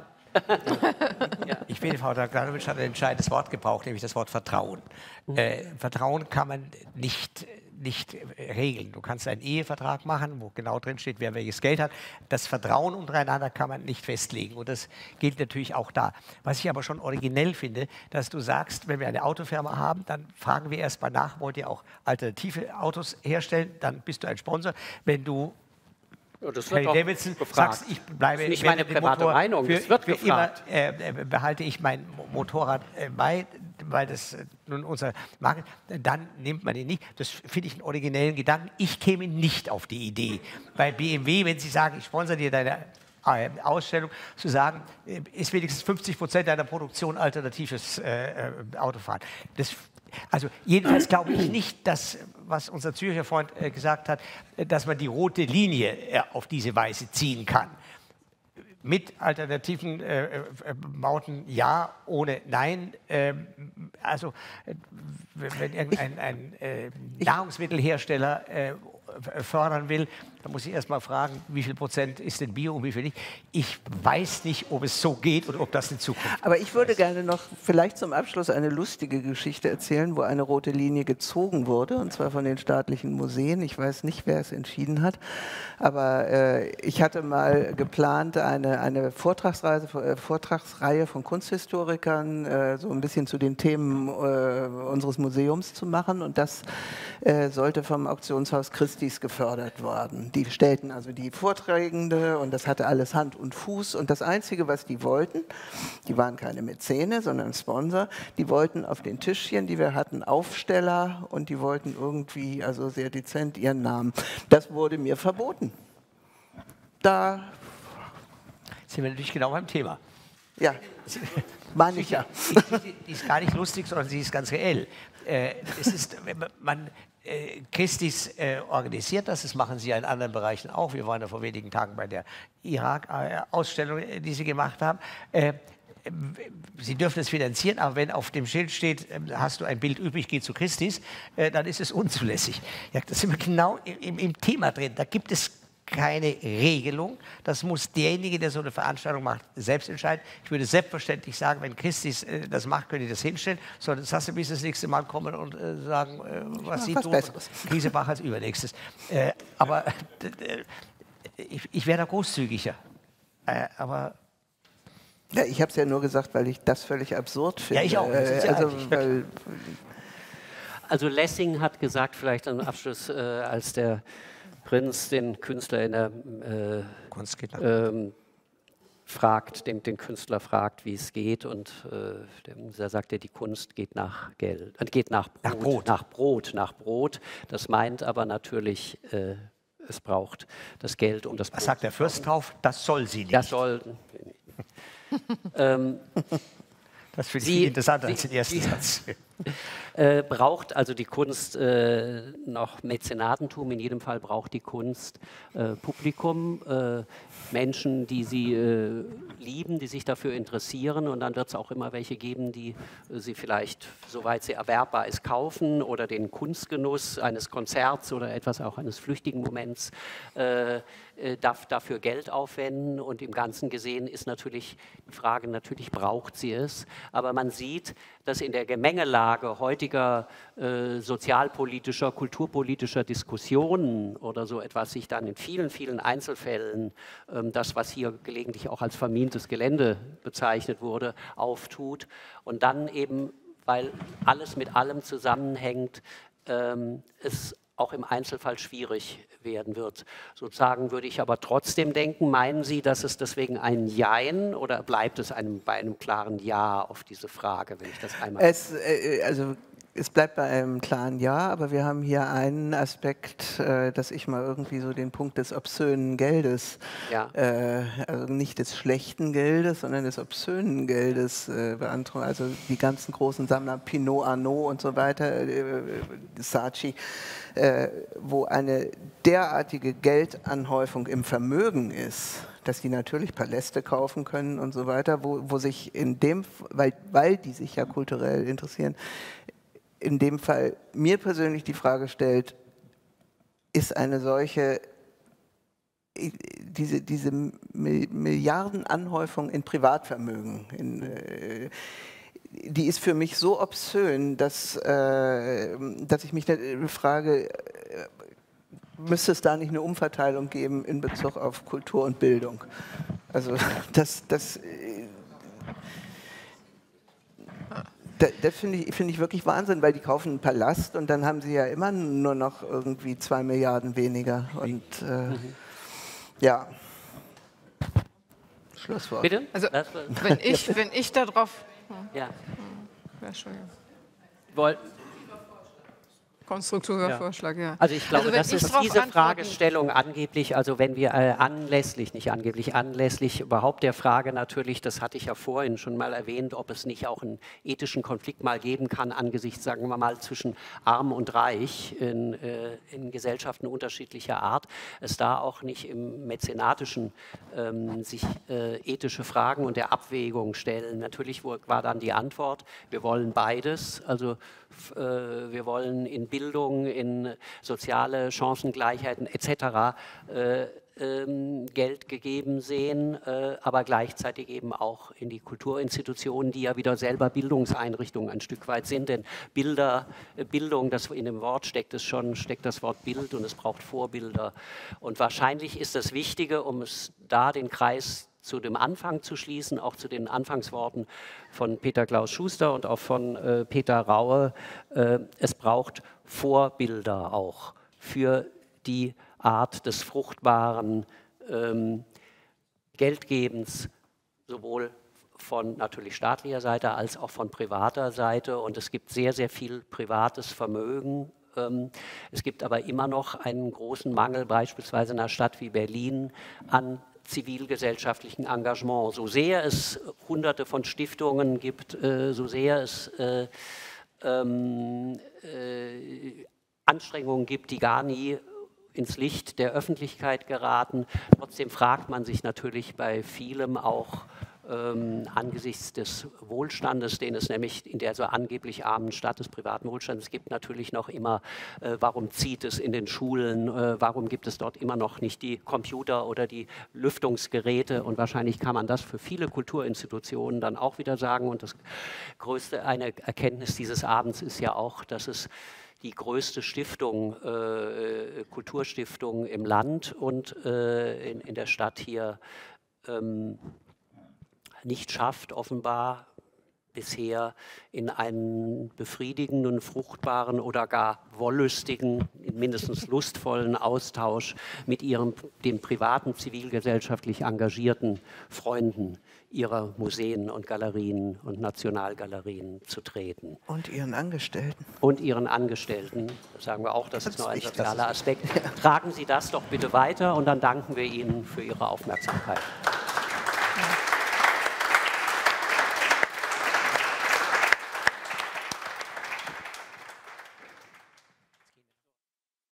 Ja. Ich finde, Frau Draganowitsch hat ein entscheidendes Wort gebraucht, nämlich das Wort Vertrauen. Mhm. Äh, Vertrauen kann man nicht nicht regeln. Du kannst einen Ehevertrag machen, wo genau drin steht, wer welches Geld hat. Das Vertrauen untereinander kann man nicht festlegen und das gilt natürlich auch da. Was ich aber schon originell finde, dass du sagst, wenn wir eine Autofirma haben, dann fragen wir erst mal nach, wollt ihr auch alternative Autos herstellen, dann bist du ein Sponsor. Wenn du Ja, das wird Harley Davidson sagst, ich bleibe, das ist nicht meine private Motor Meinung, für, das wird für gefragt. Immer, äh, behalte ich mein Motorrad äh, bei, weil das äh, nun unser Marke, dann nimmt man ihn nicht. Das finde ich einen originellen Gedanken. Ich käme nicht auf die Idee, bei B M W, wenn Sie sagen, ich sponsere dir deine äh, Ausstellung, zu sagen, äh, ist wenigstens fünfzig Prozent deiner Produktion alternatives äh, äh, Autofahren. Das Also jedenfalls glaube ich nicht, dass, was unser Zürcher Freund äh, gesagt hat, äh, dass man die rote Linie äh, auf diese Weise ziehen kann. Mit alternativen äh, äh, Bauten ja, ohne nein. Ähm, also äh, wenn irgendein ein, äh, Nahrungsmittelhersteller äh, fördern will, dann muss ich erst mal fragen, wie viel Prozent ist denn Bio und wie viel nicht. Ich weiß nicht, ob es so geht und ob das in Zukunft Aber ich würde ist. gerne noch vielleicht zum Abschluss eine lustige Geschichte erzählen, wo eine rote Linie gezogen wurde, und zwar von den staatlichen Museen. Ich weiß nicht, wer es entschieden hat, aber äh, ich hatte mal geplant, eine, eine Vortragsreise, äh, Vortragsreihe von Kunsthistorikern äh, so ein bisschen zu den Themen äh, unseres Museums zu machen, und das äh, sollte vom Auktionshaus Christie's gefördert worden. Die stellten also die Vortragende und das hatte alles Hand und Fuß, und das Einzige, was die wollten, die waren keine Mäzene, sondern Sponsor, die wollten auf den Tischchen, die wir hatten, Aufsteller, und die wollten irgendwie, also sehr dezent, ihren Namen. Das wurde mir verboten. Da sind wir natürlich genau beim Thema. Ja, meine ich ja. Die ist gar nicht lustig, sondern sie ist ganz reell. Äh, es ist, man, äh, Christie's äh, organisiert das, das machen sie ja in anderen Bereichen auch. Wir waren ja vor wenigen Tagen bei der Irak-Ausstellung, die sie gemacht haben. Äh, Sie dürfen es finanzieren, aber wenn auf dem Schild steht, hast du ein Bild übrig, geh zu Christie's, äh, dann ist es unzulässig. Ja, das sind wir genau im, im Thema drin. Da gibt es keine Regelung. Das muss derjenige, der so eine Veranstaltung macht, selbst entscheiden. Ich würde selbstverständlich sagen, wenn Christie's äh, das macht, könnt ihr das hinstellen. So, das hast du bis das nächste Mal kommen und äh, sagen, äh, was sie tun. Krisebach als übernächstes. Äh, aber äh, ich, ich wäre da großzügiger. Äh, aber Ja, ich habe es ja nur gesagt, weil ich das völlig absurd finde. Ja, ich auch. Äh, also, weil, also Lessing hat gesagt, vielleicht am Abschluss, äh, als der Prinz den Künstler in der äh, Kunst geht ähm, fragt, den, den Künstler fragt, wie es geht, und äh, der sagt, ja, die Kunst geht nach Geld, äh, geht nach Brot, nach Brot, nach Brot, nach Brot. Das meint aber natürlich, äh, es braucht das Geld, um das Brot. Was sagt der Fürst drauf? Das soll sie nicht. Das soll. ähm, Das finde ich viel interessanter als den ersten Satz. Äh, braucht also die Kunst äh, noch Mäzenatentum? In jedem Fall braucht die Kunst äh, Publikum, äh, Menschen, die sie äh, lieben, die sich dafür interessieren, und dann wird es auch immer welche geben, die äh, sie vielleicht, soweit sie erwerbbar ist, kaufen oder den Kunstgenuss eines Konzerts oder etwas auch eines flüchtigen Moments äh, äh, darf dafür Geld aufwenden, und im Ganzen gesehen ist natürlich die Frage, natürlich braucht sie es, aber man sieht, dass in der Gemengelage heutiger äh, sozialpolitischer, kulturpolitischer Diskussionen oder so etwas sich dann in vielen, vielen Einzelfällen ähm, das, was hier gelegentlich auch als vermintes Gelände bezeichnet wurde, auftut. Und dann eben, weil alles mit allem zusammenhängt, ähm, es auch im Einzelfall schwierig werden wird. Sozusagen würde ich aber trotzdem denken, meinen Sie, dass es deswegen ein Jein, oder bleibt es einem, bei einem klaren Ja auf diese Frage, wenn ich das einmal... Es, äh, also es bleibt bei einem klaren Ja, aber wir haben hier einen Aspekt, äh, dass ich mal irgendwie so den Punkt des obszönen Geldes, ja. äh, also nicht des schlechten Geldes, sondern des obszönen Geldes äh, beantrage. Also die ganzen großen Sammler, Pinot, Arnaud und so weiter, äh, Saatchi, äh, wo eine derartige Geldanhäufung im Vermögen ist, dass die natürlich Paläste kaufen können und so weiter, wo, wo sich in dem, weil, weil die sich ja kulturell interessieren, in dem Fall mir persönlich die Frage stellt, ist eine solche, diese, diese Milliardenanhäufung in Privatvermögen, in, äh, die ist für mich so obszön, dass, äh, dass ich mich frage, äh, müsste es da nicht eine Umverteilung geben in Bezug auf Kultur und Bildung? Also das, das, das, das finde ich, find ich wirklich Wahnsinn, weil die kaufen einen Palast und dann haben sie ja immer nur noch irgendwie zwei Milliarden weniger. Und äh, mhm. ja, Schlusswort. Bitte? Also wenn ich, wenn ich darauf... Hm. Ja. Hm. Ja, Entschuldigung. Woll konstruktiver ja. Vorschlag, ja. Also ich glaube, also das ist diese Fragestellung angeblich, also wenn wir äh, anlässlich, nicht angeblich, anlässlich überhaupt der Frage natürlich, das hatte ich ja vorhin schon mal erwähnt, ob es nicht auch einen ethischen Konflikt mal geben kann angesichts, sagen wir mal, zwischen Arm und Reich in, äh, in Gesellschaften unterschiedlicher Art, es da auch nicht im Mäzenatischen ähm, sich äh, ethische Fragen und der Abwägung stellen. Natürlich war dann die Antwort, wir wollen beides, also äh, wir wollen in Bildung, in soziale Chancengleichheiten et cetera äh, ähm, Geld gegeben sehen, äh, aber gleichzeitig eben auch in die Kulturinstitutionen, die ja wieder selber Bildungseinrichtungen ein Stück weit sind, denn Bilder, äh, Bildung, das in dem Wort steckt es schon, steckt das Wort Bild und es braucht Vorbilder. Und wahrscheinlich ist das Wichtige, um es da den Kreis zu dem Anfang zu schließen, auch zu den Anfangsworten von Peter Klaus Schuster und auch von äh, Peter Raue, äh, es braucht Vorbilder auch für die Art des fruchtbaren ähm, Geldgebens, sowohl von natürlich staatlicher Seite als auch von privater Seite. Und es gibt sehr, sehr viel privates Vermögen. Ähm, es gibt aber immer noch einen großen Mangel, beispielsweise in einer Stadt wie Berlin, an zivilgesellschaftlichen Engagement. So sehr es hunderte von Stiftungen gibt, äh, so sehr es äh, ähm, äh, Anstrengungen gibt, die gar nie ins Licht der Öffentlichkeit geraten. Trotzdem fragt man sich natürlich bei vielem auch ähm, angesichts des Wohlstandes, den es nämlich in der so angeblich armen Stadt des privaten Wohlstandes gibt, natürlich noch immer, äh, warum zieht es in den Schulen, äh, warum gibt es dort immer noch nicht die Computer oder die Lüftungsgeräte, und wahrscheinlich kann man das für viele Kulturinstitutionen dann auch wieder sagen. Und das größte, eine Erkenntnis dieses Abends ist ja auch, dass es die größte Stiftung, äh, Kulturstiftung im Land und äh, in, in der Stadt hier ähm, nicht schafft, offenbar bisher in einen befriedigenden, fruchtbaren oder gar wollüstigen, mindestens lustvollen Austausch mit ihren, den privaten, zivilgesellschaftlich engagierten Freunden ihrer Museen und Galerien und Nationalgalerien zu treten. Und ihren Angestellten. Und ihren Angestellten, das sagen wir auch, das, das ist noch ein wichtig, sozialer Aspekt. Ja. Tragen Sie das doch bitte weiter und dann danken wir Ihnen für Ihre Aufmerksamkeit.